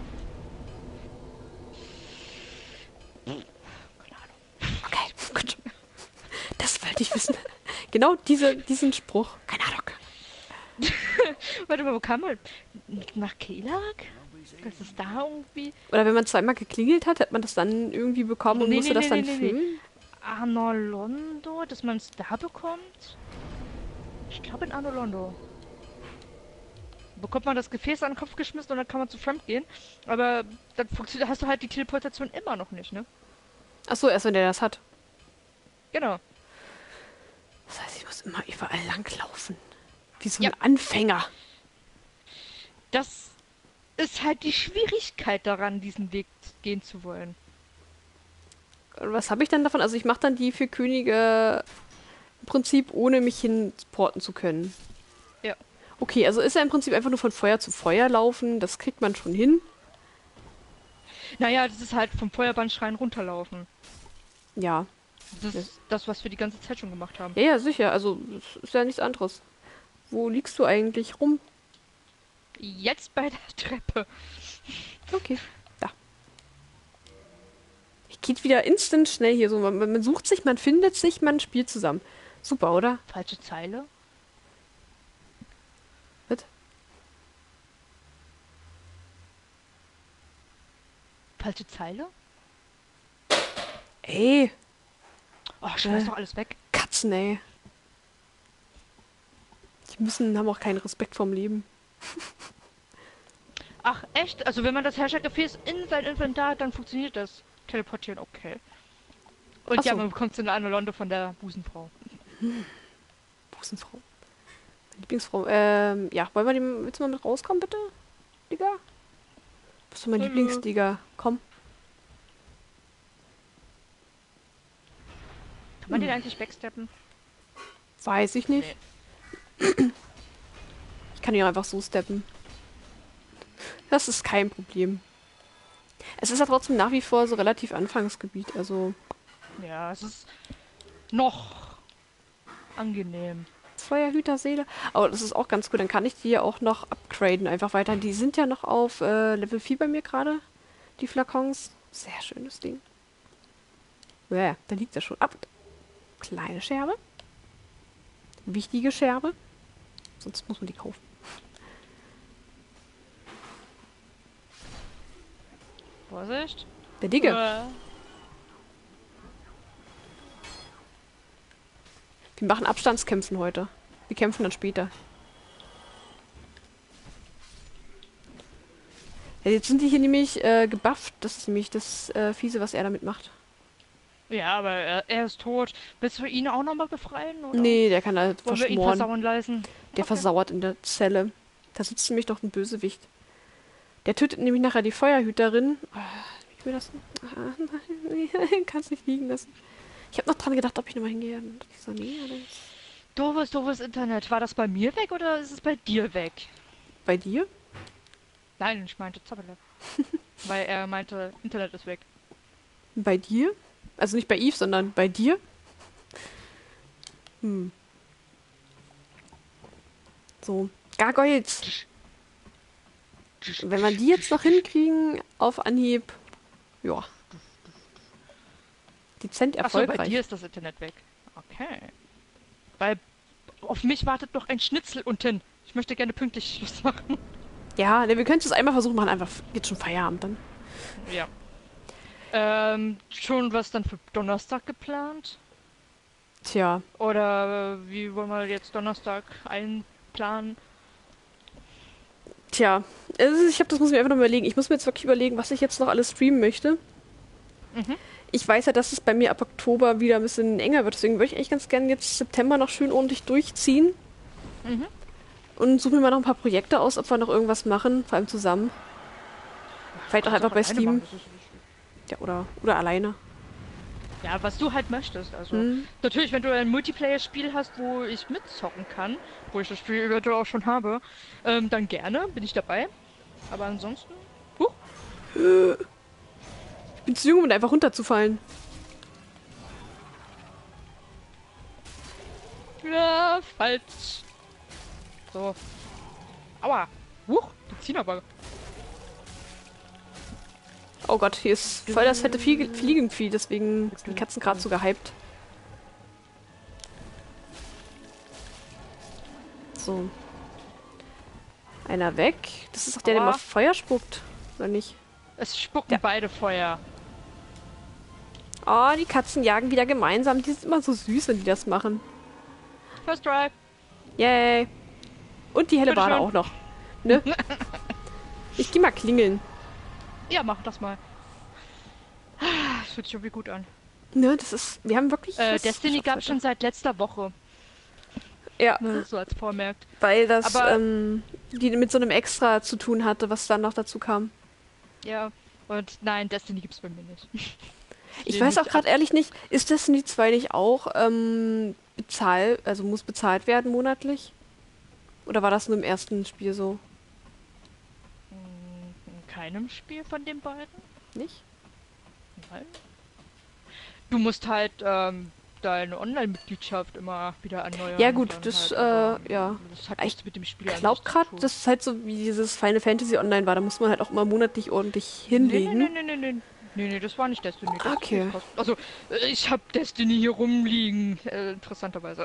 Keine Ahnung. Okay, gut. Das wollte ich wissen. Genau diesen Spruch. Keine Ahnung. Warte mal, wo kam man? Nach Kelag? Das ist da irgendwie. Oder wenn man zweimal geklingelt hat, hat man das dann irgendwie bekommen und Nee, musste nee, das nee, dann nee, nee, nee. füllen? Anolondo, dass man es da bekommt? Ich glaube in Anolondo. Bekommt man das Gefäß an den Kopf geschmissen und dann kann man zu Fremd gehen. Aber dann funktioniert, hast du halt die Teleportation immer noch nicht, ne? Achso, erst wenn der das hat. Genau. Das heißt, ich muss immer überall langlaufen. Wie so Ja. ein Anfänger. Das ist halt die Schwierigkeit daran, diesen Weg gehen zu wollen. Und was habe ich dann davon? Also ich mache dann die 4 Könige im Prinzip, ohne mich hinporten zu können. Ja. Okay, also ist er im Prinzip einfach nur von Feuer zu Feuer laufen. Das kriegt man schon hin. Naja, das ist halt vom Feuerbandschrein runterlaufen. Ja. Das ist das, was wir die ganze Zeit schon gemacht haben. Ja, ja, sicher. Also das ist ja nichts anderes. Wo liegst du eigentlich rum? Jetzt bei der Treppe. Okay, da. Ich geht wieder instant schnell hier so. Man sucht sich, man findet sich, man spielt zusammen. Super, oder? Falsche Zeile. Was? Falsche Zeile? Ey, Oh, schmeiß doch alles weg. Katzen, ey. Haben auch keinen Respekt vorm Leben. Ach, echt? Also wenn man das Herrschergefäß in sein Inventar hat, dann funktioniert das Teleportieren okay. Und Ach ja, so. man bekommt so eine Anolondo von der Busenfrau. Busenfrau. Meine Lieblingsfrau. Ja, willst du mal mit rauskommen, bitte? Digga? Bist du mein Hallo. Lieblingsdigger? Komm. Kann man den eigentlich backsteppen? Weiß ich nicht. Ich kann ihn einfach so steppen. Das ist kein Problem. Es ist ja trotzdem nach wie vor so relativ Anfangsgebiet, also Ja, es ist noch angenehm. Feuerhüterseele. Aber das ist auch ganz gut, dann kann ich die ja auch noch upgraden, einfach weiter. Die sind ja noch auf Level 4 bei mir gerade, die Flakons. Sehr schönes Ding. Ja, da liegt er schon ab. Kleine Scherbe. Wichtige Scherbe. Sonst muss man die kaufen. Vorsicht. Der Digge. Wir machen Abstandskämpfen heute. Wir kämpfen dann später. Ja, jetzt sind die hier nämlich gebufft. Das ist nämlich das Fiese, was er damit macht. Ja, aber er ist tot. Willst du ihn auch nochmal befreien? Oder? Nee, der kann halt Wollen wir ihn verschmoren. versauern lassen? Der Okay. versauert in der Zelle. Da sitzt nämlich noch ein Bösewicht. Der tötet nämlich nachher die Feuerhüterin. Ich will das. Kann's nicht liegen lassen. Ich habe noch dran gedacht, ob ich nochmal hingehe. Und ich so, nee, oder? Doofes Internet. War das bei mir weg oder ist es bei dir weg? Bei dir? Nein, ich meinte Zappele. Weil er meinte, Internet ist weg. Bei dir? Also nicht bei Eve, sondern bei dir? So, Gargoyles. Wenn wir die jetzt noch hinkriegen, auf Anhieb, ja. Dezent Achso, bei erfolgreich. dir ist das Internet weg. Okay. Weil auf mich wartet noch ein Schnitzel unten. Ich möchte gerne pünktlich Schluss machen. Ja, ne, wir können es einmal versuchen, machen einfach jetzt schon Feierabend dann. Ja. Schon was dann für Donnerstag geplant? Tja, Oder wie wollen wir jetzt Donnerstag einplanen? tja. Ich habe das muss ich mir einfach noch überlegen. Ich muss mir jetzt wirklich überlegen, was ich jetzt noch alles streamen möchte. Mhm. Ich weiß ja, dass es bei mir ab Oktober wieder ein bisschen enger wird. Deswegen würde ich eigentlich ganz gerne jetzt September noch schön ordentlich durchziehen. Mhm. Und suche mir mal noch ein paar Projekte aus, ob wir noch irgendwas machen, vor allem zusammen. Vielleicht auch Kannst einfach bei alleine Steam. machen, das ist nicht schlimm. Ja, oder alleine. Ja, was du halt möchtest. Also Hm. natürlich, wenn du ein Multiplayer-Spiel hast, wo ich mitzocken kann, wo ich das Spiel eventuell auch schon habe, dann gerne, bin ich dabei. Aber ansonsten, huch, Ich bin zu jung, um einfach runterzufallen. ja, falsch. So. Aua. Huch, die ziehen aber. Oh Gott, hier ist voll das fette Fliegenvieh, deswegen sind die Katzen gerade so gehypt. So. Einer weg. Das ist doch der, der Aua. mal Feuer spuckt. Oder nicht? Es spucken Ja. beide Feuer. Oh, die Katzen jagen wieder gemeinsam. Die sind immer so süß, wenn die das machen. First try. Yay. Und die helle Bade Bitteschön. auch noch. Ne? Ich geh mal klingeln. Ja, mach das mal. Das fühlt sich irgendwie gut an. Ne, das ist. Wir haben wirklich. was Destiny geschafft gab heute. schon seit letzter Woche. Ja, Ne, so als Vormerkt. weil das Aber- die mit so einem Extra zu tun hatte, was dann noch dazu kam. Ja. Und nein, Destiny gibt's bei mir nicht. Ich Nee, weiß auch nicht gerade ehrlich nicht, ist Destiny 2 nicht auch also muss bezahlt werden monatlich? Oder war das nur im ersten Spiel so? In keinem Spiel von den beiden? Nicht? Nein. Du musst halt deine Online-Mitgliedschaft immer wieder erneuern. Ja gut, dann das, halt, aber ja. das hat Ich nichts mit dem Spiel Ich an glaube sich zu gerade, tun. das ist halt so wie dieses Final Fantasy Online war. Da muss man halt auch immer monatlich ordentlich Nee, hinlegen. nee, das war nicht Destiny. Destiny Okay. ist kostenlos. Also, ich habe Destiny hier rumliegen, interessanterweise.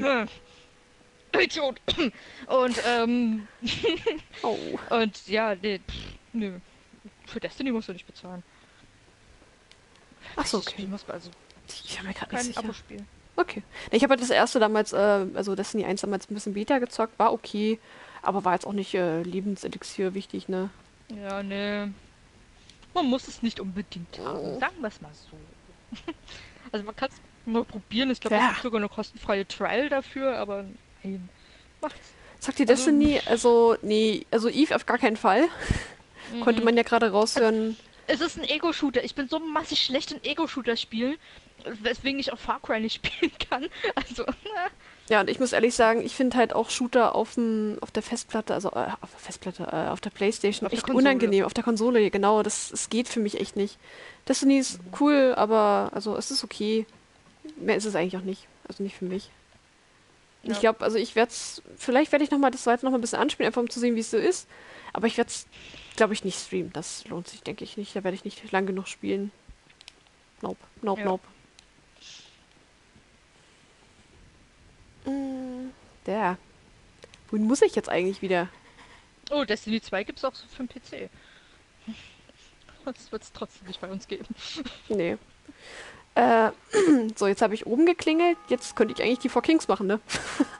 Idiot. Und, Oh. und ja, nee, nö. Für Destiny musst du nicht bezahlen. Ach so, Ich okay. muss also Ich bin mir gerade nicht kein sicher. Abo-Spiel. Okay. Ich habe halt das erste damals, also Destiny 1 damals ein bisschen Beta gezockt, war okay, aber war jetzt auch nicht Lebenselixier wichtig, ne? Ja, nee. Man muss es nicht unbedingt haben. Sagen wir es mal so. Also man kann es mal probieren. Ich glaube, Ja. es gibt sogar eine kostenfreie Trial dafür, aber nein. Macht's. Sagt ihr Also- Destiny? Nee, also Eve auf gar keinen Fall. Konnte man ja gerade raushören. Es ist ein Ego-Shooter. Ich bin so massig schlecht in Ego-Shooter spielen, weswegen ich auch Far Cry nicht spielen kann. Also, Ja, und ich muss ehrlich sagen, ich finde halt auch Shooter auf der Festplatte, also auf der Festplatte, auf der Playstation Auf der echt Konsole. unangenehm. Auf der Konsole, genau, es geht für mich echt nicht. Destiny ist cool, aber also es ist okay. Mehr ist es eigentlich auch nicht. Also nicht für mich. Und ich Ja. glaube, also vielleicht werde ich das zweite noch mal ein bisschen anspielen, einfach um zu sehen, wie es so ist. Aber ich werde es, glaube ich, nicht streamen. Das lohnt sich, denke ich nicht. Da werde ich nicht lang genug spielen. Nope, Ja. nope. Der. Wohin muss ich jetzt eigentlich wieder? oh, Destiny 2 gibt's auch so für den PC. Das wird es trotzdem nicht bei uns geben. Nee. So, jetzt habe ich oben geklingelt. Jetzt könnte ich eigentlich die Four Kings machen, ne?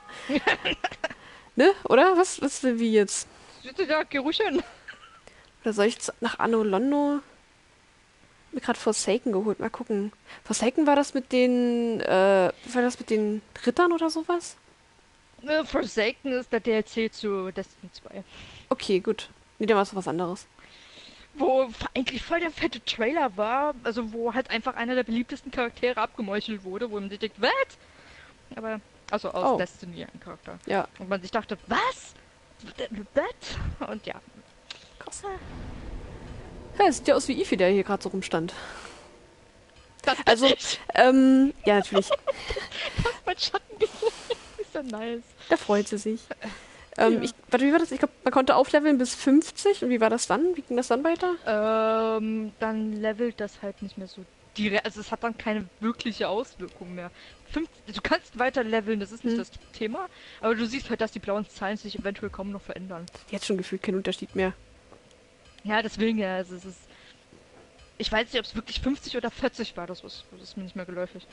Ne? Oder? Was wie jetzt? Ja, geh ruhig hin. Oder soll ich nach Anno Londo? Mir gerade Forsaken geholt. Mal gucken. Forsaken war das mit den, war das mit den Rittern oder sowas? Forsaken ist der DLC zu Destiny 2. Okay, gut. Nee, dann war es was anderes. Wo eigentlich voll der fette Trailer war, also wo halt einfach einer der beliebtesten Charaktere abgemeuchelt wurde, wo man sich denkt, was? Aber, also aus Oh. Destiny ein Charakter. Ja, Und man sich dachte, was? Was? Und ja. krass. Ja, sieht ja aus wie Ifi, der hier gerade so rumstand. Das bin Also, ich. Ja, natürlich. Mein Schatten gesehen. Ist ja nice. Da freut sie sich. Ja. Warte, wie war das? Ich glaube, man konnte aufleveln bis 50. Und wie war das dann? Wie ging das dann weiter? Dann levelt das halt nicht mehr so also es hat dann keine wirkliche Auswirkung mehr. Du kannst weiter leveln, das ist nicht das Thema, aber du siehst halt, dass die blauen Zahlen sich eventuell kaum noch verändern. Jetzt schon gefühlt kein Unterschied mehr. Ja, deswegen ja, also es ist. Ich weiß nicht, ob es wirklich 50 oder 40 war, das ist mir nicht mehr geläufig.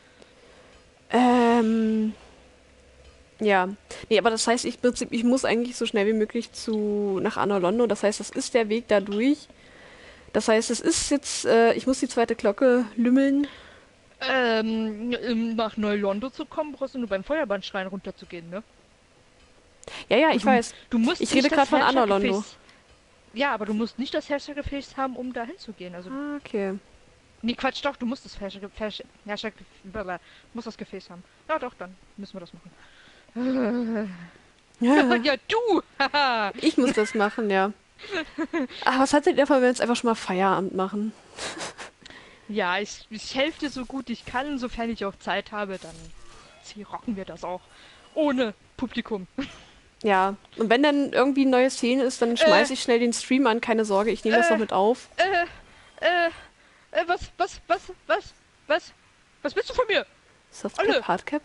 Ja. Nee, aber das heißt, ich muss eigentlich so schnell wie möglich nach Anor Londo. Das heißt, das ist der Weg da durch. Das heißt, es ist jetzt, ich muss die zweite Glocke lümmeln. Nach Neu-Londo zu kommen, brauchst du nur beim Feuerbandschrein runterzugehen, ne? Ja, ich weiß. Du musst Ich nicht rede gerade von Anor Londo. Herrschergefäß. Ja, aber du musst nicht das Herrschergefäß haben, um da hinzugehen. Also, Ah, okay. nee, Quatsch, doch, du musst das musst das Gefäß haben. Ja, doch, dann müssen wir das machen. Ja, du! Haha. Ich muss das machen, ja. Ach, was haltet ihr davon, wenn wir jetzt einfach schon mal Feierabend machen? Ja, ich helfe dir so gut ich kann, sofern ich auch Zeit habe, dann rocken wir das auch. Ohne Publikum. Ja, und wenn dann irgendwie eine neue Szene ist, dann schmeiße ich schnell den Stream an, keine Sorge, ich nehme das noch mit auf. Was willst du von mir? Softcap, Olle. Hardcap?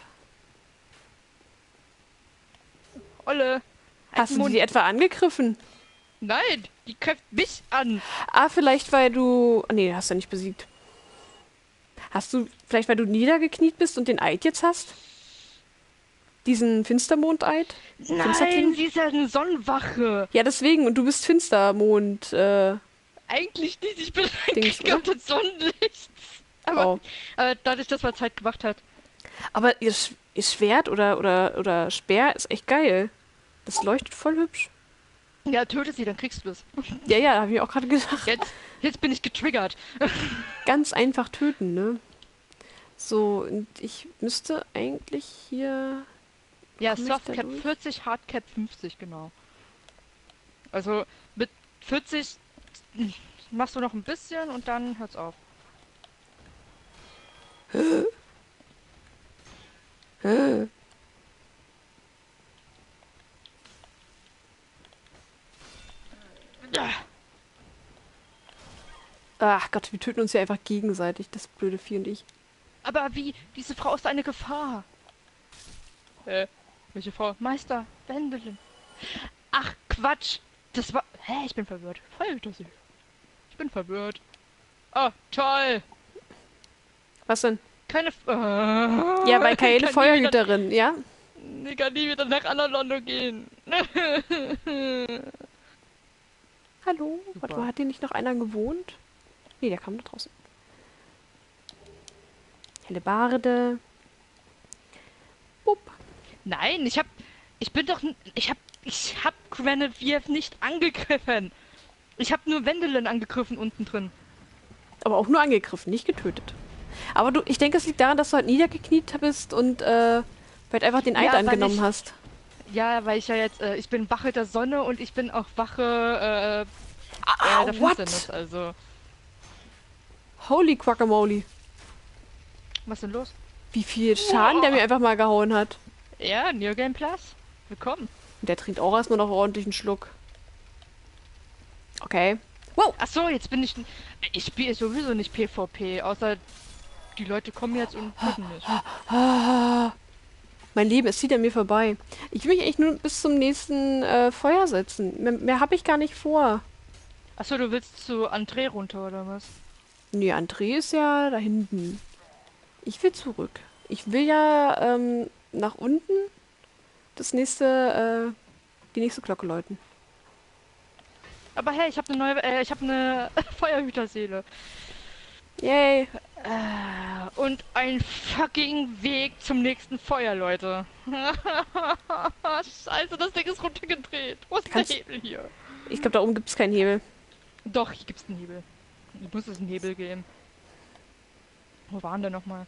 Olle. Hast du die etwa angegriffen? Nein, die greift mich an. Ah, vielleicht weil du... Nee, hast du nicht besiegt. Vielleicht weil du niedergekniet bist und den Eid jetzt hast? Diesen Finstermond-Eid? Nein, sie ist ja eine Sonnenwache. Ja, deswegen. Und du bist Finstermond, Eigentlich nicht, ich bin ein Dings, Krieger des Sonnenlichts. Aber dadurch, dass man Zeit gemacht hat. Aber ihr Schwert oder Speer ist echt geil. Das leuchtet voll hübsch. Ja, töte sie, dann kriegst du das. Ja, habe ich auch gerade gedacht. Jetzt bin ich getriggert. Ganz einfach töten, ne? So, und ich müsste eigentlich hier... Ja, Softcap 40, Hardcap 50, genau. Also mit 40 machst du noch ein bisschen und dann hört's auf. Ach Gott, wir töten uns ja einfach gegenseitig, das blöde Vieh und ich. Aber wie? Diese Frau ist eine Gefahr. Welche Frau? Meister, Wendelin. Ach, Quatsch. Das war... Hä, ich bin verwirrt. Feuerhüter-See. Ich bin verwirrt. Oh, toll. Was denn? Keine... Ja, weil keine Feuerhüterin, ja? Ich kann nie wieder nach Anor Londo gehen. Hallo? Super. Warte mal, hat hier nicht noch einer gewohnt? Nee, der kam da draußen. Hellebarde. Bupp. Nein, ich hab Grenadier nicht angegriffen. Ich hab nur Wendelin angegriffen unten drin. Aber auch nur angegriffen, nicht getötet. Aber ich denke, es liegt daran, dass du halt niedergekniet bist und vielleicht einfach den Eid angenommen hast. Ja, weil ich ja jetzt, ich bin Wache der Sonne und ich bin auch Wache der Finsternis, also. Holy Guacamole. Was ist denn los? Wie viel Schaden der mir einfach mal gehauen hat. Ja, New Game Plus. Willkommen. Und der trinkt auch erstmal noch ordentlich einen Schluck. Okay. Wow. Achso, jetzt bin ich... Ich spiele sowieso nicht PvP, außer die Leute kommen jetzt und töten mich. Mein Leben, es zieht an mir vorbei. Ich will mich eigentlich nur bis zum nächsten Feuer setzen. Mehr habe ich gar nicht vor. Achso, du willst zu André runter, oder was? Nee, André ist ja da hinten. Ich will zurück. Ich will ja nach unten die nächste Glocke läuten. Aber hey, ich habe eine Feuerhüterseele. Yay. Und ein fucking Weg zum nächsten Feuer, Leute. Scheiße, das Ding ist runtergedreht. Wo ist der Hebel hier? Ich glaube, da oben gibt es keinen Hebel. Doch, hier gibt's einen Hebel. Hier muss es einen Hebel geben. Wo waren der nochmal?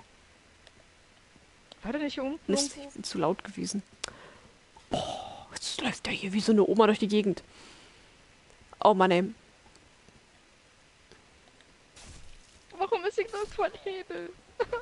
War der nicht hier unten? Mist, ich bin zu laut gewesen. Boah, jetzt läuft der hier wie so eine Oma durch die Gegend. Oh Mann, ey. Warum ist hier so ein Hebel?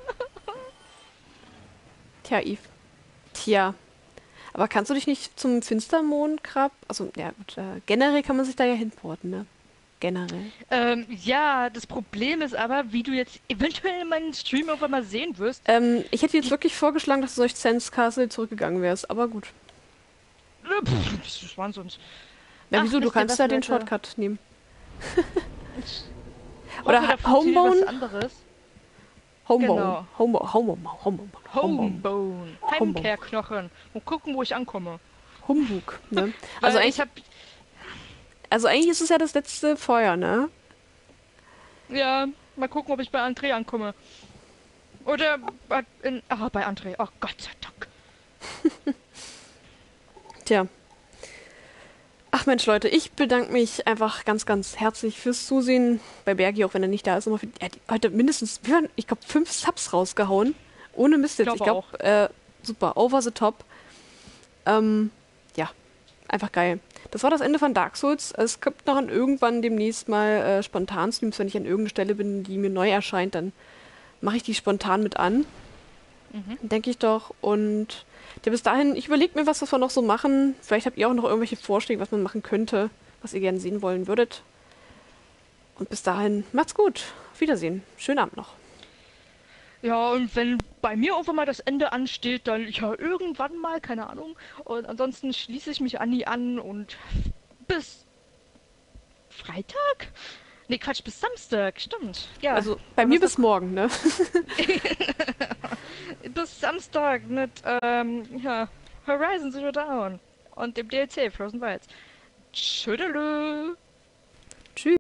Tja, Yves. Tja. Aber kannst du dich nicht zum Finstermondgrab... Also, ja, gut, generell kann man sich da ja hinporten, ne? generell. Ja, das Problem ist aber, wie du jetzt eventuell in meinen Stream irgendwann mal sehen wirst. Ich hätte jetzt wirklich vorgeschlagen, dass du durch Sands Castle zurückgegangen wärst, aber gut. Das waren sonst. Na, Ach, wieso? Du wisst ihr kannst was, ja den Leute? Shortcut nehmen. Ich Oder hoffe, da funktioniert Homebone? was anderes. Homebone. Genau. Homebone. Homebone. Homebone. Heimkehrknochen. Und gucken, wo ich ankomme. Humbug, ne? Weil ich hab. Also eigentlich ist es ja das letzte Feuer, ne? Ja, mal gucken, ob ich bei André ankomme. Oder bei André. Oh Gott sei Dank. Tja. Ach Mensch, Leute, ich bedanke mich einfach ganz, ganz herzlich fürs Zusehen. Bei Bergi, auch wenn er nicht da ist. Er hat heute mindestens, ich glaube, 5 Subs rausgehauen. Ohne Mist jetzt. Ich Glaube glaube, super, over the top. Ja, einfach geil. Das war das Ende von Dark Souls. Es kommt noch irgendwann demnächst mal Spontan-Streams, wenn ich an irgendeiner Stelle bin, die mir neu erscheint, dann mache ich die spontan mit an. Denke ich doch. Und ja, bis dahin, ich überlege mir, was wir noch so machen. Vielleicht habt ihr auch noch irgendwelche Vorschläge, was man machen könnte, was ihr gerne sehen wollen würdet. Und bis dahin, macht's gut. Auf Wiedersehen. Schönen Abend noch. Ja, und wenn bei mir irgendwann mal das Ende ansteht, dann ja irgendwann mal, keine Ahnung. Und ansonsten schließe ich mich Anni an und bis Freitag? Nee, Quatsch, bis Samstag, stimmt. Ja, Also bei mir bis morgen, ne? bis Samstag mit ja, Horizon Zero Dawn und dem DLC Frozen Wilds. Tschüdelü!